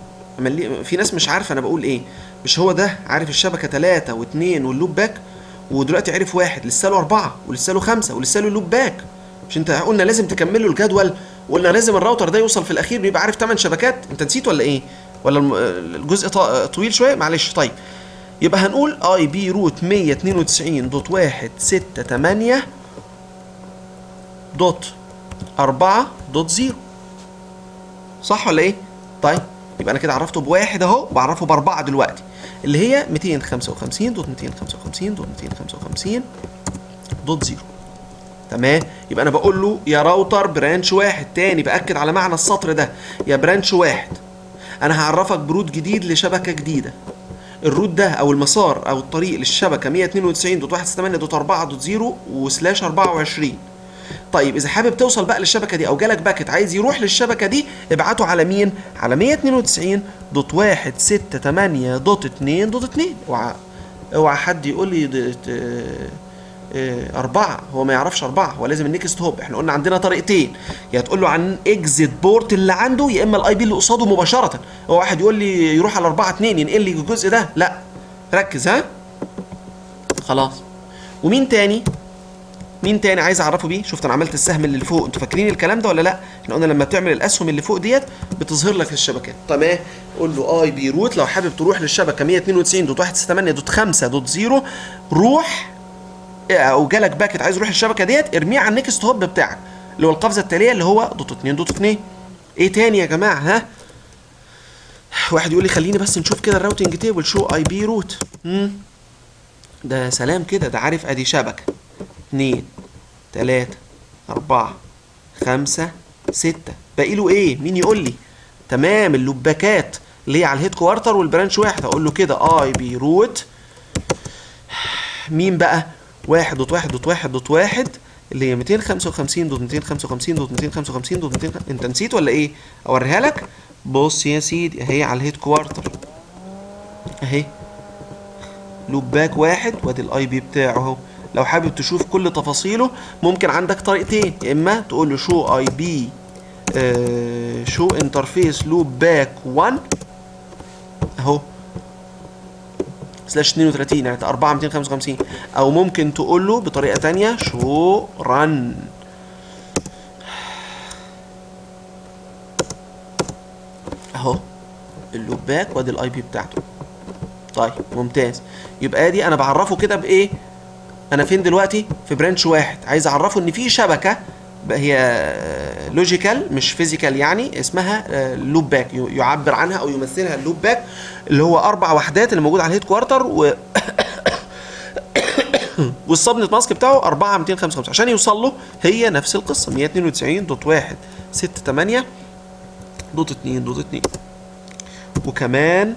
ملي... في ناس مش عارفه انا بقول ايه. مش هو ده عارف الشبكه ثلاثة واثنين واللوب باك، ودلوقتي عرف واحد، لسه له اربعه ولسه له خمسه ولسه له لوب باك. مش انت قلنا لازم تكملوا الجدول، وقلنا لازم الراوتر ده يوصل في الاخير بيبقى عارف ثمان شبكات؟ انت نسيت ولا ايه؟ ولا الجزء طويل شويه؟ معلش. طيب يبقى هنقول اي بي روت مية اتنين وتسعين دوت واحد ستة تمانية دوت أربعة دوت صفر، صح ولا ايه؟ طيب يبقى انا كده عرفته بواحد اهو، بعرفه باربعه دلوقتي، اللي هي ميتين خمسة وخمسين دوت ميتين خمسة وخمسين دوت ميتين خمسة وخمسين دوت صفر. تمام. يبقى انا بقول له يا راوتر برانش واحد، تاني باكد على معنى السطر ده، يا برانش واحد انا هعرفك بروت جديد لشبكه جديده. الروت ده او المسار او الطريق للشبكه مية اتنين وتسعين دوت واحد ستة تمانية دوت أربعة دوت صفر وسلاش أربعة وعشرين. طيب اذا حابب توصل بقى للشبكه دي او جالك باكت عايز يروح للشبكه دي، ابعته على مين؟ على مية اتنين وتسعين دوت واحد ستة تمانية دوت اتنين دوت اتنين. اوعى اوعى حد يقول لي اه أربعة، هو ما يعرفش أربعة، هو لازم النكست هوب. احنا قلنا عندنا طريقتين، يا تقول له عن اكزيت بورت اللي عنده، يا اما الاي بي اللي قصاده مباشره. هو واحد يقول لي يروح على أربعة اتنين ينقل لي الجزء ده، لا ركز. ها خلاص. ومين تاني؟ مين تاني عايز اعرفه بيه؟ شفت انا عملت السهم اللي فوق، انتوا فاكرين الكلام ده ولا لا؟ احنا قلنا لما بتعمل الاسهم اللي فوق ديت بتظهر لك الشبكات. تمام. قول له اي بي روت لو حابب تروح للشبكه مية اتنين وتسعين دوت واحد ستة تمانية دوت خمسة دوت صفر، روح، او جالك باكت عايز يروح الشبكه ديت، ارميه على النكست هوب بتاعك اللي هو القفزه التاليه اللي هو دوت اتنين دوت اتنين. ايه تاني يا جماعه؟ ها واحد يقول لي خليني بس نشوف كده الراوتنج تيبل، شو اي بي روت. امم ده سلام كده، ده عارف ادي شبكه اتنين تلاتة أربعة خمسة ستة، باقي له إيه؟ مين يقول لي؟ تمام، اللوباكات اللي هي على الهيد كوارتر والبرانش واحد. هقول له كده أي بي روت مين بقى؟ واحد دوت واحد دوت واحد دوت واحد اللي هي ميتين خمسة وخمسين دوت ميتين خمسة وخمسين دوت ميتين خمسة وخمسين دوت ميتين. أنت نسيت ولا إيه؟ أوريها لك؟ بص يا سيدي أهي على الهيد كوارتر أهي لوباك واحد، وادي الأي بي بتاعه أهو. لو حابب تشوف كل تفاصيله ممكن عندك طريقتين، يا اما تقول له شو اي بي شو انترفيس لوب باك واحد اهو سلاش اتنين وتلاتين يعني أربعة ميتين خمسة وخمسين، او ممكن تقول له بطريقه ثانيه شو رن اهو اللوب باك وادي الاي بي بتاعته. طيب ممتاز. يبقى دي انا بعرفه كده بايه؟ انا فين دلوقتي؟ في برانش واحد، عايز اعرفه ان في شبكه هي لوجيكال مش فيزيكال يعني، اسمها لوب باك، يعبر عنها او يمثلها اللوب باك اللي هو اربع وحدات اللي موجود على الهيد كوارتر و والسبنت ماسك بتاعه أربعة ميتين خمسة وخمسين. عشان يوصل له هي نفس القصه مية اتنين وتسعين دوت واحد ستة تمانية دوت اتنين دوت اتنين. وكمان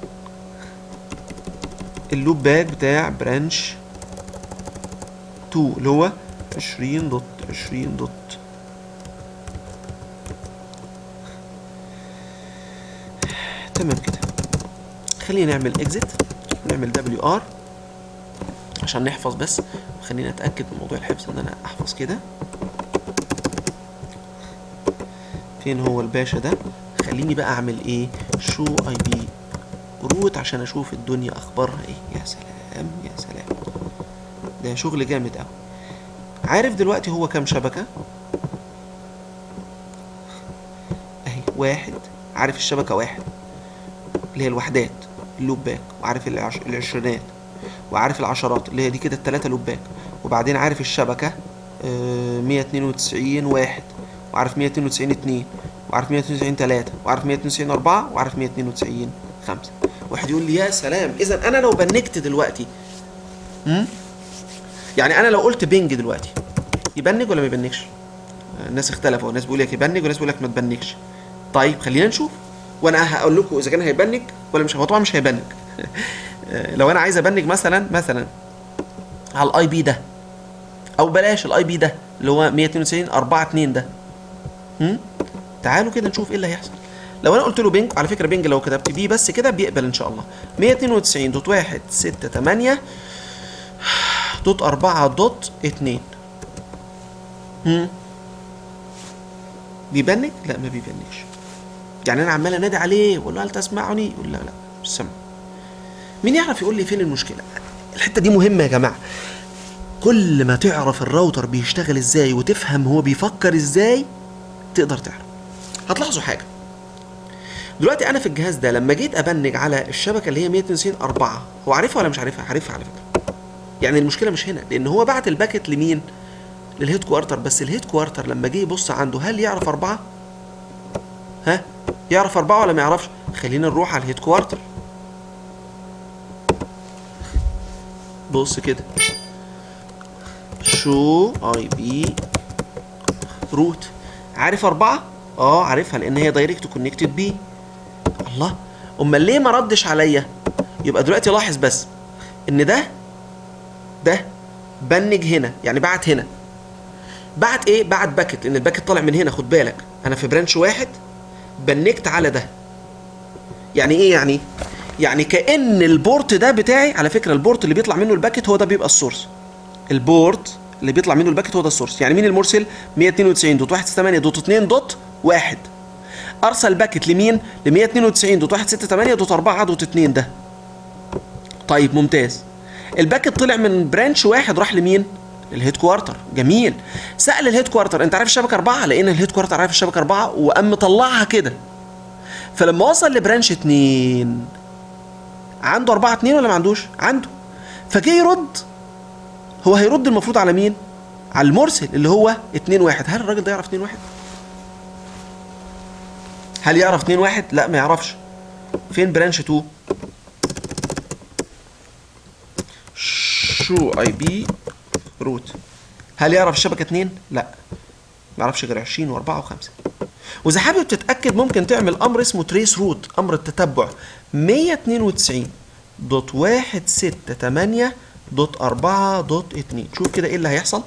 اللوب باك بتاع برانش اتنين اللي هو عشرين دوت عشرين دوت تمام كده. خلينا نعمل اكزيت، نعمل دبليو ار عشان نحفظ بس، خلينا اتاكد من موضوع الحفظ ان انا احفظ كده. فين هو الباشا ده؟ خليني بقى اعمل ايه؟ شو اي بي روت عشان اشوف الدنيا اخبارها ايه. يا سلام يا سلام، ده شغل جامد قوي. عارف دلوقتي هو كام شبكه؟ اهي واحد، عارف الشبكه واحد اللي هي الوحدات اللوب باك، وعارف العش... العشرينات، وعارف العشرات اللي هي دي كده التلاتة لوب باك، وبعدين عارف الشبكه آه مية اتنين وتسعين واحد، وعارف مية اتنين وتسعين اتنين، وعارف مية اتنين وتسعين تلاتة، وعارف مية اتنين وتسعين أربعة، وعارف مية اتنين وتسعين خمسة. واحد يقول لي يا سلام، اذا انا لو بنكت دلوقتي امم يعني انا لو قلت بينج دلوقتي يبنج ولا ما يبنجش؟ الناس اختلفوا، الناس بيقول لك يبنج وناس بيقول لك ما تبنجش. طيب خلينا نشوف، وانا هقول لكم اذا كان هيبنج ولا مش. هو طبعا مش هيبنج. لو انا عايز ابنج مثلا مثلا على الاي بي ده، او بلاش الاي بي ده اللي هو مية اتنين وتسعين أربعة اتنين ده، امم تعالوا كده نشوف ايه اللي هيحصل. لو انا قلت له بينج، على فكره بينج لو كتبت بيه بس كده بيقبل ان شاء الله. مية اتنين وتسعين دوت واحد ستة تمانية دوت أربعة دوت اتنين. امم بيبنج؟ لا ما بيبنجش. يعني انا عمال انادي عليه واقول له هل تسمعني؟ يقول لا لا مش سامع. مين يعرف يقول لي فين المشكله؟ الحته دي مهمه يا جماعه. كل ما تعرف الراوتر بيشتغل ازاي وتفهم هو بيفكر ازاي تقدر تعرف. هتلاحظوا حاجه دلوقتي، انا في الجهاز ده لما جيت ابنج على الشبكه اللي هي مية واتنين وتسعين أربعة، هو عارفها ولا مش عارفها؟ عارفها على فكره. يعني المشكله مش هنا، لان هو بعت الباكت لمين؟ للهيد كوارتر. بس الهيد كوارتر لما جه يبص عنده هل يعرف أربعة؟ ها؟ يعرف أربعة ولا ما يعرفش؟ خلينا نروح على الهيد كوارتر. بص كده، شو اي بي روت، عارف أربعة؟ اه عارفها لان هي دايركت كونكتد بي. الله، امال ليه ما ردش عليا؟ يبقى دلوقتي لاحظ بس ان ده ده بنج هنا، يعني بعت هنا. بعت ايه؟ بعت باكت، لان الباكت طالع من هنا. خد بالك انا في برانش واحد بنكت على ده. يعني ايه يعني؟ يعني كأن البورت ده بتاعي، على فكرة البورت اللي بيطلع منه الباكت هو ده بيبقى السورس. البورت اللي بيطلع منه الباكت هو ده السورس. يعني مين المرسل؟ مية واتنين وتسعين دوت واحد ستة تمانية دوت اتنين دوت واحد. ارسل باكت لمين؟ ل مية واتنين وتسعين دوت واحد ستة تمانية دوت أربعة دوت اتنين ده. طيب ممتاز. الباكت طلع من برانش واحد راح لمين؟ الهيد كوارتر. جميل. سأل الهيد كوارتر انت عارف الشبكه أربعة؟ لان الهيد كوارتر عارف الشبكه أربعة وقام مطلعها كده. فلما وصل لبرانش اتنين عنده أربعة اتنين ولا ما عندوش؟ عنده. فجه يرد، هو هيرد المفروض على مين؟ على المرسل اللي هو اتنين واحد. هل الراجل ده يعرف اتنين واحد؟ هل يعرف اتنين واحد؟ لا ما يعرفش. فين برانش اتنين؟ شو اي بي روت. هل يعرف الشبكه اتنين؟ لا ما يعرفش غير عشرين وأربعة وخمسة. واذا حابب تتاكد ممكن تعمل امر اسمه تريس روت، امر التتبع. مية واتنين وتسعين دوت واحد ستة تمانية دوت أربعة دوت اتنين. شوف كده ايه اللي هيحصل.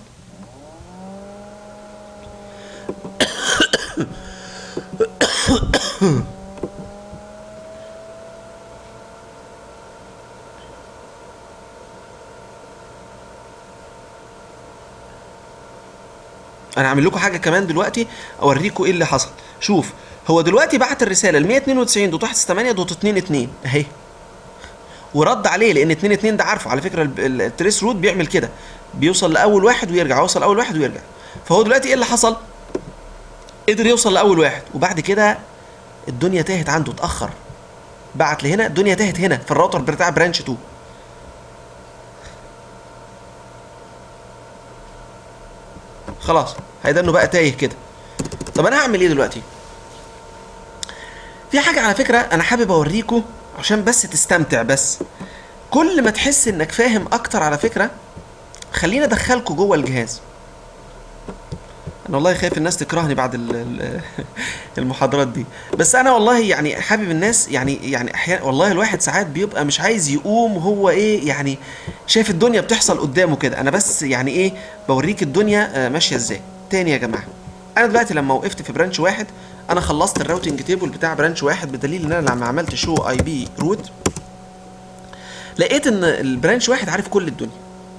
انا هعمل لكم حاجه كمان دلوقتي اوريكم ايه اللي حصل. شوف، هو دلوقتي بعت الرساله ل مية واتنين وتسعين دوت واحد ستة تمانية دوت اتنين اتنين اهي، ورد عليه لان اتنين اتنين ده عارفه. على فكره التريس روت بيعمل كده، بيوصل لاول واحد ويرجع، يوصل لاول واحد ويرجع. فهو دلوقتي ايه اللي حصل؟ قدر يوصل لاول واحد، وبعد كده الدنيا تاهت عنده، اتاخر. بعت لهنا، الدنيا تاهت هنا في الراوتر بتاع برانش اتنين. خلاص هيدنه بقى تايه كده. طب انا هعمل ايه دلوقتي؟ في حاجه على فكره انا حابب اوريكم عشان بس تستمتع. بس كل ما تحس انك فاهم اكتر على فكره خليني ادخلكم جوه الجهاز. انا والله خايف الناس تكرهني بعد المحاضرات دي، بس انا والله يعني حابب الناس يعني يعني احيانا والله الواحد ساعات بيبقى مش عايز يقوم وهو ايه يعني شايف الدنيا بتحصل قدامه كده. انا بس يعني ايه بوريك الدنيا ماشيه ازاي. تاني يا جماعه، انا دلوقتي لما وقفت في برانش واحد انا خلصت الراوتنج تيبل بتاع برانش واحد، بدليل ان انا لما عملت شو اي بي روت لقيت ان البرانش واحد عارف كل الدنيا.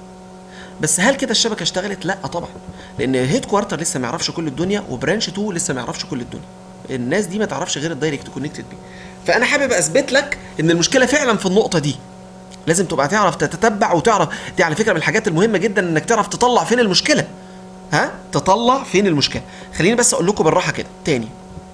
بس هل كده الشبكه اشتغلت؟ لا طبعا، لان هيد كوارتر لسه ما يعرفش كل الدنيا، وبرانش اتنين لسه ما يعرفش كل الدنيا. الناس دي ما تعرفش غير الدايركت كونكتد بي. فانا حابب اثبت لك ان المشكله فعلا في النقطه دي. لازم تبقى تعرف تتتبع وتعرف. دي على فكره من الحاجات المهمه جدا انك تعرف تطلع فين المشكله. ها تطلع فين المشكله. خليني بس اقول لكم بالراحه كده تاني.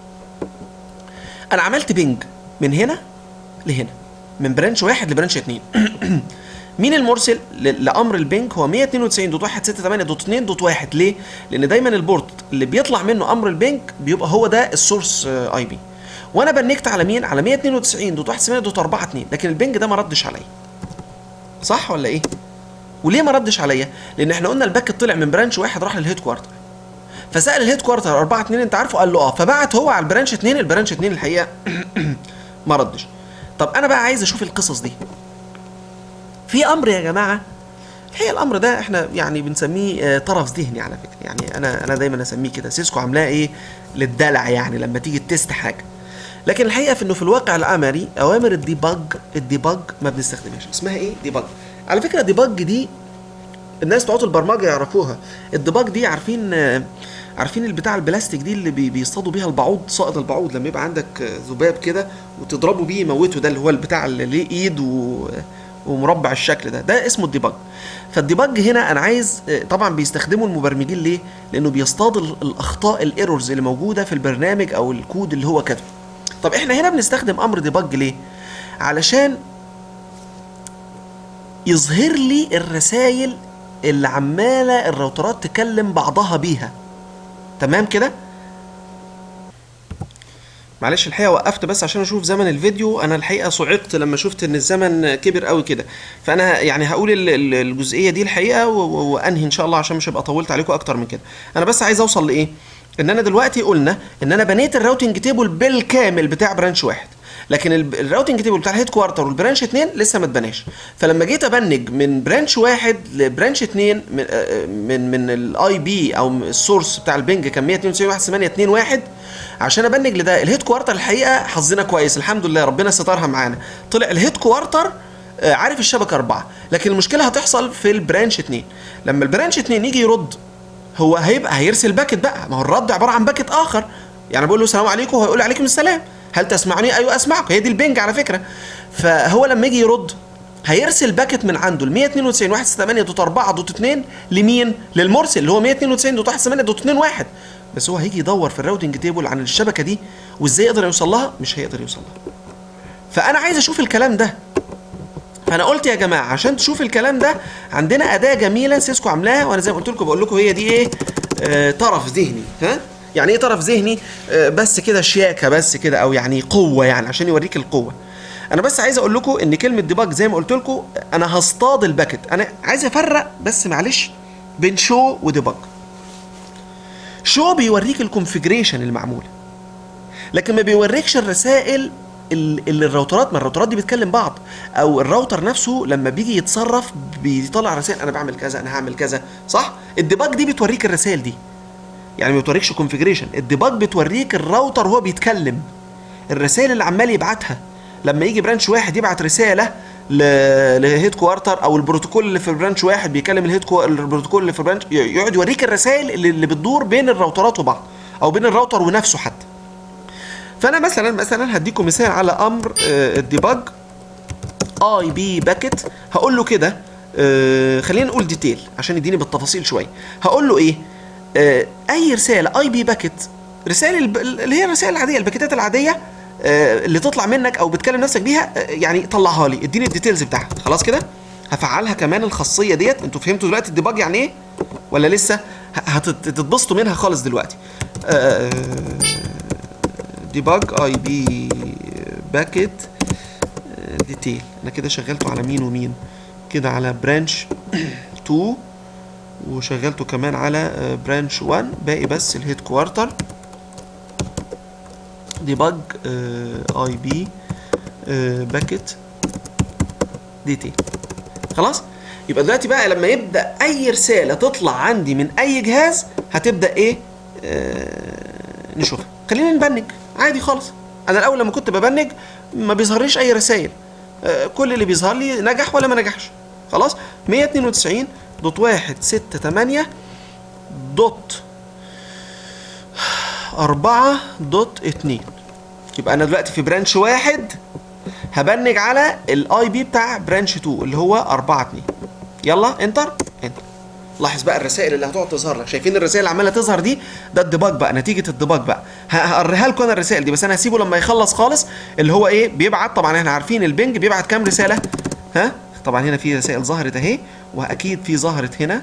انا عملت بينج من هنا لهنا، من برانش واحد لبرانش اتنين. مين المرسل لامر البينج؟ هو مية واتنين وتسعين دوت واحد ستة تمانية دوت اتنين دوت واحد. ليه؟ لان دايما البورت اللي بيطلع منه امر البينج بيبقى هو ده السورس اي بي. وانا بنكت على مين؟ على مية واتنين وتسعين دوت واحد ستة تمانية دوت أربعة اتنين، لكن البينج ده ما ردش عليا. صح ولا ايه؟ وليه ما ردش عليا؟ لان احنا قلنا الباكت طلع من برانش واحد راح للهيد كوارتر. فسال الهيد كوارتر أربعة اتنين انت عارفه؟ قال له اه. فبعت هو على البرانش اتنين، البرانش اتنين الحقيقه ما ردش. طب انا بقى عايز اشوف القصص دي. في امر يا جماعه، الحقيقه الامر ده احنا يعني بنسميه طرف ذهني على فكره. يعني انا انا دايما اسميه كده. سيسكو عاملاه ايه؟ للدلع، يعني لما تيجي تست حاجه. لكن الحقيقه في انه في الواقع العملي اوامر الديباج الديباج ما بنستخدمهاش. اسمها ايه؟ ديباج. على فكره الديباج دي الناس بتوع البرمجه يعرفوها. الديباج دي عارفين عارفين البتاع البلاستيك دي اللي بيصطادوا بيها البعوض، صائد البعوض، لما يبقى عندك ذباب كده وتضربه بيه يموته، ده اللي هو البتاع اللي ليه ايد و... ومربع الشكل ده، ده اسمه الديباج. فالديباج هنا انا عايز، طبعا بيستخدموا المبرمجين ليه؟ لانه بيصطاد الاخطاء الايرورز اللي موجوده في البرنامج او الكود اللي هو كاتبه. طب احنا هنا بنستخدم امر ديباج ليه؟ علشان يظهر لي الرسائل اللي عماله الراوترات تكلم بعضها بيها. تمام كده؟ معلش الحقيقه وقفت بس عشان اشوف زمن الفيديو، انا الحقيقه صعقت لما شفت ان الزمن كبر قوي كده، فانا يعني هقول الجزئيه دي الحقيقه وانهي ان شاء الله عشان مش هبقى طولت عليكم اكتر من كده. انا بس عايز اوصل لايه؟ ان انا دلوقتي قلنا ان انا بنيت الراوتنج تيبل بالكامل بتاع برانش واحد، لكن الراوتنج تيبل بتاع الهيد كوارتر والبرانش اتنين لسه ما اتبناش. فلما جيت ابنج من برانش واحد لبرانش اتنين من من من الاي بي او السورس بتاع البنج كان مية اتنين وتسعين واحد ثمانية اتنين واحد، عشان ابنج لده الهيد كوارتر الحقيقه حظنا كويس الحمد لله، ربنا سترها معانا، طلع الهيد كوارتر عارف الشبكه أربعة، لكن المشكله هتحصل في البرانش اتنين. لما البرانش اتنين يجي يرد هو هيبقى هيرسل باكت بقى، ما هو الرد عباره عن باكت اخر، يعني بقول له السلام عليكم وهو يقول لي عليكم السلام، هل تسمعني؟ ايوه اسمعك، هي دي البنج على فكره. فهو لما يجي يرد هيرسل باكت من عنده ال مية اتنين وتسعين واحد ثمانية دوت أربعة دوت اتنين لمين؟ للمرسل اللي هو مية اتنين وتسعين دوت واحد ثمانية دوت اتنين واحد، بس هو هيجي يدور في الراوتنج تيبل عن الشبكه دي وازاي يقدر يوصل لها، مش هيقدر يوصل لها. فانا عايز اشوف الكلام ده، فانا قلت يا جماعه عشان تشوف الكلام ده عندنا اداه جميله سيسكو عاملاها، وانا زي ما قلت لكم بقول لكم هي دي ايه؟ آه طرف ذهني. ها يعني ايه طرف ذهني؟ آه بس كده شياكه بس كده، او يعني قوه، يعني عشان يوريك القوه. انا بس عايز اقول لكم ان كلمه ديباج زي ما قلت لكم انا هصطاد الباكت، انا عايز افرق بس معلش بين شو وديباج. شو بيوريك الكونفيجريشن المعموله، لكن ما بيوريكش الرسائل اللي الراوترات، ما الراوترات دي بتكلم بعض، او الراوتر نفسه لما بيجي يتصرف بيطلع رسائل انا بعمل كذا انا هعمل كذا، صح؟ الديباج دي بتوريك الرسائل دي، يعني ما بتوريكش كونفيجريشن. الديباج بتوريك الراوتر وهو بيتكلم، الرسائل اللي عمال يبعتها. لما يجي برانش واحد يبعت رساله لهيد كوارتر، او البروتوكول اللي في برانش واحد بيكلم الهيد كو... البروتوكول اللي في برانش، يقعد يوريك الرسائل اللي, اللي بتدور بين الراوترات وبعض، او بين الراوتر ونفسه حتى. فانا مثلا مثلا هديكم مثال على امر الديباج اي بي باكت. هقول له كده، خلينا نقول ديتيل عشان يديني بالتفاصيل شويه. هقول له ايه؟ اي رساله اي بي باكت، رسائل اللي هي الرسائل العاديه، الباكيتات العاديه اللي تطلع منك او بتكلم نفسك بيها، يعني طلعها لي، اديني الديتيلز بتاعها. خلاص كده هفعلها كمان الخاصيه ديت. انتوا فهمتوا دلوقتي الديباج يعني ايه ولا لسه؟ هتتبسطوا منها خالص دلوقتي. ديباج اي بي باكيت ديتيل. انا كده شغلته على مين ومين؟ كده على برانش اتنين، وشغلته كمان على برانش واحد، باقي بس الهيد كوارتر. ديباج اي بي باكيت ديتيل. خلاص؟ يبقى دلوقتي بقى لما يبدا اي رساله تطلع عندي من اي جهاز هتبدا ايه؟ آه نشوفها. خلينا نبنج عادي خالص. انا الاول لما كنت ببنج ما بيظهرليش اي رسائل، آه كل اللي بيظهر لي نجح ولا ما نجحش. خلاص؟ مية اتنين وتسعين دوت واحد ستة تمانية دوت أربعة دوت اتنين. يبقى انا دلوقتي في برانش واحد هبنج على الاي بي بتاع برانش اتنين اللي هو أربعة اتنين. يلا انتر انتر. لاحظ بقى الرسائل اللي هتقعد تظهر لك. شايفين الرسائل اللي عماله تظهر دي؟ ده الديباج بقى، نتيجه الديباج بقى. هوريها لكم انا الرسائل دي، بس انا هسيبه لما يخلص خالص. اللي هو ايه؟ بيبعت. طبعا احنا عارفين البنج بيبعت كام رساله؟ ها؟ طبعا هنا في رسائل ظهرت اهي، واكيد في ظهرت هنا.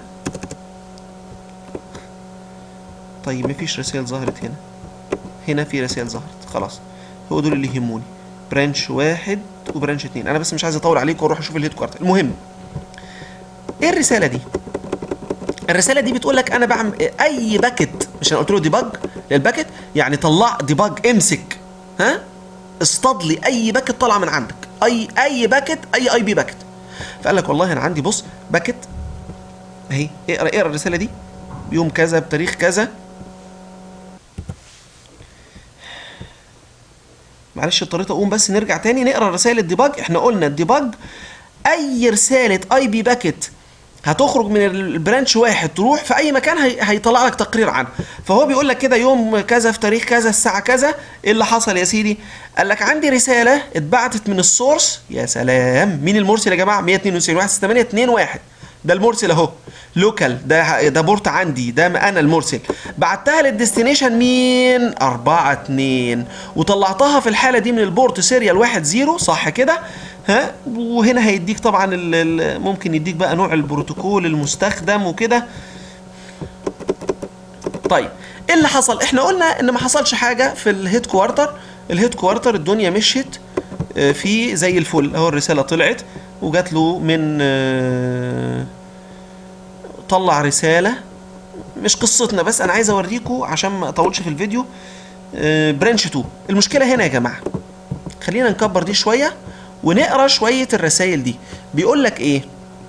طيب مفيش رسائل ظهرت هنا. هنا في رسائل ظهرت. خلاص، هو دول اللي يهموني، برانش واحد وبرانش اتنين. انا بس مش عايز اطول عليكم واروح اشوف الهيد كوارتر. المهم، ايه الرساله دي؟ الرساله دي بتقول لك انا بعمل اي باكت، مش انا قلت له ديباج للباكت، يعني طلع ديباج، امسك ها اصطاد لي اي باكت طالعه من عندك، اي اي باكت، اي اي بي باكت. فقال لك والله انا عندي بص باكت اهي، اقرا اقرا الرساله دي، يوم كذا بتاريخ كذا. معلش اضطريت اقوم بس نرجع تاني نقرا رسائل الديباج. احنا قلنا الديباج اي رساله اي بي باكت هتخرج من البرانش واحد تروح في اي مكان هي... هيطلع لك تقرير عنه. فهو بيقول لك كده يوم كذا في تاريخ كذا الساعه كذا ايه اللي حصل يا سيدي. قال لك عندي رساله اتبعتت من السورس. يا سلام، مين المرسل يا جماعه؟ مية اتنين وتسعين واحد ستة تمانية اتنين واحد، ده المرسل اهو، لوكال، ده ده بورت عندي، ده انا المرسل. بعتها للديستنيشن مين؟ أربعة اتنين، وطلعتها في الحاله دي من البورت سيريال واحد صفر، صح كده؟ ها، وهنا هيديك طبعا ممكن يديك بقى نوع البروتوكول المستخدم وكده. طيب ايه اللي حصل؟ احنا قلنا ان ما حصلش حاجه في الهيد كوارتر. الهيد كوارتر الدنيا مشيت في زي الفل اهو. الرساله طلعت وجات له من طلع رساله. مش قصتنا، بس انا عايز اوريكم عشان ما اطولش في الفيديو. برانش اتنين. المشكله هنا يا جماعه، خلينا نكبر دي شويه ونقرا شويه الرسائل دي. بيقول لك ايه؟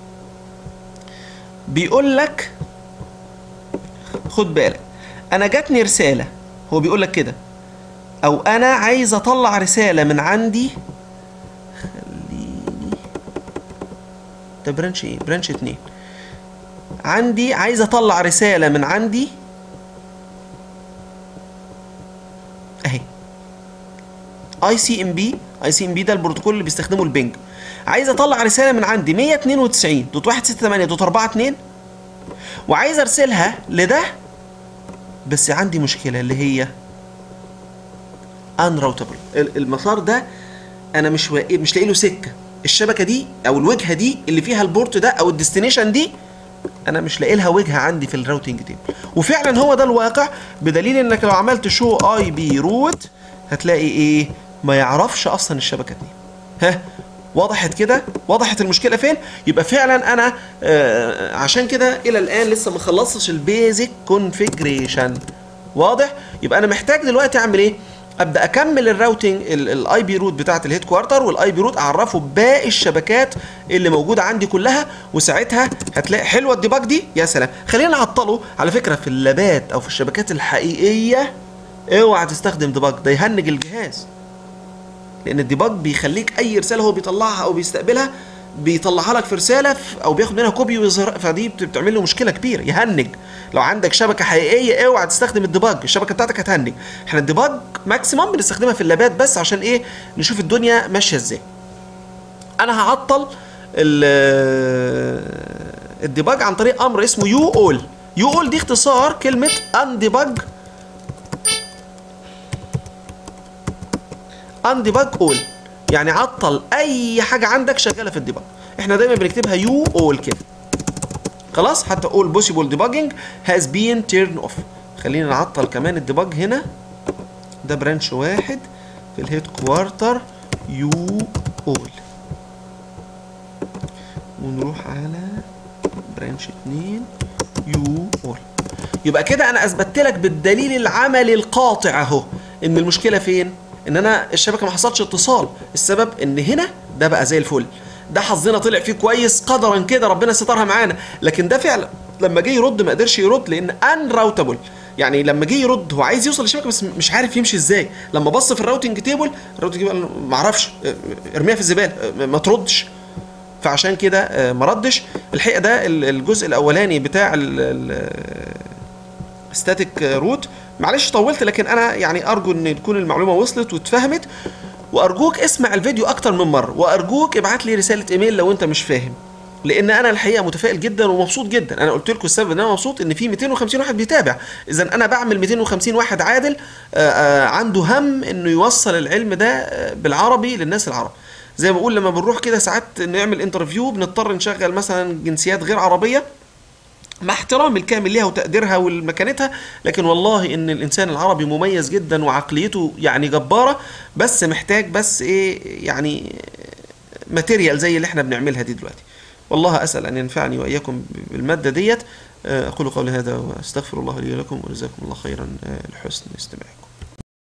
بيقول لك خد بالك، انا جاتني رساله، هو بيقول لك كده، او انا عايز اطلع رساله من عندي. خليني ده برانش ايه؟ برانش اتنين. عندي عايز اطلع رساله من عندي اهي، اي سي ام بي. اي سي ام بي ده البروتوكول اللي بيستخدمه البنج. عايز اطلع رساله من عندي مية اتنين وتسعين دوت واحد ستة تمانية دوت أربعة اتنين، وعايز ارسلها لده، بس عندي مشكله اللي هي ان راوتابل. المسار ده انا مش و... مش لاقي له سكه. الشبكه دي او الوجهه دي اللي فيها البورت ده او الديستنيشن دي، انا مش لاقي لها وجهه عندي في الراوتنج تيبل. وفعلا هو ده الواقع، بدليل انك لو عملت شو اي بي روت هتلاقي ايه؟ ما يعرفش اصلا الشبكه دي. ها، وضحت كده؟ وضحت المشكله فين؟ يبقى فعلا انا آه عشان كده الى الان لسه ما خلصتش البيزك كونفيجريشن. واضح؟ يبقى انا محتاج دلوقتي اعمل ايه؟ ابدا اكمل الراوتنج الاي بي روت بتاعه الهيد كوارتر، والاي بي روت اعرفه باقي الشبكات اللي موجوده عندي كلها، وساعتها هتلاقي حلوه الديباج دي. يا سلام. خلينا نعطله على فكره في اللابات او في الشبكات الحقيقيه، اوعى تستخدم ديباج، ده يهنج الجهاز. لان الديباج بيخليك اي رساله هو بيطلعها او بيستقبلها بيطلعها لك في رساله او بياخد منها كوبي ويظهر، فدي بتعمل له مشكله كبيره، يهنج. لو عندك شبكه حقيقيه اوعى تستخدم الديباج، الشبكه بتاعتك هتهنج. احنا الديباج ماكسيمم بنستخدمها في اللابات بس عشان ايه؟ نشوف الدنيا ماشيه ازاي. انا هعطل الديباج عن طريق امر اسمه يو اول. يو اول دي اختصار كلمه انديباج انديباج اول، يعني عطل اي حاجه عندك شغاله في الديباج. احنا دايما بنكتبها يو اول كده خلاص، حتى all possible debugging has been turned off. خلينا نعطل كمان الديباج هنا. ده برانش واحد في الهيد كوارتر يو اول، ونروح على برانش اتنين يو اول. يبقى كده انا اثبتت لك بالدليل العملي القاطع اهو ان المشكله فين؟ ان انا الشبكه ما حصلش اتصال. السبب ان هنا ده بقى زي الفل، ده حظنا طلع فيه كويس قدرا كده، ربنا سترها معانا. لكن ده فعلا لما جه يرد ما قدرش يرد لان ان راوتابل، يعني لما جه يرد هو عايز يوصل للشبكه بس مش عارف يمشي ازاي. لما بص في الراوتنج تيبل، الراوتنج تيبل ما اعرفش، ارميها في الزباله ما تردش، فعشان كده ما ردش. الحقيقه ده الجزء الاولاني بتاع الستاتيك روت. معلش طولت، لكن انا يعني ارجو ان تكون المعلومه وصلت واتفهمت، وارجوك اسمع الفيديو اكتر من مره، وارجوك ابعت لي رساله ايميل لو انت مش فاهم، لان انا الحقيقه متفائل جدا ومبسوط جدا. انا قلت لكم السبب ان انا مبسوط ان في مئتين وخمسين واحد بيتابع. اذا انا بعمل مئتين وخمسين واحد عادل آآ آآ عنده هم انه يوصل العلم ده بالعربي للناس العرب. زي ما بقول لما بنروح كده ساعات نعمل انترفيو بنضطر نشغل مثلا جنسيات غير عربيه، مع احترامي الكامل ليها وتقديرها ومكانتها، لكن والله ان الانسان العربي مميز جدا وعقليته يعني جباره، بس محتاج بس ايه يعني ماتيريال زي اللي احنا بنعملها دي دلوقتي. والله اسال ان ينفعني واياكم بالماده ديت. اقول قولي هذا واستغفر الله لي ولكم، وجزاكم الله خيرا لحسن استماعكم.